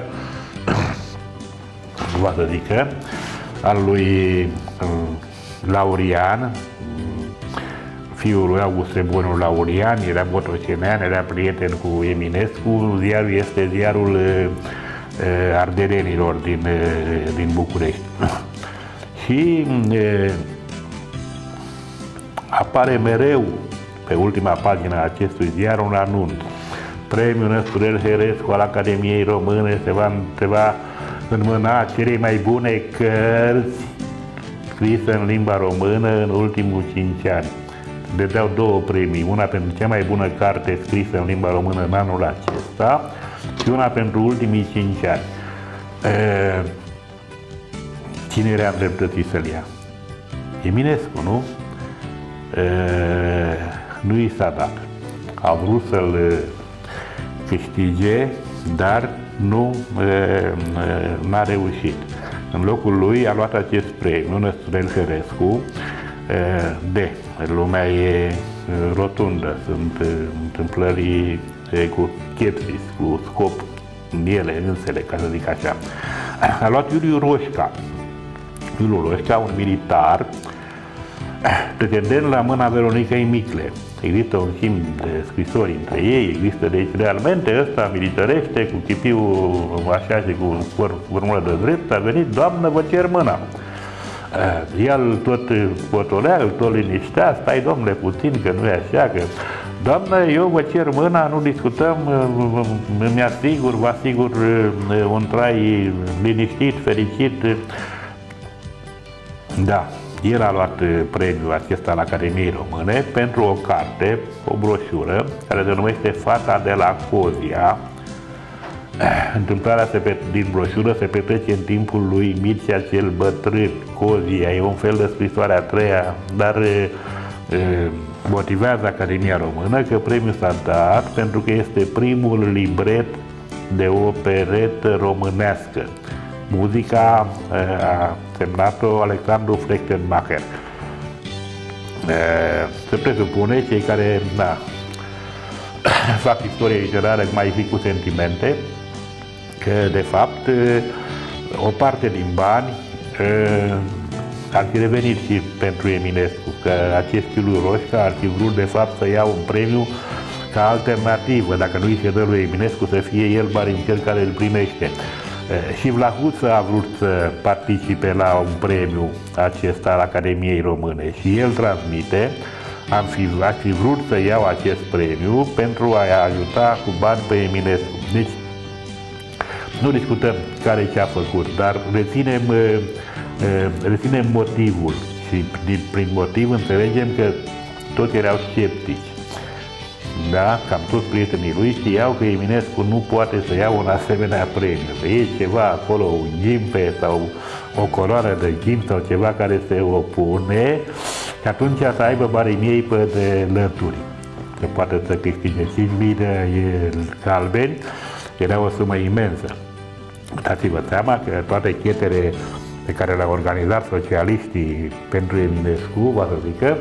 vă să zic că, al lui Laurian, fiul lui August Treboniu Laurian, era botocenean, era prieten cu Eminescu. Ziarul este ziarul uh, ardelenilor din, uh, din București. Și uh, apare mereu pe ultima pagină a acestui ziar un anunț. Premiul Năsturel Herescu al Academiei Române se va, se va înmâna celei mai bune cărți scrise în limba română în ultimul cinci ani. Dădeau două premii, una pentru cea mai bună carte scrisă în limba română în anul acesta și una pentru ultimii cinci ani. E, cine era îndreptățit să-l ia? Eminescu, nu? E, nu i s-a dat. A vrut să-l câștige, dar nu n-a reușit. În locul lui a luat acest premiu, Năsturel Herescu, de lumea e rotundă, sunt întâmplări cu schepsis, cu scop în ele însele, ca să zic așa. A luat Iuliu Roșca. Iuliu Roșca, un militar pretendent la mâna Veronicăi Micle. Există un schimb de scrisori între ei, există, deci realmente ăsta militarește cu chipiul așa și cu formulă de drept, a venit, doamnă, vă cer mâna. El tot potolea, îl tot liniștea, stai domnule puțin că nu e așa, că doamnă, eu vă cer mâna, nu discutăm, îmi asigur, vă asigur un trai liniștit, fericit. Da. El a luat premiul acesta al Academiei Române pentru o carte, o broșură, care se numește Fata de la Cozia. Întâmplarea se pe, din broșură se petrece în timpul lui Mircea cel Bătrân. Cozia e un fel de scrisoare a treia, dar e, motivează Academia Română că premiul s-a dat pentru că este primul libret de operetă românească. Muzica a semnat-o Alexandru Flechtenmacher. Se presupune, cei care da, fac istorie literară mai fi cu sentimente, că de fapt o parte din bani ar fi revenit și pentru Eminescu, că acest Iuliu Roșca ar fi vrut de fapt să ia un premiu ca alternativă, dacă nu îi se dă lui Eminescu, să fie el bani cel care îl primește. Și Vlahuță a vrut să participe la un premiu acesta al Academiei Române și el transmite, am fi, aș fi vrut să iau acest premiu pentru a ajuta cu bani pe Eminescu. Deci nu discutăm care ce a făcut, dar reținem, reținem motivul și prin motiv înțelegem că toți erau sceptici. Da? Cam toți prietenii lui știau că Eminescu nu poate să ia un asemenea premiu, că e ceva acolo, un ghimpe sau o coloană de ghimp sau ceva care se opune și atunci să aibă barimiei pe de lături. Că poate să câștige cinci mii de galbeni, era o sumă imensă. Dați-vă seama că toate chetele pe care le-au organizat socialiștii pentru Eminescu, vă să zică,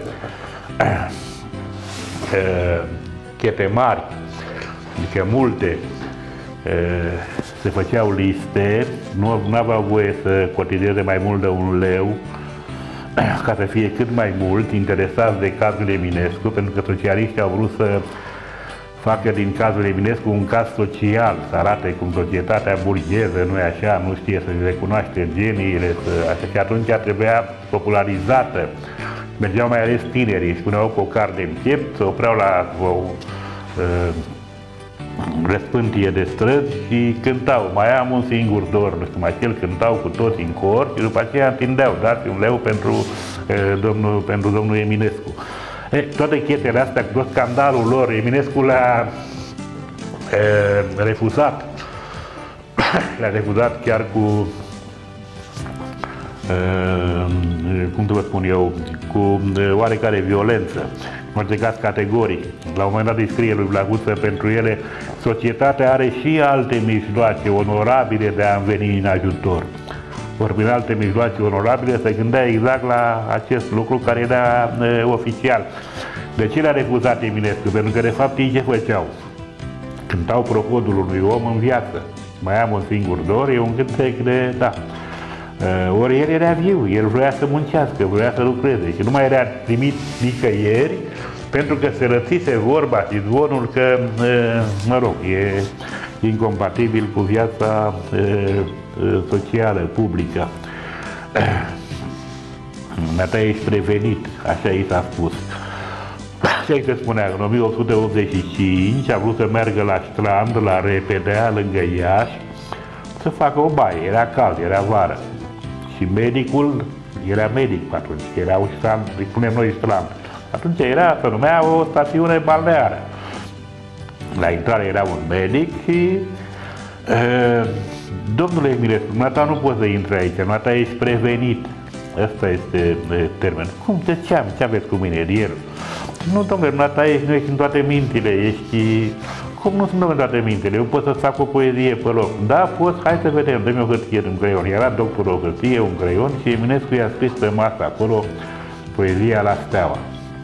chete mari, adică multe, se făceau liste, nu aveau voie să cotizeze mai mult de un leu, ca să fie cât mai mult interesați de cazul Eminescu, pentru că socialiștii au vrut să facă din cazul Eminescu un caz social, să arate cum societatea burgheză nu e așa, nu știe să recunoaște geniile, să, așa, și atunci trebuia popularizată. Mergeau mai ales tinerii, spuneau cu o carte în piept, se opreau la o uh, răspântie de străzi și cântau. Mai am un singur dor, nu știu mai ce, cântau cu toți în cor și după aceea întindeau, dați un leu pentru, uh, domnul, pentru domnul Eminescu. E, toate chetele astea, cu tot scandalul lor, Eminescu le-a refuzat. Le-a refuzat chiar cu cum să vă spun eu, cu oarecare violență, în orice caz categoric. La un moment dat îi scrie lui Blaguță, pentru ele societatea are și alte mijloace onorabile de a veni în ajutor. Ori prin alte mijloace onorabile se gândea exact la acest lucru care era uh, oficial. De ce l-a refuzat Eminescu? Pentru că de fapt ei ce făceau? Cântau propodul unui om în viață. Mai am un singur dor, e un cântec de... da. Uh, ori el era viu, el vrea să muncească, vrea să lucreze și nu mai era trimit nicăieri, pentru că se rățise vorba și zvonul că, uh, mă rog, e incompatibil cu viața uh, socială, publică. Dumneata ești prevenit, așa i s-a spus. Așa se spunea, în o mie opt sute optzeci și cinci a vrut să meargă la strand, la Repedea, lângă Iași, să facă o baie, era cald, era vară. Și medicul, era medic atunci, era un strand, îi spunem noi strand. Atunci era, se numea o stațiune balneară. La intrare era un medic și uh, domnule Eminescu, dumneata nu poți să intri aici, dumneata ești prevenit. Ăsta este uh, termenul. Cum? De ce am? Ce aveți cu mine? El. Nu, domnule, dumneata ești, nu ești în toate mintile, ești... Cum nu sunt în toate mintile? Eu pot să fac o poezie pe loc. Da, poți, hai să vedem, dă-mi o hârtie, un creion. Era doctorul o hârtie, un creion și Eminescu i-a scris pe masă acolo poezia La Steaua.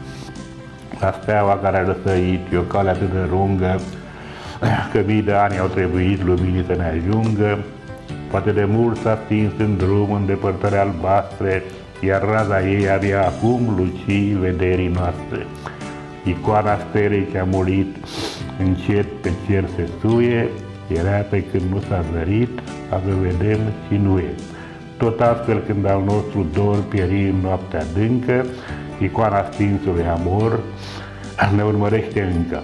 La steaua care a răsărit, e o cale atât de lungă, că mii de ani au trebuit luminii să ne ajungă, poate de mult s-a stins în drum în depărtări albastre, iar raza ei avea acum lucii vederii noastre. Icoana stelei ce-a murit, încet pe cer se suie, era pe când nu s-a zărit, azi vedem și nu e. Tot astfel când al nostru dor pieri în noaptea adâncă, icoana stinsului amor ne urmărește încă.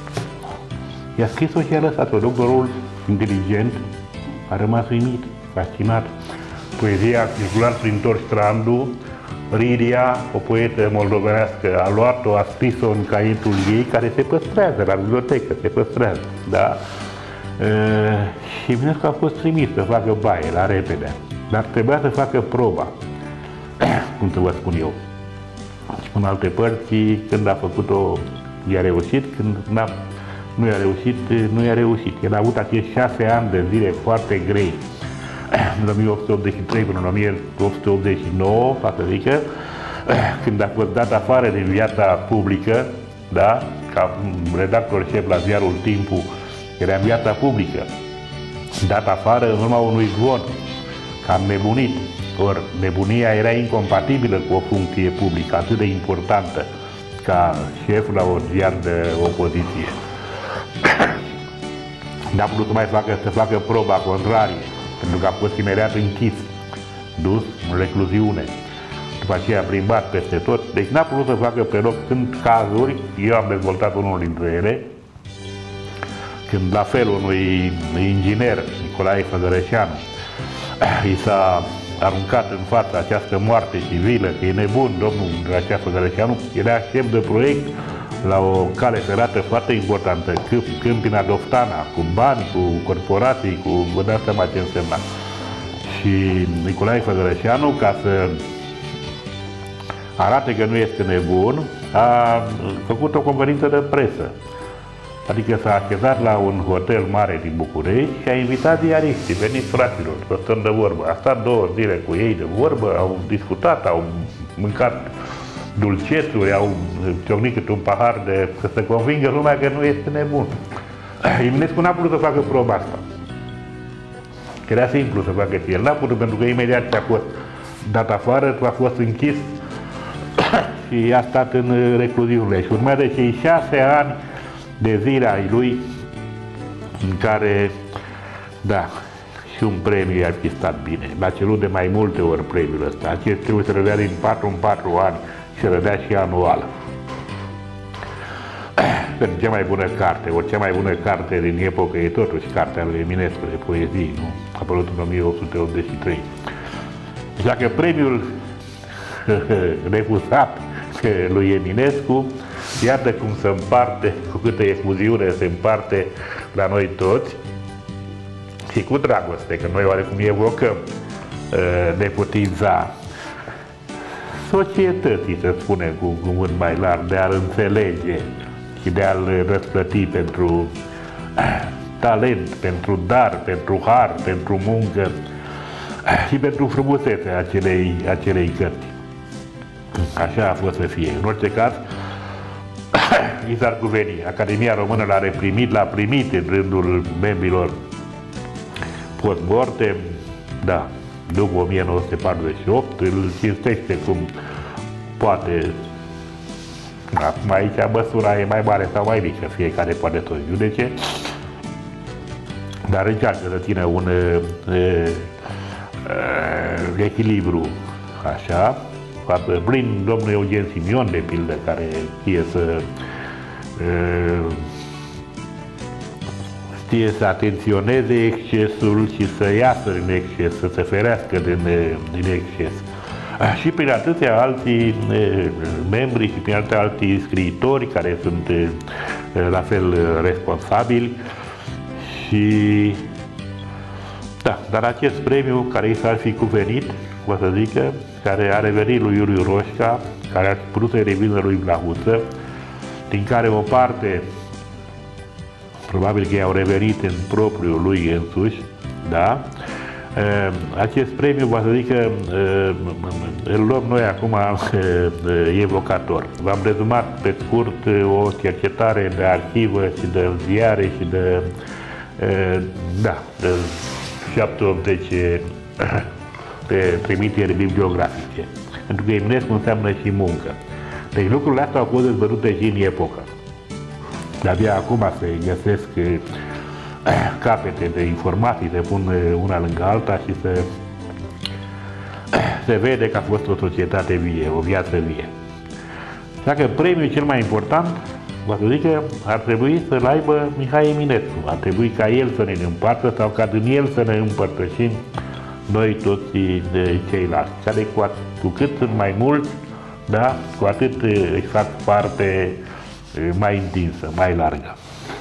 I-a scris-o și a lăsat-o. Doctorul inteligent a rămas uimit, fascinat. Poezia a circulat prin tot strandul. Riria, o poetă moldovenească, a luat-o, a scris-o în caietul ei, care se păstrează la bibliotecă, se păstrează, da? E, și Eminescu a fost trimis să facă baie la Repedea, dar trebuia să facă proba, cum să vă spun eu. Și în alte părți, când a făcut-o, i-a reușit, când nu i-a reușit, nu i-a reușit. El a avut acești șase ani de zile foarte grei. În o mie opt sute optzeci și trei până în o mie opt sute optzeci și nouă, să zică, când a fost dat afară din viața publică, da, ca redactor șef la ziarul Timpul, era în viața publică, dat afară în urma unui zvon, că am nebunit. Ori nebunia era incompatibilă cu o funcție publică atât de importantă ca șef la o ziar de opoziție. N-a putut să mai facă, să facă proba contrarie, pentru că a fost imediat închis, dus în recluziune. După aceea plimbat peste tot, deci n-a putut să facă pe loc. Sunt cazuri, eu am dezvoltat unul dintre ele, când la fel unui inginer, Nicolae Făgărășeanu, i s-a aruncat în fața această moarte civilă, că e nebun, domnul Dracea Făgărășeanu, era șef de proiect la o cale ferată foarte importantă, Câmpina Doftana, cu bani, cu corporații, cu... vă dați seama ce însemna. Și Nicolae Făgărășeanu, ca să arate că nu este nebun, a făcut o conferință de presă. Adică s-a așezat la un hotel mare din București și a invitat ziariștii, veniți fraților, să stăm de vorbă. A stat două zile cu ei de vorbă, au discutat, au mâncat dulcețuri, au ciocnit câte un pahar de... să se convingă lumea că nu este nebun. Eminescu n-a putut să facă proba asta. Era simplu să facă și el. N-a putut pentru că imediat ce a fost dat afară, a fost închis și a stat în recluziune. Și urmează cei șase ani de zile ai lui în care, da, și un premiu i-ar fi stat bine. L-a cerut de mai multe ori premiul ăsta. Acest trebuie să rădea din patru în patru ani și rădea și anual. Pentru cea mai bună carte, ori cea mai bună carte din epocă e totuși cartea lui Eminescu de poezii, nu? A apărut în o mie opt sute optzeci și trei. Așa că premiul refuzat lui Eminescu, iată cum se împarte, cu câtă efuziune se împarte la noi toți și cu dragoste, că noi oarecum evocăm neputința societății, să spunem cu cuvânt mai larg, de a-l înțelege și de a-l răsplăti pentru talent, pentru dar, pentru har, pentru muncă și pentru frumusețea acelei, acelei cărți. Așa a fost să fie. În orice caz, i s-ar cuveni. Academia Română l-a reprimit, l-a primit în rândul membrilor post-mortem, da, după o mie nouă sute patruzeci și opt, îl cinstește cum poate. Acum aici măsura e mai mare sau mai mică, fiecare poate să o judece, dar încearcă să țină un e, e, echilibru așa, prin domnul Eugen Simion, de pildă, care știe să e, știe să atenționeze excesul și să iasă din exces, să se ferească din, din exces. Și prin atâția alții e, membri și prin atâția alții scriitori care sunt e, la fel responsabili. Și da, dar acest premiu care i s-ar fi cuvenit, o să zică, care a revenit lui Iuliu Roșca, care ar fi putut să-i revină lui Blahuță, din care o parte probabil că i-au revenit în propriul lui însuși, da? Acest premiu, vă să zic că îl luăm noi acum evocator. V-am rezumat pe scurt o cercetare de arhivă și de ziare și de, da, de șapte opt zece de trimiteri bibliografice. Pentru că Eminescu înseamnă și muncă. Deci lucrurile astea au fost dezbătute și în epocă. De-abia acum se găsesc capete de informații, se pun una lângă alta și se, se vede că a fost o societate vie, o viață vie. Așa că premiul cel mai important, vă să zic că ar trebui să-l aibă Mihai Eminescu. Ar trebui ca el să ne împartă sau ca din el să ne împărtășim noi toți de ceilalți, care cu, cu cât sunt mai mulți, da, cu atât își fac parte mai întinsă, mai largă.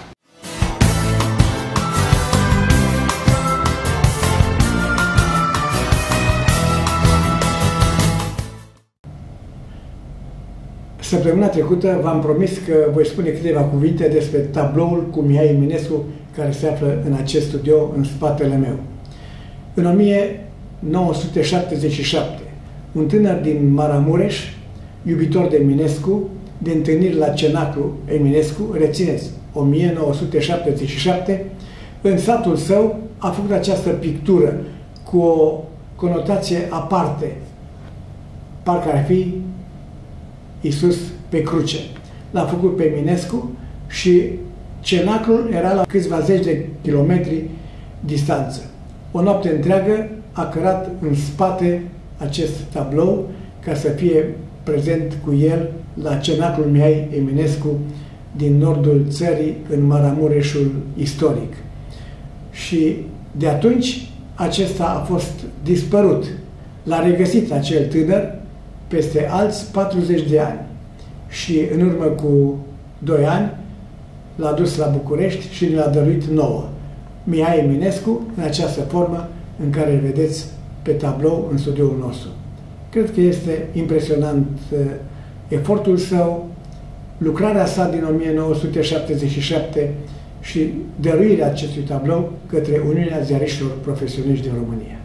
Săptămâna trecută v-am promis că voi spune câteva cuvinte despre tabloul cu Mihai Eminescu care se află în acest studio, în spatele meu. În o mie nouă sute șaptezeci și șapte, un tânăr din Maramureș, iubitor de Eminescu, de întâlniri la Cenaclu Eminescu, rețineți, o mie nouă sute șaptezeci și șapte, în satul său a făcut această pictură cu o conotație aparte, parcă ar fi Iisus pe cruce. L-a făcut pe Eminescu și cenaclul era la câțiva zeci de kilometri distanță. O noapte întreagă a cărat în spate acest tablou ca să fie prezent cu el la cenaclul Mihai Eminescu din nordul țării, în Maramureșul istoric. Și de atunci acesta a fost dispărut. L-a regăsit acel tânăr peste alți patruzeci de ani și în urmă cu doi ani l-a dus la București și ne-l-a dăruit nouă. Mihai Eminescu, în această formă în care îl vedeți pe tablou în studioul nostru. Cred că este impresionant uh, efortul său, lucrarea sa din o mie nouă sute șaptezeci și șapte și dăruirea acestui tablou către Uniunea Ziariștilor Profesioniști din România.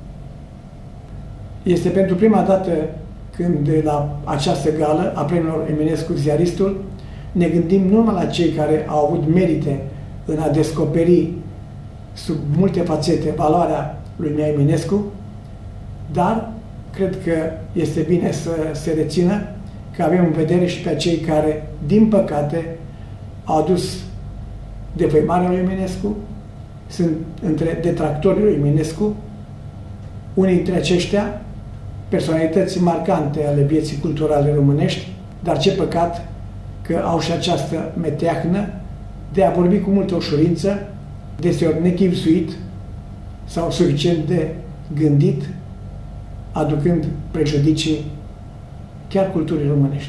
Este pentru prima dată când la această gală a premiilor Eminescu Ziaristul ne gândim nu numai la cei care au avut merite în a descoperi sub multe fațete valoarea lui Mihai Eminescu, dar cred că este bine să se rețină că avem în vedere și pe acei care, din păcate, au adus defăimarea lui Eminescu, sunt între detractorii lui Eminescu, unii dintre aceștia personalități marcante ale vieții culturale românești, dar ce păcat că au și această meteahnă de a vorbi cu multă ușurință, deseori nechipzuit sau suficient de gândit, aducând prejudicii chiar culturii românești.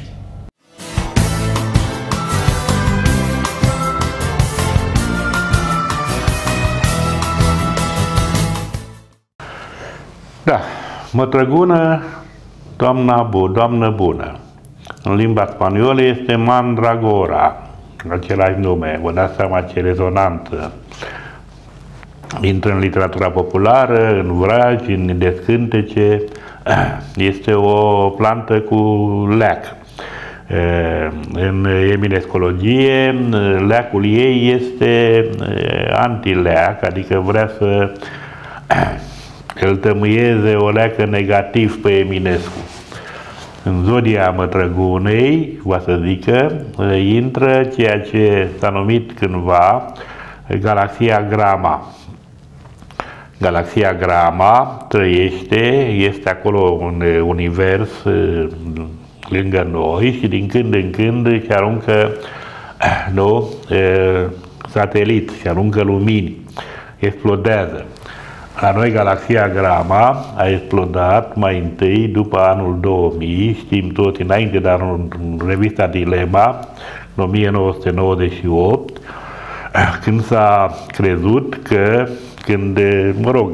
Da, mătrăgună, doamna bu, doamnă bună. În limba spaniolă este mandragora, același nume, vă dați seama ce rezonanță. Intră în literatura populară, în vragi, în descântece. Este o plantă cu leac. În eminescologie, leacul ei este antileac, adică vrea să îl tămâieze o leacă negativ pe Eminescu. În zodia mătrăgunei, va să zică, intră ceea ce s-a numit cândva galaxia Grama. Galaxia Grama trăiește, este acolo un univers lângă noi și din când în când își aruncă nu, satelit, și aruncă lumini, explodează. La noi galaxia Grama a explodat mai întâi după anul două mii, știm toți, înainte, dar în revista Dilema, în o mie nouă sute nouăzeci și opt, când s-a crezut că, când, mă rog,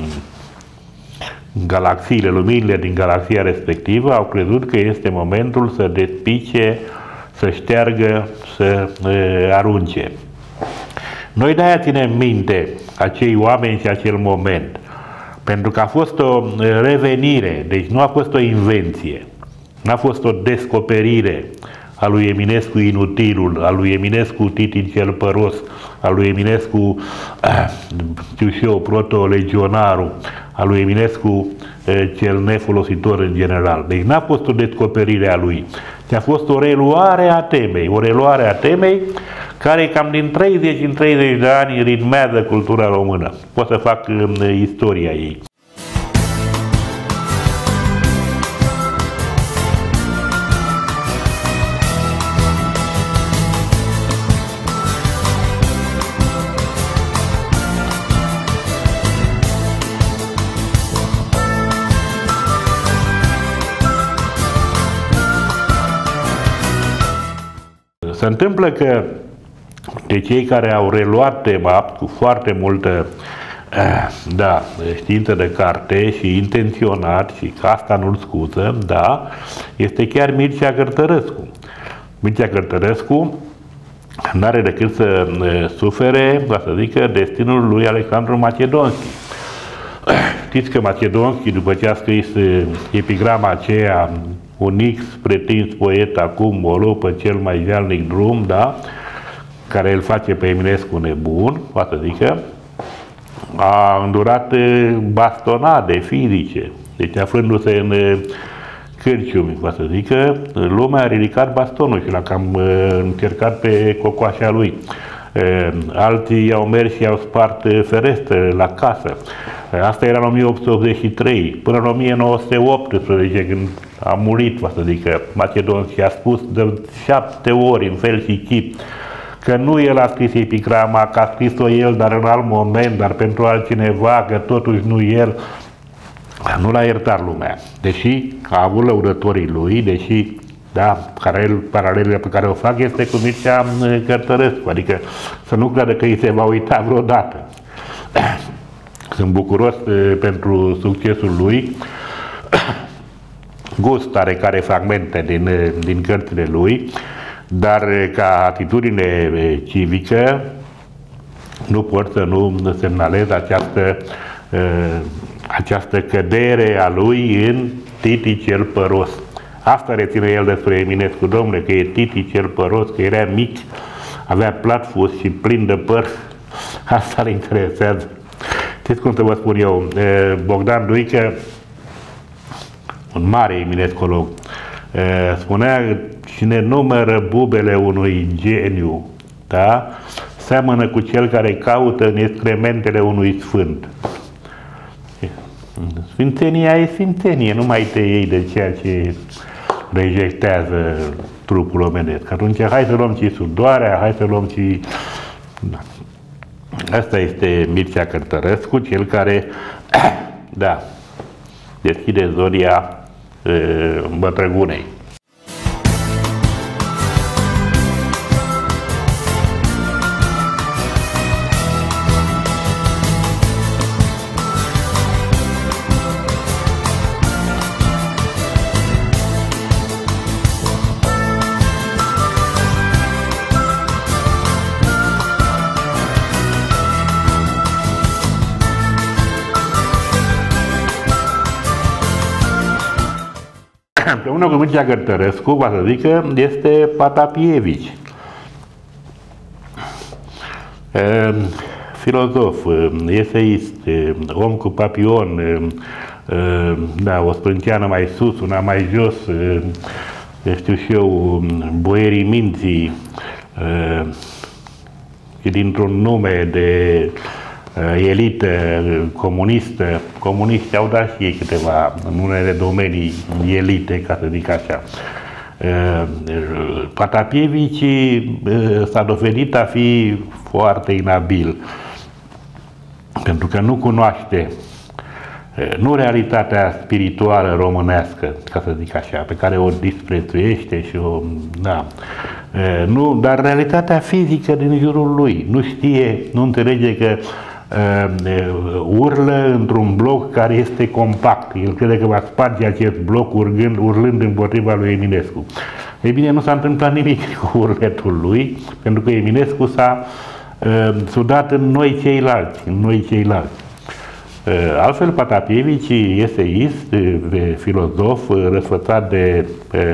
galaxiile, luminile din galaxia respectivă au crezut că este momentul să despice, să șteargă, să e, arunce. Noi de-aia ținem minte acei oameni și acel moment, pentru că a fost o revenire, deci nu a fost o invenție, n-a fost o descoperire a lui Eminescu Inutilul, a lui Eminescu Titin cel Păros, a lui Eminescu, știu și eu, proto-legionarul, a lui Eminescu cel nefolositor în general. Deci n-a fost o descoperire a lui, ci a fost o reluare a temei, o reluare a temei care cam din treizeci în treizeci de ani ritmează cultura română. Pot să fac istoria ei. Se întâmplă că de cei care au reluat tema cu foarte multă da, știință de carte și intenționat, și că asta nu-l scuză, da, este chiar Mircea Cărtărescu. Mircea Cărtărescu n-are decât să sufere, va să zică, destinul lui Alexandru Macedonski. Știți că Macedonski, după ce a scris epigrama aceea, un X pretins poet acum o lupă cel mai jalnic drum, da, care îl face pe Eminescu nebun, va să zică, a îndurat bastonade fizice. Deci aflându-se în cârciumi, va să zică, lumea a ridicat bastonul și l-a cam încercat pe cocoașa lui. Alții au mers și au spart ferestre la casă. Asta era în o mie opt sute optzeci și trei. Până în o mie nouă sute optsprezece, când a murit, va să zică, Macedonski, a spus de șapte ori, în fel și chip, că nu el a scris epigrama, că a scris-o el, dar în alt moment, dar pentru altcineva, că totuși nu el. Nu l-a iertat lumea. Deși a avut lăudătorii lui, deși, da, paralelele pe care o fac este cu Mircea Cărtărescu, adică să nu creadă că îi se va uita vreodată. Sunt bucuros pentru succesul lui. Gust are care fragmente din, din cărțile lui, dar ca atitudine civică nu pot să nu semnalez această, această cădere a lui în Titi cel Păros. Asta reține el despre Eminescu, domnule, că e Titi cel Păros, că era mic, avea platfus și plin de păr. Asta îl interesează. Știți cum să vă spun eu? Bogdan Duică, un mare eminescolog, spunea: cine numără bubele unui geniu, da, seamănă cu cel care caută în excrementele unui sfânt. Sfințenia e sfințenie, nu mai te iei de ceea ce rejectează trupul omenesc. Atunci hai să luăm și sudoarea, hai să luăm și... Da. Asta este Mircea Cărtărescu, cel care, da, deschide zodia Mătrăgunei. Împreună cu Mircea Cărtărescu, va să zică, este Patapievici. Filozof, eseist, om cu papion, da, o sprânceană mai sus, una mai jos, știu și eu, boierii minții, dintr-un nume de elită comunistă, comuniști au dat și ei câteva, în unele domenii, elite, ca să zic așa. Patapievici s-a dovedit a fi foarte inabil, pentru că nu cunoaște nu realitatea spirituală românească, ca să zic așa, pe care o disprețuiește și o... Da. Nu, dar realitatea fizică din jurul lui. Nu știe, nu înțelege că uh, urlă într-un bloc care este compact. El crede că va sparge acest bloc urgând, urlând împotriva lui Eminescu. Ei bine, nu s-a întâmplat nimic cu urletul lui, pentru că Eminescu s-a uh, sudat în noi ceilalți, în noi ceilalți. Altfel, Patapievici, eseist, filozof, răsfățat de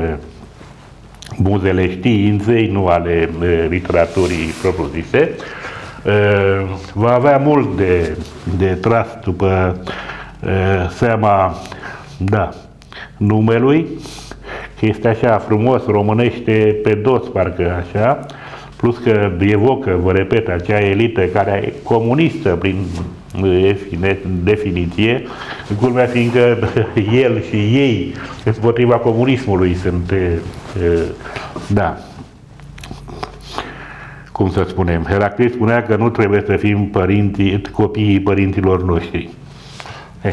muzele științei, nu ale literaturii propriu-zise, va avea mult de, de tras după seama, da, numelui, că este așa frumos, românește pe dos, parcă așa, plus că evocă, vă repet, acea elită care e comunistă prin definiție, culmea fiindcă el și ei împotriva comunismului sunt, da, cum să spunem, Heraclit spunea că nu trebuie să fim părinții, copiii părinților noștri. Eh,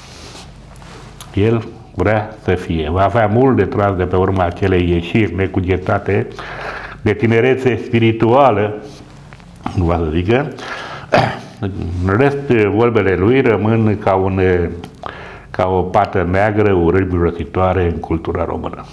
el vrea să fie. Va avea mult de tras de pe urma acelei ieșiri necugetate de tinerețe spirituală, va să zică. În rest, vorbele lui rămân ca, un, ca o pată neagră, urât-mirositoare în cultura română.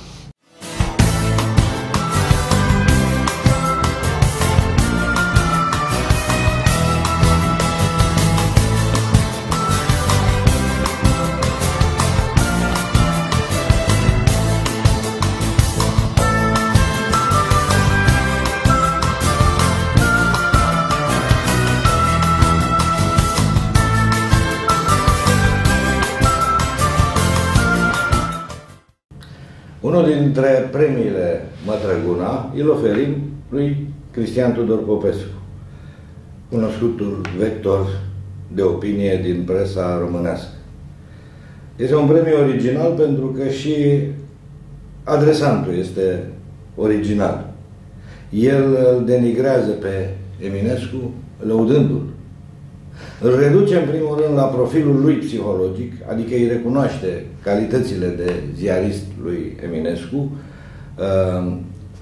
Unul dintre premiile Mătrăguna îl oferim lui Cristian Tudor Popescu, cunoscutul vector de opinie din presa românească. Este un premiu original pentru că și adresantul este original. El îl denigrează pe Eminescu lăudându-l. Îl reduce în primul rând la profilul lui psihologic, adică îi recunoaște calitățile de ziarist lui Eminescu, uh,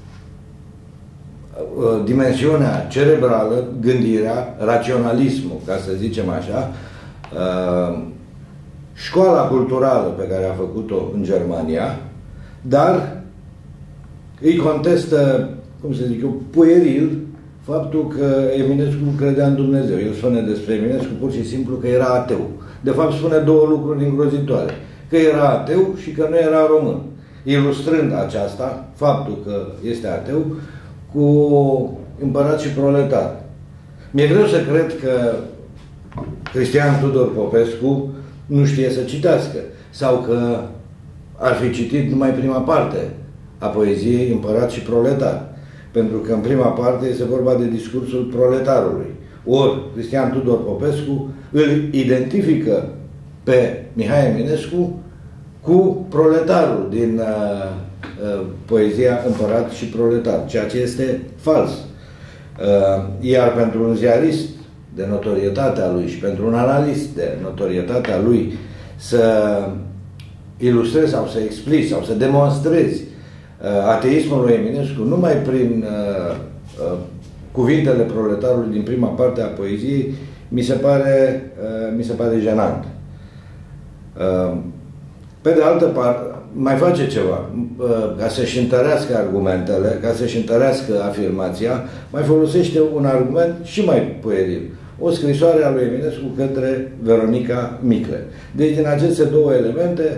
uh, dimensiunea cerebrală, gândirea, raționalismul, ca să zicem așa, uh, școala culturală pe care a făcut-o în Germania, dar îi contestă, cum să zic eu, pueril, faptul că Eminescu credea în Dumnezeu. El spune despre Eminescu pur și simplu că era ateu. De fapt spune două lucruri îngrozitoare. Că era ateu și că nu era român. Ilustrând aceasta, faptul că este ateu, cu Împărat și Proletar. Mi-e greu să cred că Cristian Tudor Popescu nu știe să citească sau că ar fi citit numai prima parte a poeziei Împărat și Proletar. Pentru că în prima parte este vorba de discursul proletarului. Ori Cristian Tudor Popescu îl identifică pe Mihai Eminescu cu proletarul din uh, uh, poezia Împărat și Proletar, ceea ce este fals. Uh, iar pentru un ziarist de notorietatea lui și pentru un analist de notorietatea lui să ilustrezi sau să explici sau să demonstrezi ateismul lui Eminescu numai prin uh, uh, cuvintele proletarului din prima parte a poeziei, mi se pare, uh, mi se pare jenant. Uh, pe de altă parte, mai face ceva, uh, ca să-și întărească argumentele, ca să-și întărească afirmația, mai folosește un argument și mai pueril. O scrisoare a lui Eminescu către Veronica Micle. Deci, din aceste două elemente,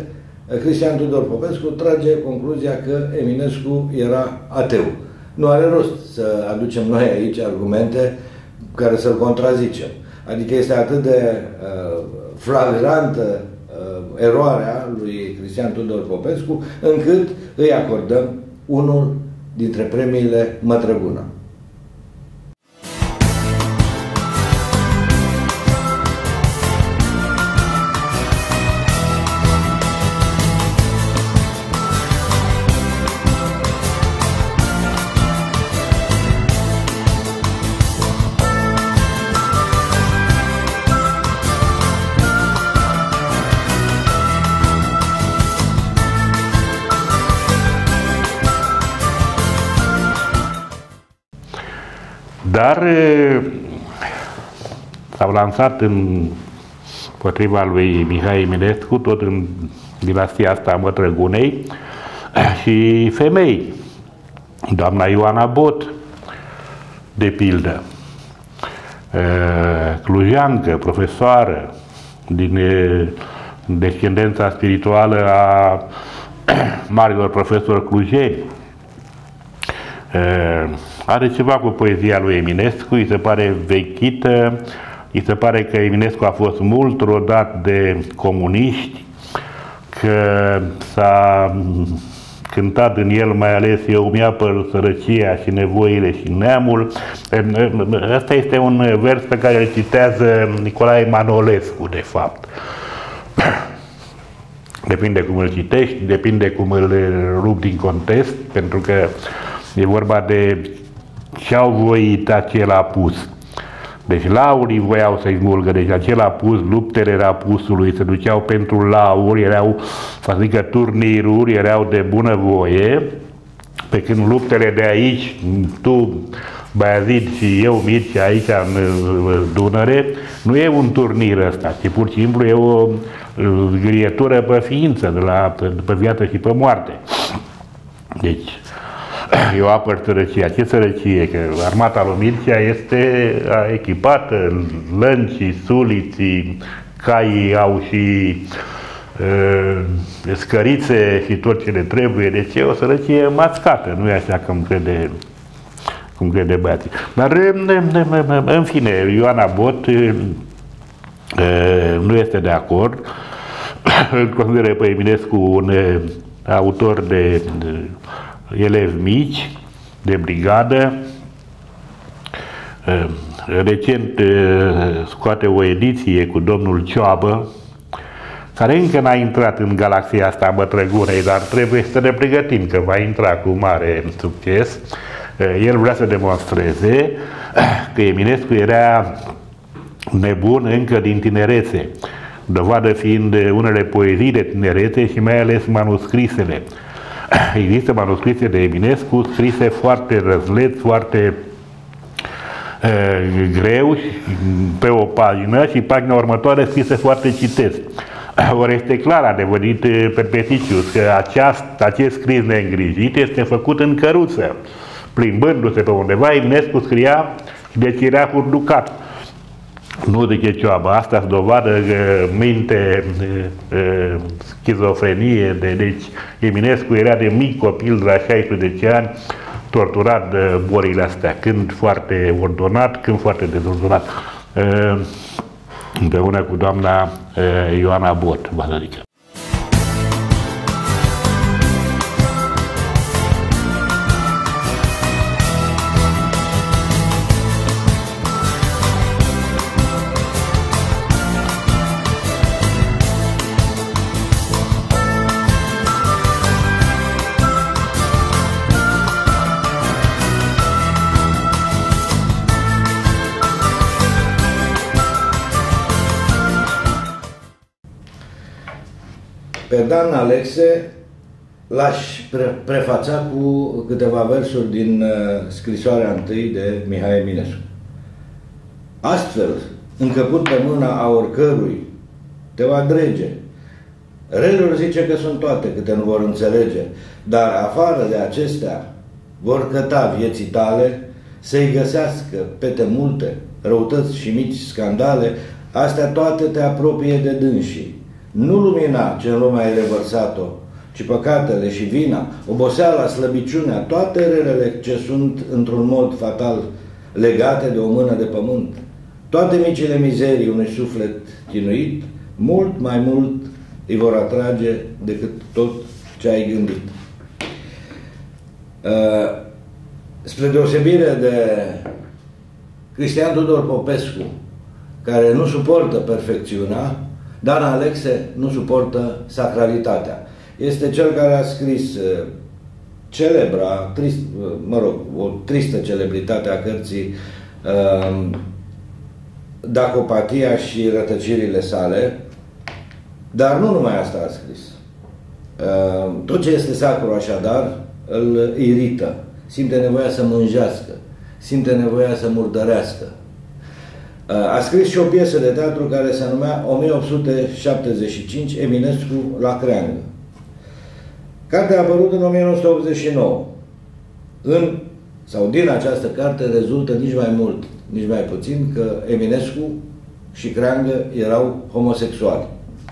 Cristian Tudor Popescu trage concluzia că Eminescu era ateu. Nu are rost să aducem noi aici argumente care să-l contrazicem. Adică este atât de uh, flagrantă uh, eroarea lui Cristian Tudor Popescu, încât îi acordăm unul dintre premiile Mătrăgună. Dar s-au lansat în potriva lui Mihai Eminescu, tot în dinastia asta a Mătrăgunei, și femei. Doamna Ioana Bot, de pildă, clujeancă, profesoară, din descendența spirituală a marilor profesori clujeni. Are ceva cu poezia lui Eminescu, îi se pare vechită, îi se pare că Eminescu a fost mult rodat de comuniști, că s-a cântat în el mai ales eu îmi apăr sărăcia și nevoile și neamul. Asta este un vers pe care îl citează Nicolae Manolescu, de fapt. Depinde cum îl citești, depinde cum îl rup din context, pentru că e vorba de ce-au voit acel apus. Deci laurii voiau să-i smulgă, deci acel apus, luptele rapusului se duceau pentru lauri, erau, să zică, turniruri, erau de bunăvoie, pe când luptele de aici, tu, Baiazid și eu, Mircea, aici în Dunăre, nu e un turnir ăsta, ci pur și simplu e o zgârietură pe ființă, de la, pe viață și pe moarte. Deci, eu apăr sărăcia. Ce sărăcie? Că armata lui Mircea este echipată, lăncii, suliții, caii au și uh, scărițe și tot ce le trebuie. Deci e o sărăcie mascată, nu e așa cum crede, cum crede băiații. Dar, în fine, Ioana Bot uh, nu este de acord. Îl consideră pe Eminescu un uh, autor de, de elevi mici, de brigadă. Recent scoate o ediție cu domnul Cioabă, care încă n-a intrat în galaxia asta a Mătrăgunei, dar trebuie să ne pregătim că va intra cu mare succes. El vrea să demonstreze că Eminescu era nebun încă din tinerețe, dovadă fiind unele poezii de tinerețe și mai ales manuscrisele. Există manuscrise de Eminescu scrise foarte răzleț, foarte uh, greu pe o pagină și pagina următoare scrise foarte citesc. Ori este clar adevărit Perpeticius că aceast, acest scris neîngrijit este făcut în căruță. Plimbându-se pe undeva, Eminescu scria, deci era hurducat. Nu zice Cioaba, asta-s dovadă că minte, schizofrenie, de, deci Eminescu era de mic copil de la șaisprezece ani, torturat de bolile astea, când foarte ordonat, când foarte dezordonat, împreună cu doamna Ioana Bot, vă să zic. Pe Dan Alexe l-aș pre prefața cu câteva versuri din uh, scrisoarea întâi de Mihai Eminescu. Astfel, încăput pe mâna a oricărui, te va drege. Reluri zice că sunt toate câte nu vor înțelege, dar afară de acestea vor căta vieții tale, să-i găsească pete multe, răutăți și mici scandale, astea toate te apropie de dânsii. nu lumina ce în lume ai revărsat-o, ci păcatele și vina, oboseala, slăbiciunea, toate relele ce sunt într-un mod fatal legate de o mână de pământ, toate micile mizerii unui suflet chinuit, mult mai mult îi vor atrage decât tot ce ai gândit. Uh, spre deosebire de Cristian Tudor Popescu, care nu suportă perfecțiunea, Dan Alexe nu suportă sacralitatea. Este cel care a scris uh, celebra, trist, uh, mă rog, o tristă celebritate a cărții uh, Dacopatia și rătăcirile sale, dar nu numai asta a scris. Uh, tot ce este sacru, așadar, îl irită, simte nevoia să mânjească, simte nevoia să murdărească. A scris și o piesă de teatru care se numea o mie opt sute șaptezeci și cinci, Eminescu la creangă. Cartea a apărut în o mie nouă sute optzeci și nouă. În, sau din această carte rezultă nici mai mult, nici mai puțin că Eminescu și creangă erau homosexuali.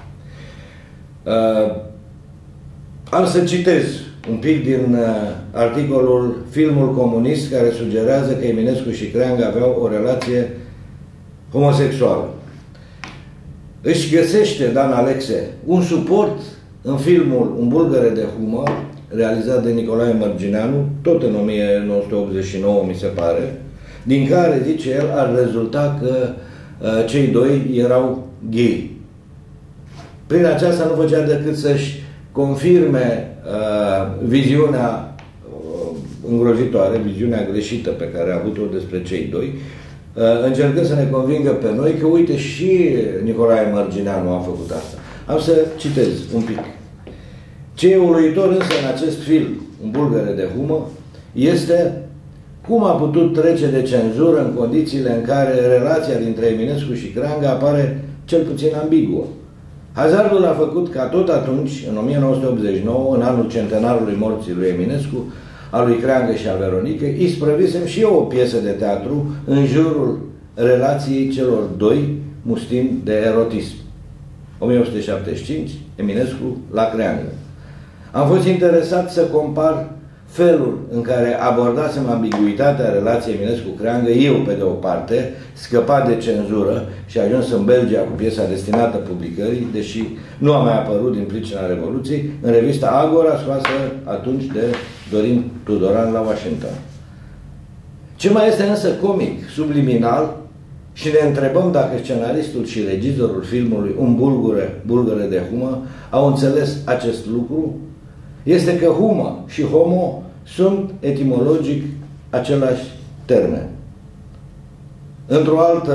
Uh, am să citez un pic din uh, articolul Filmul comunist, care sugerează că Eminescu și creangă aveau o relație homosexuală. Își găsește Dan Alexe un suport în filmul Un bulgăre de humor, realizat de Nicolae Mărgineanu, tot în o mie nouă sute optzeci și nouă, mi se pare, din care, zice el, ar rezulta că uh, cei doi erau gay. Prin aceasta nu făcea decât să-și confirme uh, viziunea uh, îngrozitoare, viziunea greșită pe care a avut-o despre cei doi, uh, încercând să ne convingă pe noi că, uite, și Nicolae Mărgineanu a făcut asta. Am să citez un pic. Ce e uluitor însă în acest film, Un bulgăre de humor, este cum a putut trece de cenzură în condițiile în care relația dintre Eminescu și creangă apare cel puțin ambiguă. Hazardul a făcut ca tot atunci, în o mie nouă sute optzeci și nouă, în anul centenarului morții lui Eminescu, a lui Creangă și a Veronicăi, isprăvisem și eu o piesă de teatru în jurul relației celor doi, mustind de erotism. o mie opt sute șaptezeci și cinci, Eminescu la Creangă. Am fost interesat să compar felul în care abordasem ambiguitatea relației Eminescu-Creangă, eu pe de o parte, scăpat de cenzură și ajuns în Belgia cu piesa destinată publicării, deși nu a mai apărut din pricina Revoluției, în revista Agora, scoasă atunci de Dorin Tudoran la Washington. Ce mai este însă comic, subliminal, și ne întrebăm dacă scenaristul și regizorul filmului Un bulgure, bulgăre de humor au înțeles acest lucru, este că humor și homo sunt etimologic același termen. Într-o altă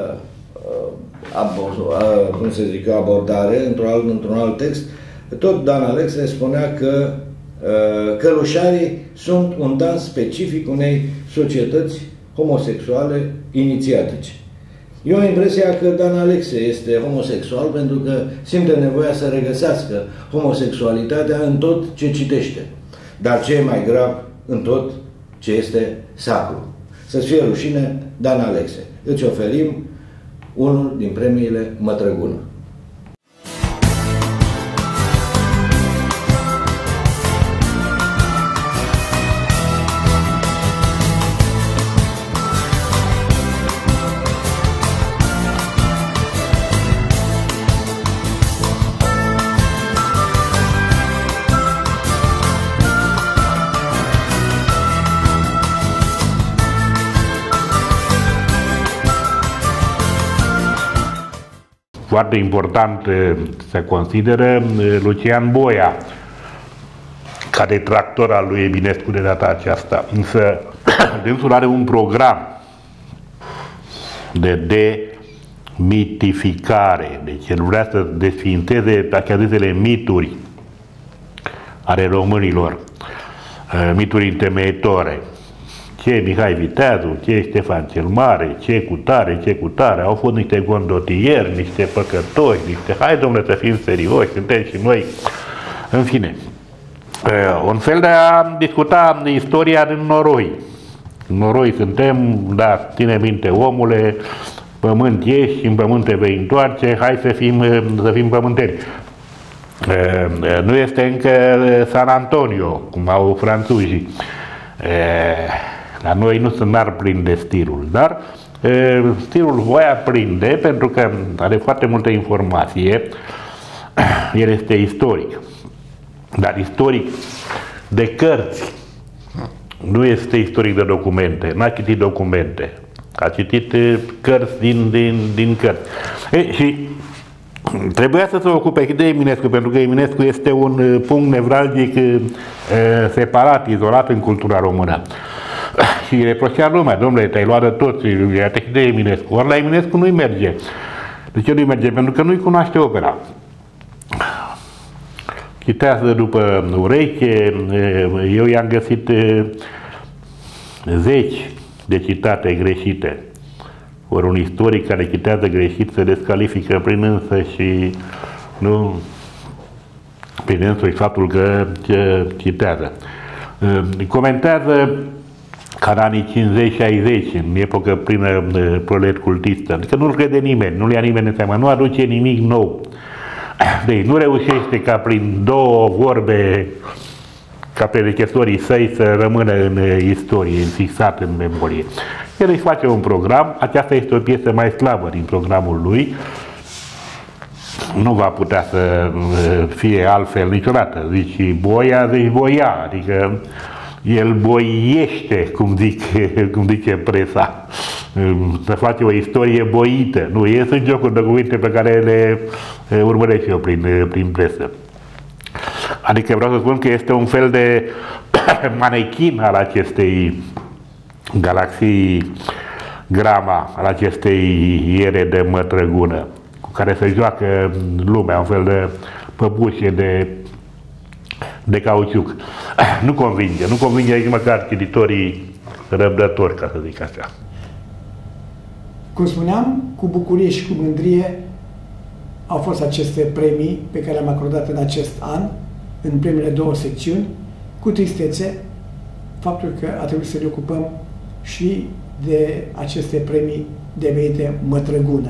uh, cum se zice, abordare, într-un alt, într-un alt text, tot Dan Alexe spunea că uh, călușarii sunt un dans specific unei societăți homosexuale inițiatice. Eu am impresia că Dan Alexe este homosexual pentru că simte nevoia să regăsească homosexualitatea în tot ce citește, dar ce e mai grav, în tot ce este sacru. Să-ți fie rușine, Dan Alexe. Îți oferim unul din premiile Mătrăgună. Foarte important se consideră Lucian Boia ca detractor al lui Eminescu de data aceasta. Însă dânsul are un program de demitificare, deci el vrea să desființeze așa zisele mituri ale românilor, mituri întemeietoare. Ce Mihai Viteazu, ce Ștefan cel Mare, ce cutare, ce cutare, au fost niște gondotieri, niște păcătoși, niște, hai domnule să fim serioși, suntem și noi, în fine. Un fel de a discuta istoria din noroi. În noroi suntem, da, ține minte omule, pământ ești și în pământ te vei întoarce, hai să fim, să fim pământeni. Nu este încă San Antonio, cum au franțuzii. La noi nu sunt n-ar prinde stilul, dar stilul voia prinde pentru că are foarte multă informație. El este istoric, dar istoric de cărți, nu este istoric de documente, n-a citit documente, a citit cărți din, din, din cărți. E, și trebuia să se ocupe de Eminescu, pentru că Eminescu este un punct nevralgic e, separat, izolat în cultura română. Și reproșea lumea, domnule, te-ai luat de toți, i-a trecut de Eminescu. Ori la Eminescu nu-i merge. De ce nu-i merge? Pentru că nu-i cunoaște opera. Citează după ureche, eu i-am găsit zeci de citate greșite. Ori un istoric care citează greșit se descalifică prin însă și nu prin însuși faptul că citează. Comentează ca în anii cincizeci șaizeci, în epocă plină prolet cultistă. Adică nu-l crede nimeni, nu-l ia nimeni în seamă, nu aduce nimic nou. Deci nu reușește ca prin două vorbe ca predecesorii săi să rămână în istorie, fixat în memorie. El își face un program, aceasta este o piesă mai slabă din programul lui, nu va putea să fie altfel niciodată. Zici boia, zici boia, adică el boiește, cum, zic, cum zice presa, să face o istorie boită. Nu, e sunt jocuri de cuvinte pe care le urmăresc eu prin, prin presă. Adică vreau să spun că este un fel de manechin al acestei galaxii Grama, al acestei iere de mătrăgună, cu care se joacă lumea, un fel de păpușe de, de cauciuc. Nu convinge, nu convinge nici măcar cititorii răbdători, ca să zic așa. Cum spuneam, cu bucurie și cu mândrie au fost aceste premii pe care le-am acordat în acest an, în primele două secțiuni, cu tristețe, faptul că a trebuit să ne ocupăm și de aceste premii devenite mătrăgună.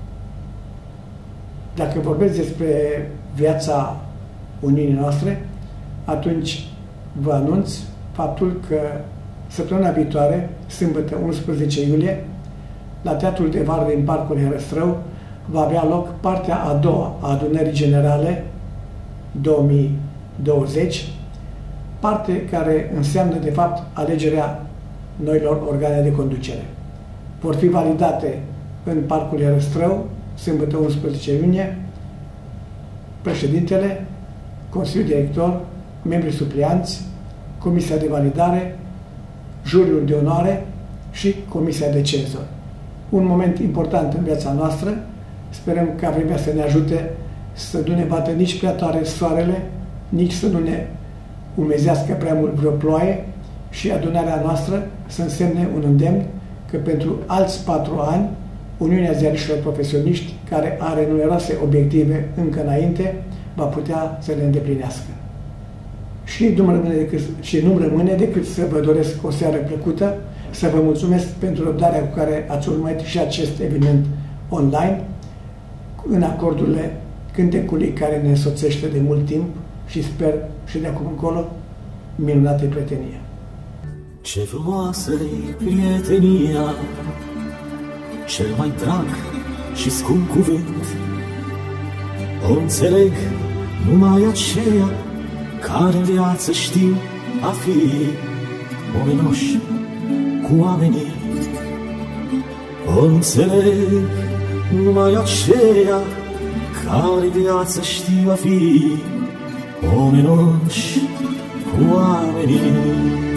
Dacă vorbesc despre viața Uniunii noastre, atunci vă anunț faptul că săptămâna viitoare, sâmbătă unsprezece iulie, la Teatrul de Vară din Parcul Herăstrău, va avea loc partea a doua a Adunării Generale două mii douăzeci, parte care înseamnă, de fapt, alegerea noilor organe de conducere. Vor fi validate în Parcul Herăstrău, sâmbătă unsprezece iunie, președintele, Consiliul Director, membrii suplianți, Comisia de Validare, juriul de onoare și Comisia de Cenzori. Un moment important în viața noastră. Sperăm ca vremea să ne ajute să nu ne bată nici prea tare soarele, nici să nu ne umezească prea mult vreo ploaie și adunarea noastră să însemne un îndemn că pentru alți patru ani Uniunea Ziariștilor Profesioniști, care are numeroase obiective încă înainte, va putea să le îndeplinească. Și nu-mi rămâne decât, și nu-mi rămâne decât să vă doresc o seară plăcută, să vă mulțumesc pentru răbdarea cu care ați urmărit și acest eveniment online, în acordurile cântecului care ne însoțește de mult timp și sper și de acum încolo minunate prietenie. Ce frumoasă-i prietenia, cel mai drag și scump cuvânt, o înțeleg numai aceea care în viață știu a fi omenoși cu oamenii. O înțeleg numai aceea care în viață știu a fi omenoși cu oamenii.